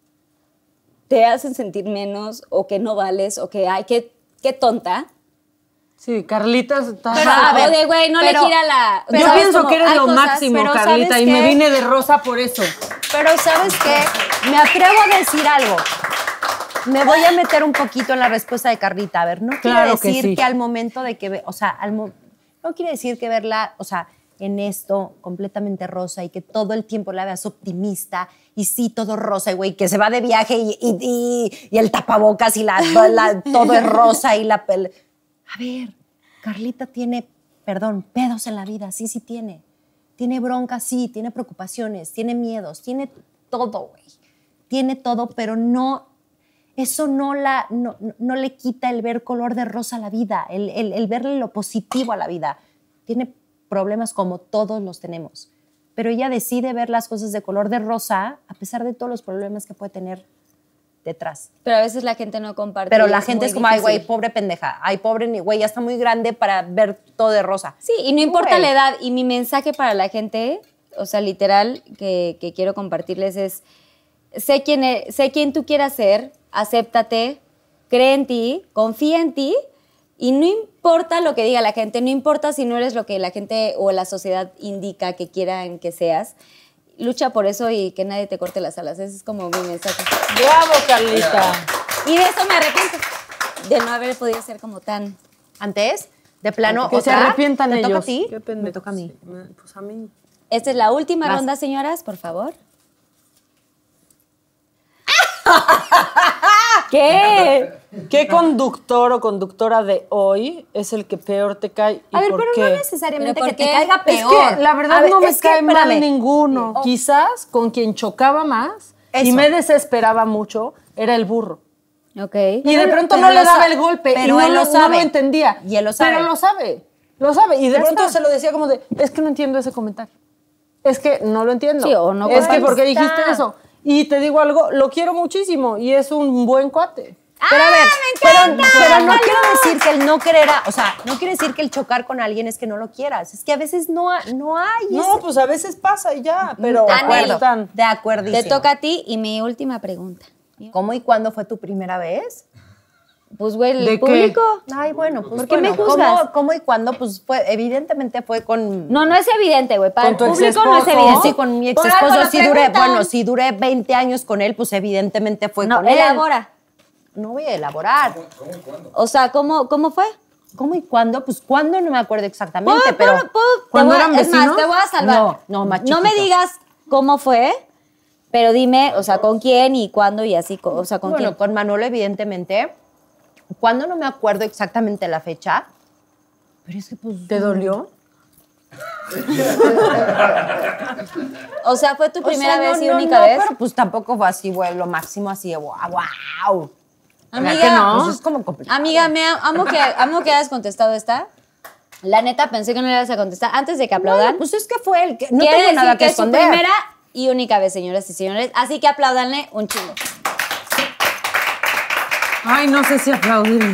te hacen sentir menos o que no vales o que, ay, qué, qué tonta. Sí, Carlita está... Pero, Ajá. a ver, de güey, no pero- le gira la... Yo ¿sabes? pienso Como que eres hay lo cosas, máximo, pero Carlita, ¿sabes y me qué? vine de rosa por eso. Pero ¿sabes qué? Me atrevo a decir algo. Me voy a meter un poquito en la respuesta de Carlita. A ver, no quiere Claro que decir que, sí. al momento de que, ve- o sea, al mo- no quiere decir que verla, o sea, en esto completamente rosa y que todo el tiempo la veas optimista y sí, todo rosa, y güey, que se va de viaje y, y, y- y el tapabocas y la, la- todo es rosa y la... pel- A ver, Carlita tiene, perdón, pedos en la vida, sí, sí tiene. Tiene broncas, sí, tiene preocupaciones, tiene miedos, tiene todo, güey. Tiene todo, pero no, eso no, la, no, no- no le quita el ver color de rosa a la vida, el, el, el verle lo positivo a la vida. Tiene problemas como todos los tenemos, pero ella decide ver las cosas de color de rosa a pesar de todos los problemas que puede tener detrás. Pero a veces la gente no comparte. Pero y la gente muy es como, ay, güey, difícil. pobre pendeja, ay, pobre, ni- güey, ya está muy grande para ver todo de rosa. Sí, y no importa Güey. la edad. Y mi mensaje para la gente, o sea, literal, que, que quiero compartirles es, sé quién, e- sé quién tú quieras ser, acéptate, cree en ti, confía en ti, y no importa lo que diga la gente, no importa si no eres lo que la gente o la sociedad indica que quieran que seas, lucha por eso y que nadie te corte las alas. Ese es como mi mensaje. Bravo, Carlita. Y de eso me arrepiento, de no haber podido ser como tan... Antes, de plano, Que se otra, arrepientan ¿te ellos. toca a ti? Qué Me pendejos, toca a mí. sí. Me- Pues a mí. Esta es la última Vas. ronda, señoras, por favor. ¿Qué? ¿Qué conductor o conductora de hoy es el que peor te cae y A ver, por pero qué? no necesariamente ¿Pero que por te qué? caiga Es peor. que la verdad A ver, no me es que, cae mal espérame. ninguno. Oh. Quizás con quien chocaba más y Eso. me desesperaba mucho era el burro. Ok. Y de Pero- pronto pero no le lo daba sa- el golpe pero y no él lo, lo no sabe. lo entendía. Y él lo sabe. Pero lo sabe, lo sabe. Y de Ya pronto está. se lo decía como de, es que no entiendo ese comentario. Es que no lo entiendo. Sí, o no Es que compartes. porque dijiste Está. eso. Y te digo algo, lo quiero muchísimo y es un buen cuate. Pero a ver, pero, pero no quiero decir que el no querer, a- o sea, no quiere decir que el chocar con alguien es que no lo quieras. Es que a veces no, ha- no hay. No, ese- pues a veces pasa y ya, pero de Anel, acuerdo, están. de acuerdo. Te toca a ti y mi última pregunta. ¿Cómo y cuándo fue tu primera vez? Pues, güey, ¿De el qué? público. Ay, bueno, pues ¿Por qué me bueno, juzgas? ¿cómo, cómo y cuándo? Pues fue, evidentemente fue con... No, no es evidente, güey. Para ¿Con el tu público no es exesposo? evidente. Sí, con mi ex Por algo esposo lo sí duré, preguntan. bueno, si duré veinte años con él, pues evidentemente fue No, con él. elabora. No voy a elaborar. O sea, ¿cómo, cómo fue? ¿Cómo y cuándo? Pues cuándo no me acuerdo exactamente, Puedo- pero... puedo- puedo- te ¿Cuándo voy a- eran Es más, vecinos? te voy a salvar. No, no, más No me chiquito. digas cómo fue, pero dime, o sea, con quién y cuándo y así, co- o sea, con Bueno, quién. con Manolo, evidentemente. ¿Cuándo no me acuerdo exactamente la fecha? Pero es que pues... ¿Te dolió? O sea, fue tu O primera sea, no, vez y no, única no, vez. pero pues tampoco fue así, güey, lo máximo así de wow, wow. Amiga, que no? Pues es como complicado. Amiga, me am- amo que, amo que hayas contestado esta. La neta, pensé que no le ibas a contestar antes de que aplaudan. Bueno, pues es que fue el que... No Quiere tengo decir nada que, que es su esconder. primera y única vez, señoras y señores. Así que apláudanle un chingo. Ay, no sé si aplaudir.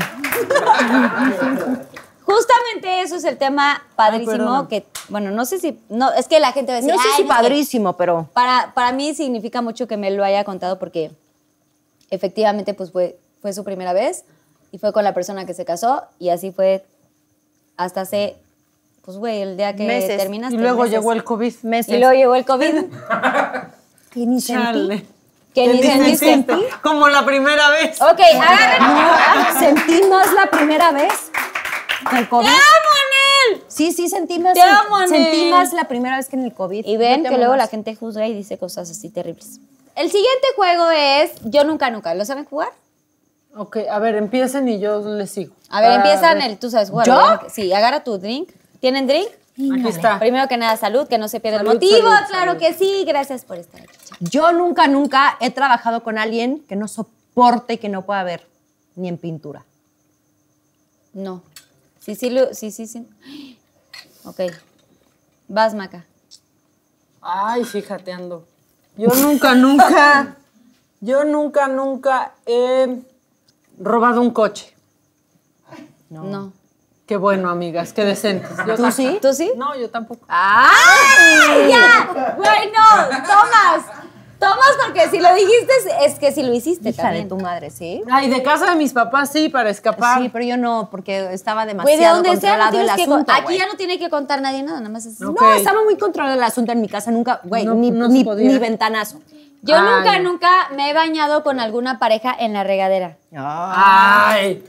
Justamente eso es el tema padrísimo perdona. que, bueno, no sé si, no, es que la gente va a decir, No sé "Ay, si no sé". padrísimo, pero... Para, para mí significa mucho que me lo haya contado porque efectivamente pues fue, fue su primera vez y fue con la persona que se casó y así fue hasta hace, pues güey, el día que Meses. terminaste. Y luego meses. llegó el COVID. Meses. Y luego llegó el COVID. Que ni sentí. Chale. Que ni Ni sentiste. sentiste. Como la primera vez. Ok, agarren. Sentí más la primera vez que el ¡Te COVID. amo, Anel! Sí, sí, sentí más. Te amo, Anel. Sentí más la primera vez que en el COVID. Y ven Yo te que amo luego más. la gente juzga y dice cosas así terribles. El siguiente juego es Yo Nunca Nunca. ¿Lo saben jugar? Ok, a ver, empiecen y yo les sigo. A ver, Ah, empiezan ver. el, tú sabes jugar. ¿Yo? obviamente. Sí, agarra tu drink. ¿Tienen drink? Aquí está. Primero que nada, salud, que no se pierda el Salud, motivo. salud, claro salud. que sí, gracias por estar aquí. chao. Yo nunca, nunca he trabajado con alguien que no soporte y que no pueda ver ni en pintura. No. Sí, sí, lo- sí, sí, sí. Ok. Vas, Maca. Ay, fíjate, ando. Yo nunca, nunca, yo nunca, nunca he robado un coche. No. Qué bueno, amigas, qué decentes. Yo ¿Tú tam- sí? ¿Tú sí? No, yo tampoco. ¡Ay! ¡Ya! Güey, no. Tomas. Tomas porque si lo dijiste es que si lo hiciste Hija también. de tu madre, ¿sí? Ay, de casa de mis papás sí, para escapar. Sí, pero yo no, porque estaba Güey, de demasiado donde sea, no controlado el tienes que... asunto, Aquí güey. ya no tiene que contar nadie nada, nada más es... Ok. No, estaba muy controlado el asunto en mi casa, nunca, güey, No- ni, no se ni, podía. ni ventanazo. Yo Ay. nunca, nunca me he bañado con alguna pareja en la regadera. Ay.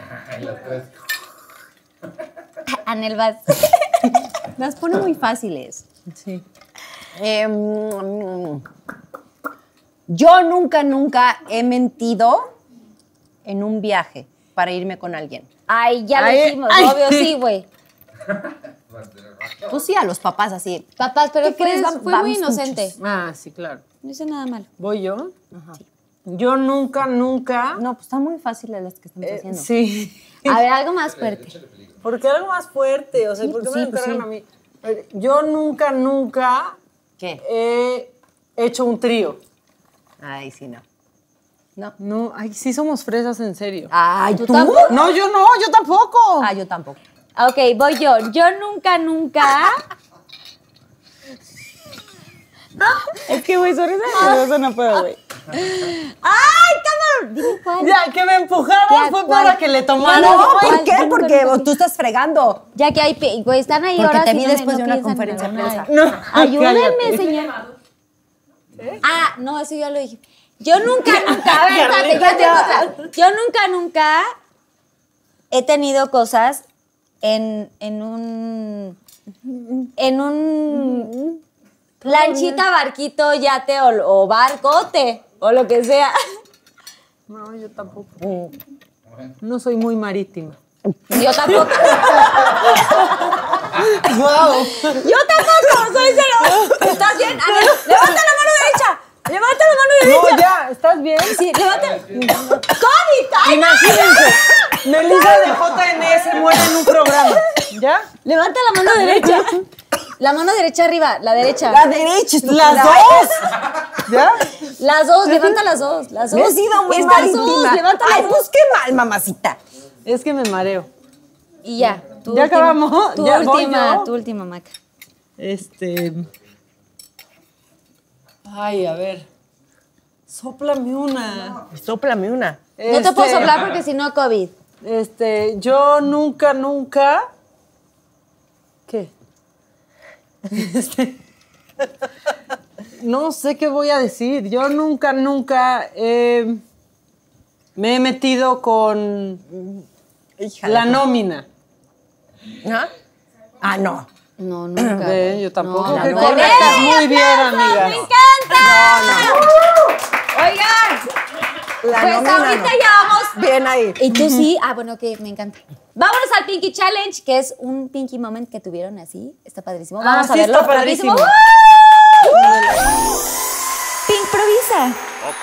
Anel, vas. Las pone muy fáciles. Sí. Eh, mm, yo nunca, nunca he mentido en un viaje para irme con alguien. Ay, ya lo Ay, hicimos, ay. obvio, sí, güey. Tú sí, a los papás así. Papás, pero ¿Qué fue, crees? Va- fue vamos muy inocente. muchos. Ah, sí, claro. No hice nada malo. ¿Voy yo? Yo nunca, nunca... No, pues están muy fáciles las que estamos eh, haciendo. sí. A ver, algo más fuerte. Porque algo más fuerte, o sea, Sí, ¿por qué pues me sí, pues encargan sí. a mí? A ver, yo nunca, nunca ¿Qué? he hecho un trío. Ay, sí, no. No. No, ay, sí somos fresas en serio. Ay, ¿tú? tampoco? No, yo no, yo tampoco. Ah, yo tampoco. Ok, voy yo. Yo nunca, nunca... Es que, güey, son esas eso no puedo, güey. ¡Ay, cabrón! Dime cuál. Ya, que me empujaron Ya, fue ¿cuál? para que le tomara. No, ¿cuál? ¿por qué? Nunca, Porque nunca, tú estás fregando. Ya que hay... pi- Güey, están ahí Porque horas te y vi no me- después no de una piensan conferencia en de nada. prensa. No, Ayúdenme, cállate. señor. Ah, no, eso ya lo dije. Yo nunca, nunca, a ver, espérate, yo tengo otra. Yo nunca, nunca he tenido cosas en, en un, en un lanchita, barquito, yate o, o barcote, o lo que sea. No, yo tampoco. No soy muy marítima. Yo tampoco. ¡Wow! Yo tampoco, soy cero. ¿Estás bien? A ver, levanta la mano derecha. Levanta la mano derecha. No, ya, ¿estás bien? Sí, levanta. ¡COVID! ¡Ay, Imagínense, Melissa de J N S muere en un programa. ¿Ya? levanta la mano derecha. La mano derecha arriba, la derecha. La derecha, ¡Las dos! ¿Ya? Las dos, levanta las dos. Las dos. Me he sido muy Estas marítima. dos, levanta las Ay, dos. pues qué mal, mamacita. Es que me mareo. Y ya. Tu ¿Ya última, acabamos? Tu ¿Ya voy última, yo? tu última, Maca. Este... Ay, a ver. Sóplame una. Sóplame una. No te puedo Este, soplar porque si no, COVID. Este, yo nunca, nunca... ¿Qué? Este, no sé qué voy a decir. Yo nunca, nunca eh, me he metido con Híjale. la nómina. ¿Ah? Ah, no. No, nunca. Ve, yo tampoco. No, Qué no. correctas, muy bien, amigas. ¡Me encanta! Oigan, La pues nómina ahorita no. ya vamos. Bien ahí. ¿Y tú sí? Ah, bueno, que me encanta. Vámonos al Pinky Challenge, que es un Pinky Moment que tuvieron así. Está padrísimo. Ah, Vamos a sí, verlo está rapidísimo. padrísimo. Pink improvisa.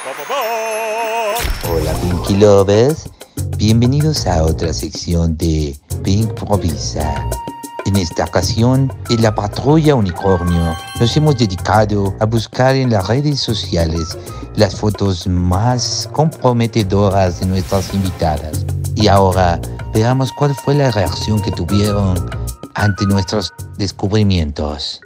Hola Pinky Lovers, bienvenidos a otra sección de Pink Provisa. En esta ocasión, en la Patrulla Unicornio, nos hemos dedicado a buscar en las redes sociales las fotos más comprometedoras de nuestras invitadas. Y ahora, veamos cuál fue la reacción que tuvieron ante nuestros descubrimientos.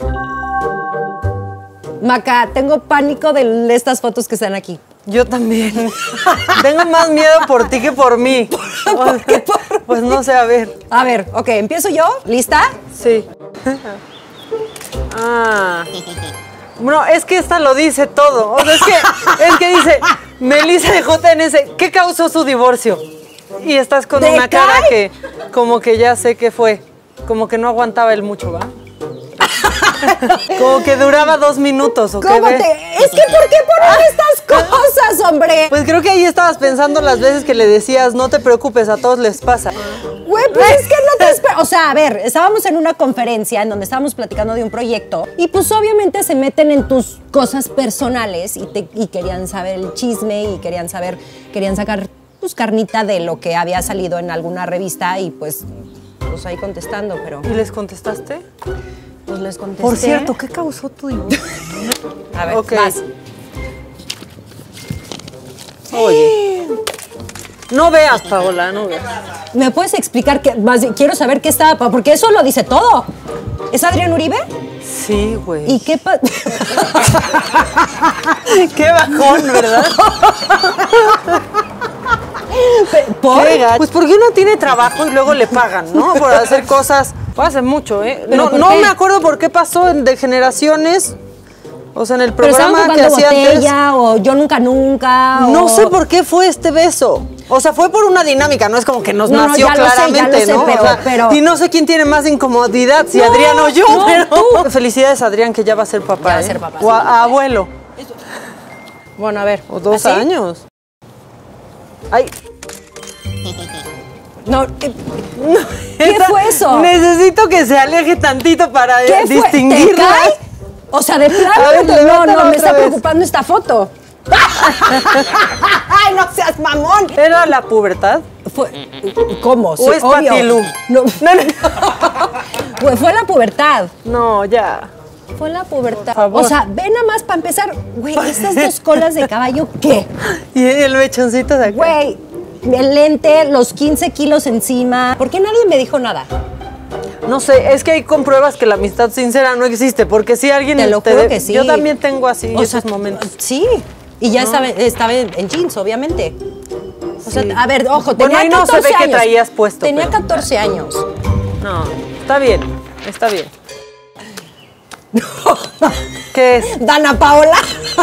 Maca, tengo pánico de estas fotos que están aquí. Yo también. Tengo más miedo por ti que por mí. ¿Por qué por Pues no sé, a ver. A ver, ok, empiezo yo. ¿Lista? Sí. Ah. Bueno, es que esta lo dice todo. O sea, es que, es que dice, Melissa de J N S, ¿qué causó su divorcio? Y estás con ¿Te una cara cae? que como que ya sé qué fue. Como que no aguantaba el mucho, ¿va? Como que duraba dos minutos, ¿o qué ¿Cómo ves? te...? Es que, ¿por qué ponen estas cosas, hombre? Pues creo que ahí estabas pensando las veces que le decías, no te preocupes, a todos les pasa. Güey, pues es que no te espero. O sea, a ver, estábamos en una conferencia en donde estábamos platicando de un proyecto y pues obviamente se meten en tus cosas personales y, te, y querían saber el chisme y querían saber, querían sacar pues carnita de lo que había salido en alguna revista y pues, pues ahí contestando, pero ¿Y les contestaste? pues les contesté. Por cierto, ¿qué causó tu divorcio? A ver, Ok. vas. Oye. No veas, Paola, no veas. ¿Me puedes explicar qué? Más bien, quiero saber qué estaba, pa- porque eso lo dice todo. ¿Es Adrián Uribe? Sí, güey. ¿Y qué pasa? Qué bajón, ¿verdad? ¿Por? Qué gacho. Pues porque uno tiene trabajo y luego le pagan, ¿no? Por hacer cosas. Fue hace mucho, ¿eh? ¿Pero No, por no qué? me acuerdo por qué pasó en de generaciones. O sea, en el Pero estaban programa que jugando hacía antes. botella o yo nunca nunca. No o- sé por qué fue este beso. O sea, fue por una dinámica, no es como que nos No, no, nació ya lo sé, ya claramente, lo sé, ¿no? pero- O sea, pero- Y no sé quién tiene más incomodidad, si No, Adrián o yo, no, pero. tú. Felicidades, Adrián, que ya va a ser papá. Ya va a ¿eh? ser papá, O a- sí. a abuelo. Bueno, a ver. O dos ¿así? años. Ay. No, eh, ¿qué Esa- fue eso? Necesito que se aleje tantito para ¿Qué eh, fue? distinguirlas. ¿Te cae? O sea, de plano. A ver, no, levántala no, me otra está vez. preocupando esta foto. ¡Ay, no seas mamón! ¿Era la pubertad? Fue, ¿Cómo? ¿O es obvio. Patilú? No, Fue- fue la pubertad. No, ya. Fue la pubertad. favor. O sea, ve nada más para empezar. Güey, estas dos colas de caballo, ¿qué? Y el mechoncito de acá. Güey, el lente, los quince kilos encima. ¿Por qué nadie me dijo nada? No sé, es que ahí compruebas que la amistad sincera no existe, porque si alguien Te lo juro de- que sí. Yo también tengo así O esos sea, momentos. Sí. Y ya estaba, estaba en, en jeans, obviamente. O sea, Sí. a ver, ojo, Bueno, tenía ahí no se catorce ve que años. traías puesto, Tenía pero- catorce años. No, está bien, está bien. ¿Qué es? Dana Paola.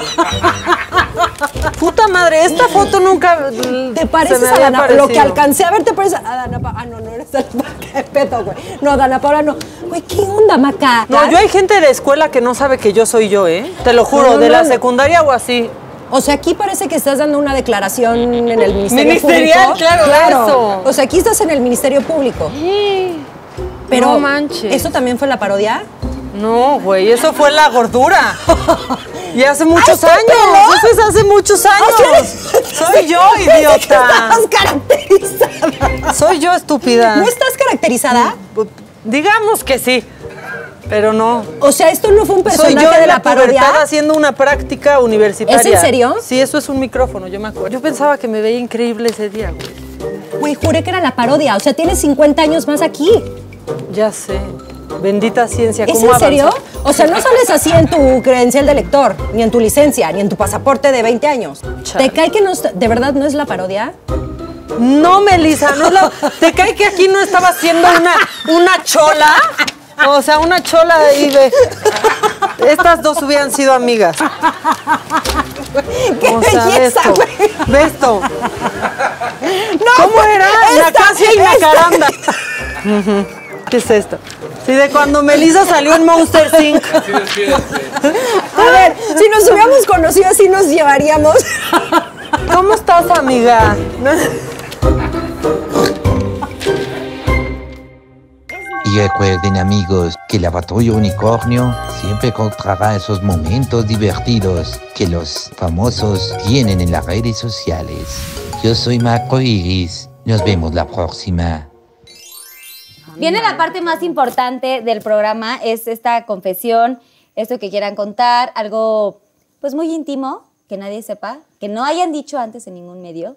Puta madre, esta foto nunca ¿Te pareces se me a había Dana Paola? Lo que parecido. alcancé a ver, ¿te pareces a Dana Paola? Ah, no, no eres Dana Paola. Qué pedo, güey. No, Dana Paola no. Güey, ¿qué onda, Maca? No, yo hay gente de la escuela que no sabe que yo soy yo, ¿eh? Te lo juro, No, no, de la no. secundaria o así. O sea, aquí parece que estás dando una declaración en el Ministerio Ministerial, Público. claro, eso. O sea, aquí estás en el Ministerio Público. Pero, No manches. ¿eso también fue la parodia? No, güey, eso fue la gordura. Y hace muchos ¿Ay, años. tu pelo? Eso es hace muchos años. Soy yo, idiota. Estás caracterizada. Soy yo, estúpida. ¿No estás caracterizada? Digamos que sí, pero no. O sea, esto no fue un personaje Soy yo de en la, la parodia. pubertad haciendo una práctica universitaria. ¿Es en serio? Sí, eso es un micrófono, yo me acuerdo. Yo pensaba que me veía increíble ese día, güey. Güey, juré que era la parodia. O sea, tienes cincuenta años más aquí. Ya sé. Bendita ciencia. ¿Es ¿Cómo en serio? avanzó? O sea, no sales así en tu credencial de lector, ni en tu licencia, ni en tu pasaporte de veinte años. Chale. ¿Te cae que no está- de verdad no es la parodia? No, Melissa, no es la... ¿Te cae que aquí no estaba haciendo una, una chola? O sea, una chola ahí de... Estas dos hubieran sido amigas. ¡Qué O sea, ve belleza, esto, güey! ve esto. No, ¿Cómo era? esta, Nacasia y esta. Nacaranda. Ujú. ¿Qué es esto? Sí, de cuando Melissa salió en Monster incorporated. Así despídense. A ver, si nos hubiéramos conocido así nos llevaríamos. ¿Cómo estás, amiga? Y recuerden, amigos, que la patrulla unicornio siempre encontrará esos momentos divertidos que los famosos tienen en las redes sociales. Yo soy Marco Iris. Nos vemos la próxima. Viene la parte más importante del programa, es esta confesión, esto que quieran contar, algo pues muy íntimo, que nadie sepa, que no hayan dicho antes en ningún medio.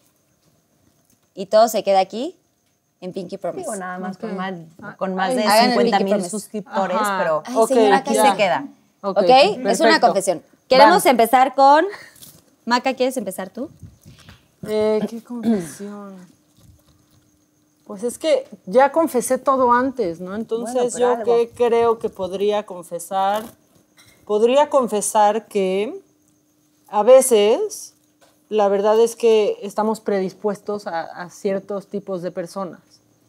Y todo se queda aquí, en Pinky Promise. Digo, nada más con más, con más Ay, de hagan el cincuenta Pinky mil Promise. suscriptores, Ajá. pero Ay, Ok, señora, aquí ya. se queda. ¿Ok? Es una perfecto. confesión. Queremos Va. empezar con... Maca, ¿quieres empezar tú? Eh, ¿Qué confesión? Pues es que ya confesé todo antes, ¿no? Entonces Bueno, pero yo algo. que creo que podría confesar, podría confesar que a veces la verdad es que estamos predispuestos a, a ciertos tipos de personas.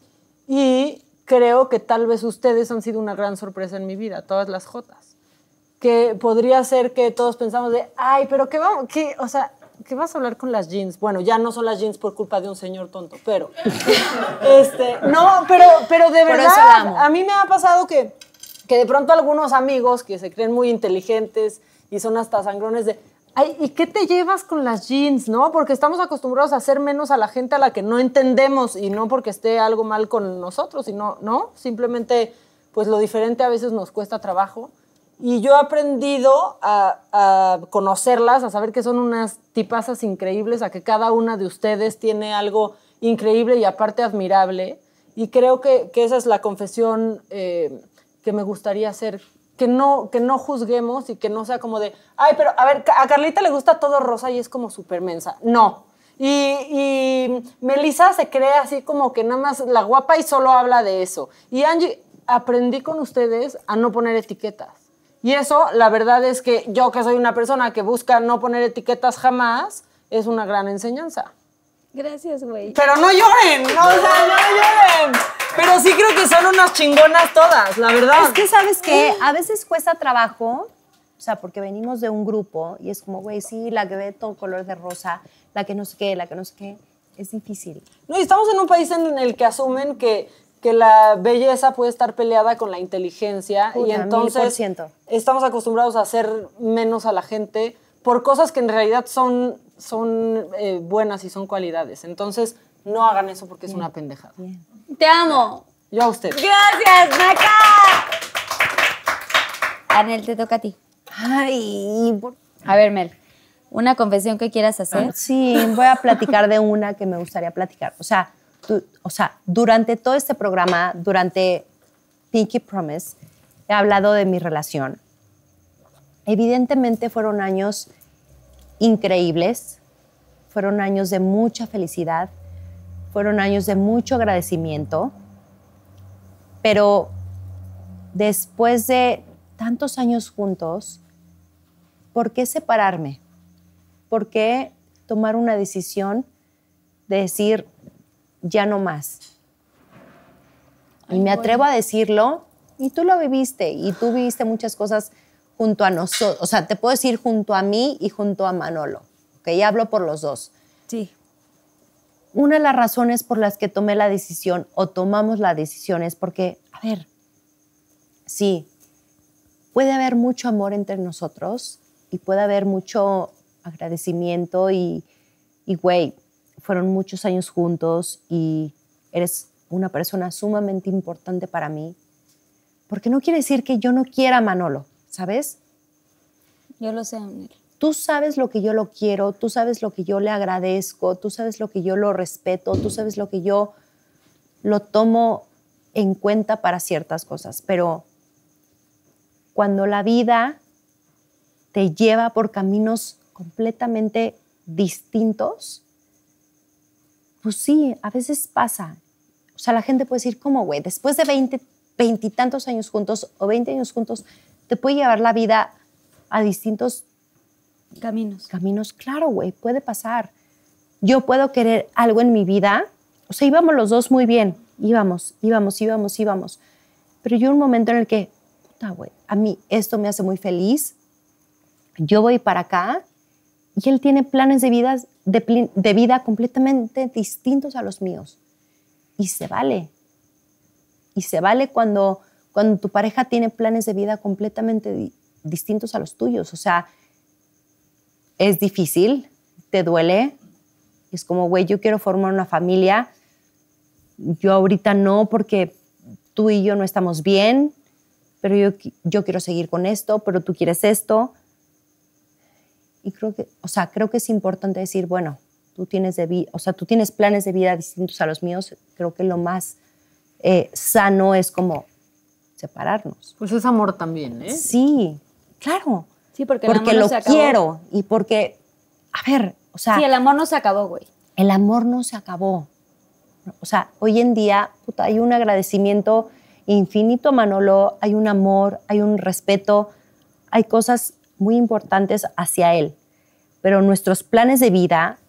Y creo que tal vez ustedes han sido una gran sorpresa en mi vida, todas las jotas. Que podría ser que todos pensamos de, ay, pero qué vamos, qué, o sea, ¿qué vas a hablar con las jeans? Bueno, ya no son las jeans por culpa de un señor tonto, pero... este, no, pero, pero de Por verdad, eso la amo. a mí me ha pasado que, que de pronto algunos amigos que se creen muy inteligentes y son hasta sangrones de, ay, ¿y qué te llevas con las jeans, no? Porque estamos acostumbrados a hacer menos a la gente a la que no entendemos y no porque esté algo mal con nosotros, sino, ¿no? Simplemente, pues lo diferente a veces nos cuesta trabajo. Y yo he aprendido a, a conocerlas, a saber que son unas tipazas increíbles, a que cada una de ustedes tiene algo increíble y aparte admirable. Y creo que, que esa es la confesión eh, que me gustaría hacer. Que no, que no juzguemos y que no sea como de, ay, pero a ver, a Carlita le gusta todo rosa y es como súper mensa. No. Y, y Melissa se cree así como que nada más la guapa y solo habla de eso. Y Angie, aprendí con ustedes a no poner etiquetas. Y eso, la verdad es que yo que soy una persona que busca no poner etiquetas jamás, es una gran enseñanza. Gracias, güey. Pero no lloren, no, o sea, no lloren. Pero sí creo que son unas chingonas todas, la verdad. Es que, ¿sabes qué? A veces cuesta trabajo, o sea, porque venimos de un grupo y es como, güey, sí, la que ve todo color de rosa, la que no sé qué, la que no sé qué, es difícil. No, y estamos en un país en el que asumen que, que la belleza puede estar peleada con la inteligencia. Puta, y entonces mil por ciento. estamos acostumbrados a hacer menos a la gente por cosas que en realidad son, son eh, buenas y son cualidades. Entonces, no hagan eso porque es una pendejada. Te amo. Yo a usted. Gracias, Maca. Anel, te toca a ti. Ay, por- A ver, Mel, una confesión que quieras hacer. sí, voy a platicar de una que me gustaría platicar. O sea, du- o sea, durante todo este programa, durante Pinky Promise, he hablado de mi relación. Evidentemente fueron años increíbles, fueron años de mucha felicidad, fueron años de mucho agradecimiento, pero después de tantos años juntos, ¿por qué separarme? ¿Por qué tomar una decisión de decir ya no más? Y me atrevo a decirlo, y tú lo viviste, y tú viviste muchas cosas junto a nosotros, o sea, te puedo decir junto a mí y junto a Manolo, ¿ok? Y hablo por los dos. Sí. Una de las razones por las que tomé la decisión o tomamos la decisión es porque, a ver, sí, puede haber mucho amor entre nosotros y puede haber mucho agradecimiento y, y güey, fueron muchos años juntos y eres una persona sumamente importante para mí. Porque no quiere decir que yo no quiera a Manolo, ¿sabes? Yo lo sé, Anel. Tú sabes lo que yo lo quiero, tú sabes lo que yo le agradezco, tú sabes lo que yo lo respeto, tú sabes lo que yo lo tomo en cuenta para ciertas cosas. Pero cuando la vida te lleva por caminos completamente distintos, pues sí, a veces pasa. O sea, la gente puede decir, ¿cómo, güey? Después de veinte, veintitantos años juntos o veinte años juntos, te puede llevar la vida a distintos Caminos. Caminos, claro, güey, puede pasar. Yo puedo querer algo en mi vida. O sea, íbamos los dos muy bien. Íbamos, íbamos, íbamos, íbamos. Pero yo un momento en el que, puta, güey, a mí esto me hace muy feliz. Yo voy para acá y él tiene planes de vida, de, de vida completamente distintos a los míos. Y se vale. Y se vale cuando, cuando tu pareja tiene planes de vida completamente di- distintos a los tuyos. O sea, es difícil, te duele. Es como, güey, yo quiero formar una familia. Yo ahorita no, porque tú y yo no estamos bien, pero yo, yo quiero seguir con esto, pero tú quieres esto. Y creo que, o sea, creo que es importante decir, bueno, tú tienes, de vi- o sea, tú tienes planes de vida distintos a los míos. Creo que lo más eh, sano es como separarnos. Pues es amor también, ¿eh? Sí, claro. Sí, porque el Porque amor no lo se acabó. quiero y porque, a ver, o sea, Sí, el amor no se acabó, güey. el amor no se acabó. O sea, hoy en día, puta, hay un agradecimiento infinito a Manolo, hay un amor, hay un respeto, hay cosas muy importantes hacia él. Pero nuestros planes de vida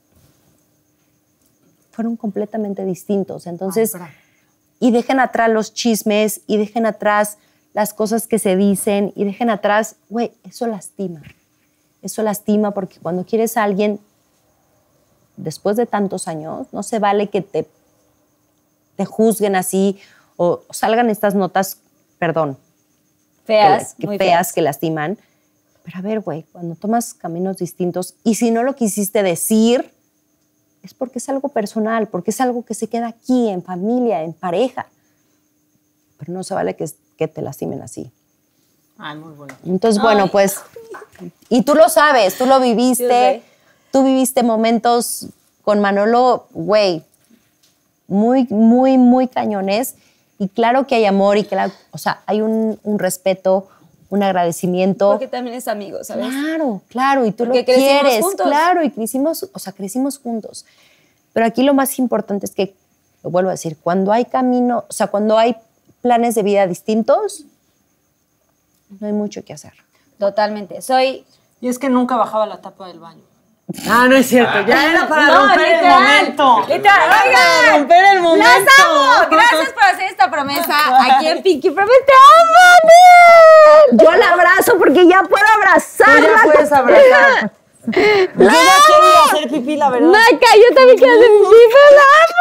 fueron completamente distintos. Entonces, Ay, y dejen atrás los chismes, y dejen atrás las cosas que se dicen, y dejen atrás, güey, eso lastima. Eso lastima porque cuando quieres a alguien, después de tantos años, no se vale que te, te juzguen así o, o salgan estas notas, perdón, Feas, que, muy feas, feas. que lastiman. Pero a ver, güey, cuando tomas caminos distintos y si no lo quisiste decir, es porque es algo personal, porque es algo que se queda aquí, en familia, en pareja. Pero no se vale que, que te lastimen así. Ay, muy bueno. Entonces, bueno, pues, y tú lo sabes, tú lo Yo viviste, sé. tú viviste momentos con Manolo, güey, muy, muy, muy cañones. Y claro que hay amor y claro, o sea, hay un, un respeto, un agradecimiento. Porque también es amigo, ¿sabes? Claro, claro, y tú Porque lo crecimos quieres, juntos. claro, y crecimos, o sea, crecimos juntos. Pero aquí lo más importante es que, lo vuelvo a decir, cuando hay camino, o sea, cuando hay planes de vida distintos, no hay mucho que hacer. Totalmente. Soy... Y es que nunca bajaba la tapa del baño. Ah, no es cierto. Ya era para No, romper el literal, momento. literal. Era Oigan, para romper el momento. ¡Las amo! Gracias por hacer esta promesa aquí en Pinky Promise. ¡Te amo, Yo la abrazo porque ya puedo Tú abrazarla. ya puedes abrazar. Yo ya quiero ir a hacer pipí, la verdad. Maca, yo también quiero hacer pipí, pero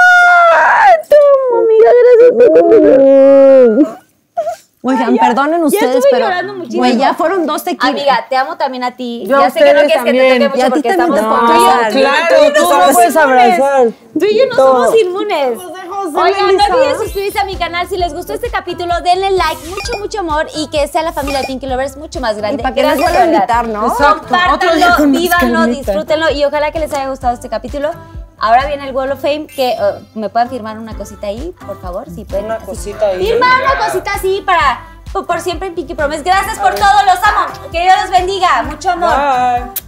la amo. Te amo, amiga, gracias. Oigan, perdonen ustedes, estuve pero llorando muchísimo. güey, ya fueron dos tequilas. Amiga, te amo también a ti. Yo a ya sé que no ustedes quieres que te también. toque Y a mucho ti porque también estamos te con puedo tú y yo- abrazar. Claro, tú y yo tú no me somos puedes inmunes. abrazar. Tú y yo no Todo. somos inmunes. José, José, Oigan, Melissa. no olviden suscribirse a mi canal. Si les gustó este capítulo, denle like, mucho, mucho amor y que sea la familia de Pinky Lovers mucho más grande. Y para que nos Gracias, vuelvan a de verdad. invitar, ¿no? Exacto. Otro día Compártanlo, con más vívanlo, carnita. disfrútenlo y ojalá que les haya gustado este capítulo. Ahora viene el Wall of Fame, que uh, me puedan firmar una cosita ahí, por favor, si pueden. Una así. cosita ahí. Firmar una cosita así para por, por siempre en Pinky Promise. Gracias por todo, los amo. Que Dios los bendiga. Mucho amor. Bye.